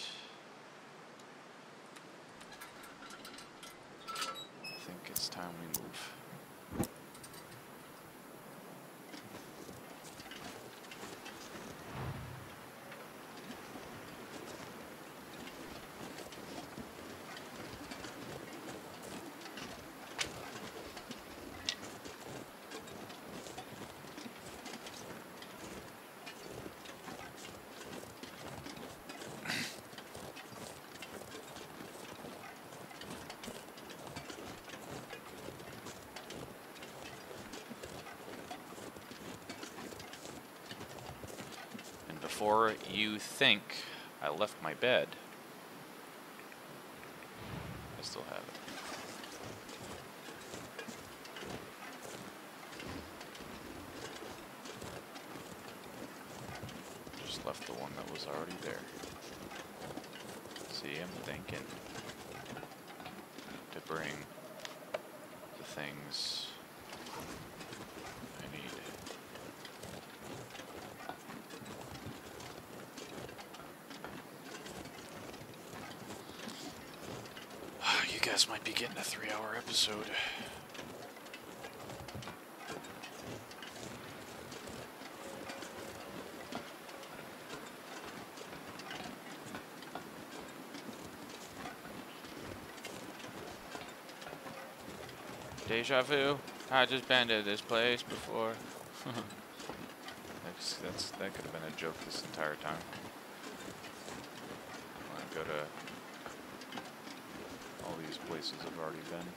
I think it's time we move. Before you think I left my bed, I still have it. Just left the one that was already there. See, I'm thinking to bring the things I need. You guys might be getting a three-hour episode. Deja vu? I just been to this place before. that's, that's, that could have been a joke this entire time. I want to go to all these places I've already been.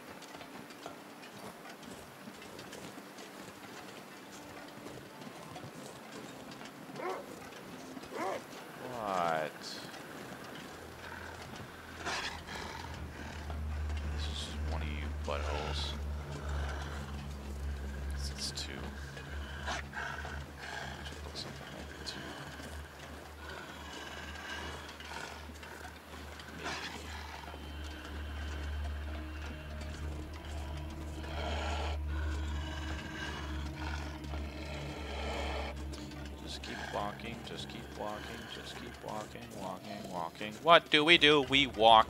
What? This is one of you buttholes. This is two. Should put something like two. Just keep walking, just keep walking, just keep walking, walking, walking. What do we do? We walk.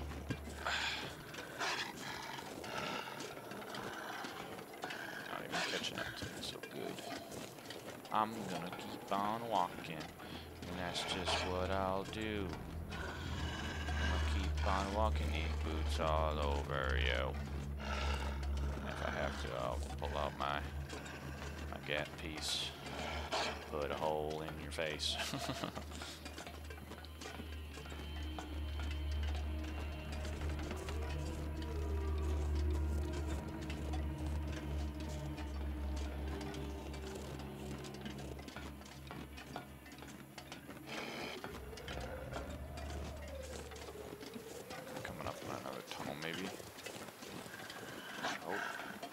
Not even catching up to me so good. I'm gonna keep on walking, and that's just what I'll do. I'm gonna keep on walking, these boots all over you. And if I have to, I'll pull out my, my gap piece. Put a hole in your face. Coming up on another tunnel, maybe. Oh.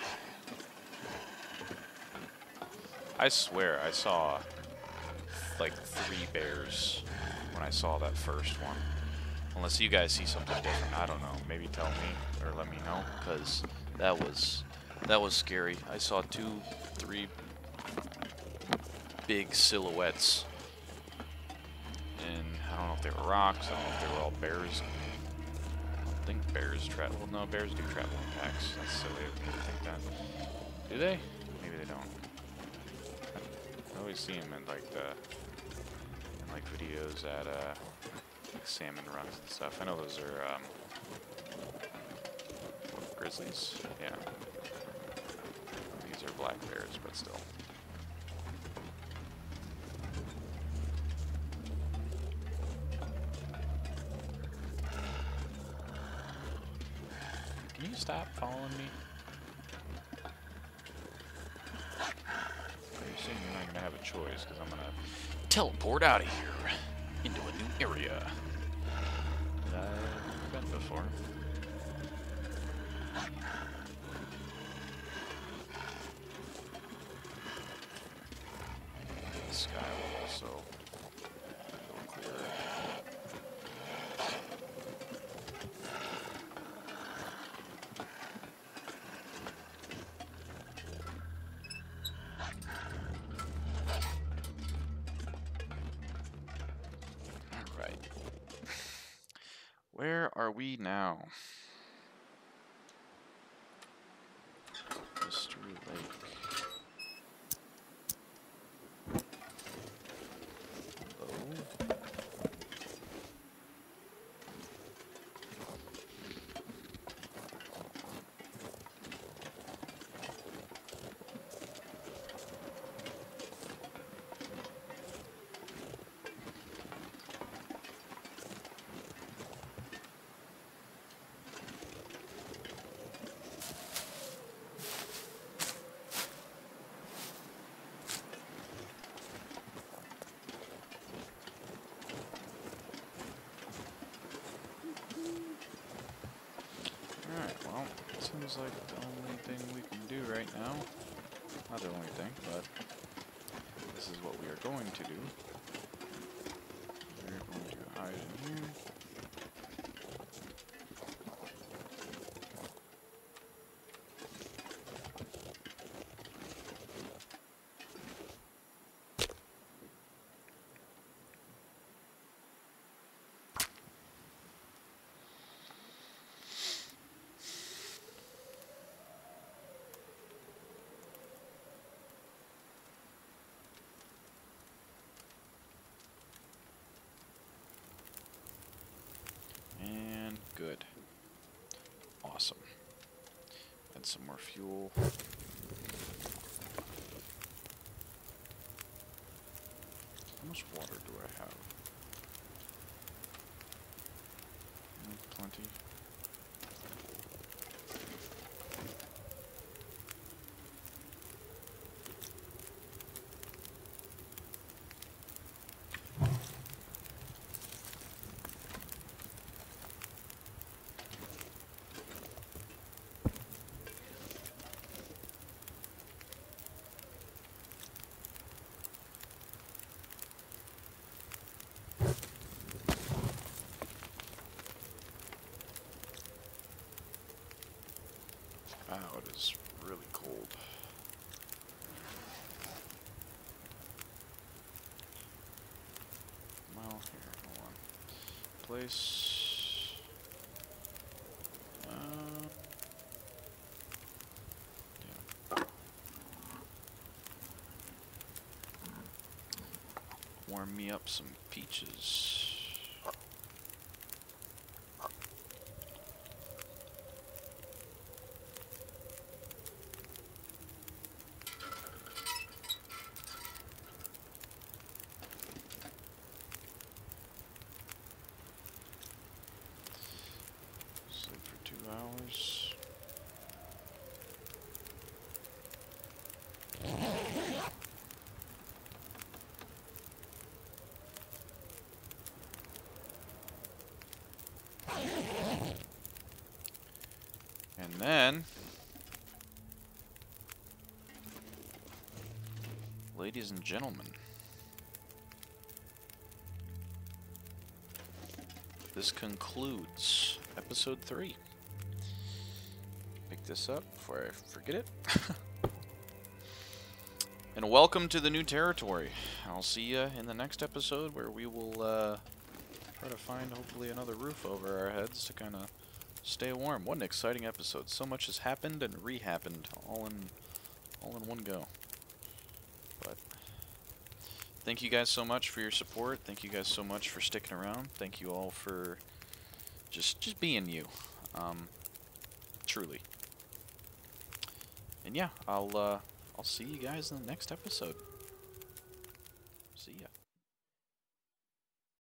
I swear I saw like three bears when I saw that first one. Unless you guys see something different, I don't know. Maybe tell me or let me know, because that was that was scary. I saw two, three big silhouettes, and I don't know if they were rocks. I don't know if they were all bears. I don't think bears travel. Well, no, bears do travel in packs. That's silly of me to think that. Do they? Maybe they don't. I always see them in like the in like videos at uh, like salmon runs and stuff. I know those are um, grizzlies. Yeah, these are black bears, but still. Can you stop following me? I assume you're not going to have a choice, because I'm going to teleport out of here into a new area that I've been before. The sky will also go clearer. Where are we now? Mystery Lake. Hello? Alright, well, seems like the only thing we can do right now, not the only thing, but this is what we are going to do. We're going to hide in here. And good. Awesome. Add some more fuel. How much water do I have? Mm, plenty. Wow, it is really cold. Well, here, hold on. Place. Uh, yeah. Warm me up some peaches. Sleep for two hours. And then, ladies and gentlemen, this concludes episode three. Pick this up before I forget it. And welcome to the new territory. I'll see you in the next episode where we will uh, try to find hopefully another roof over our heads to kind of stay warm. What an exciting episode. So much has happened and re-happened all in all in one go. But thank you guys so much for your support. Thank you guys so much for sticking around. Thank you all for just just being you. Um, truly. And yeah, I'll uh, I'll see you guys in the next episode. See ya.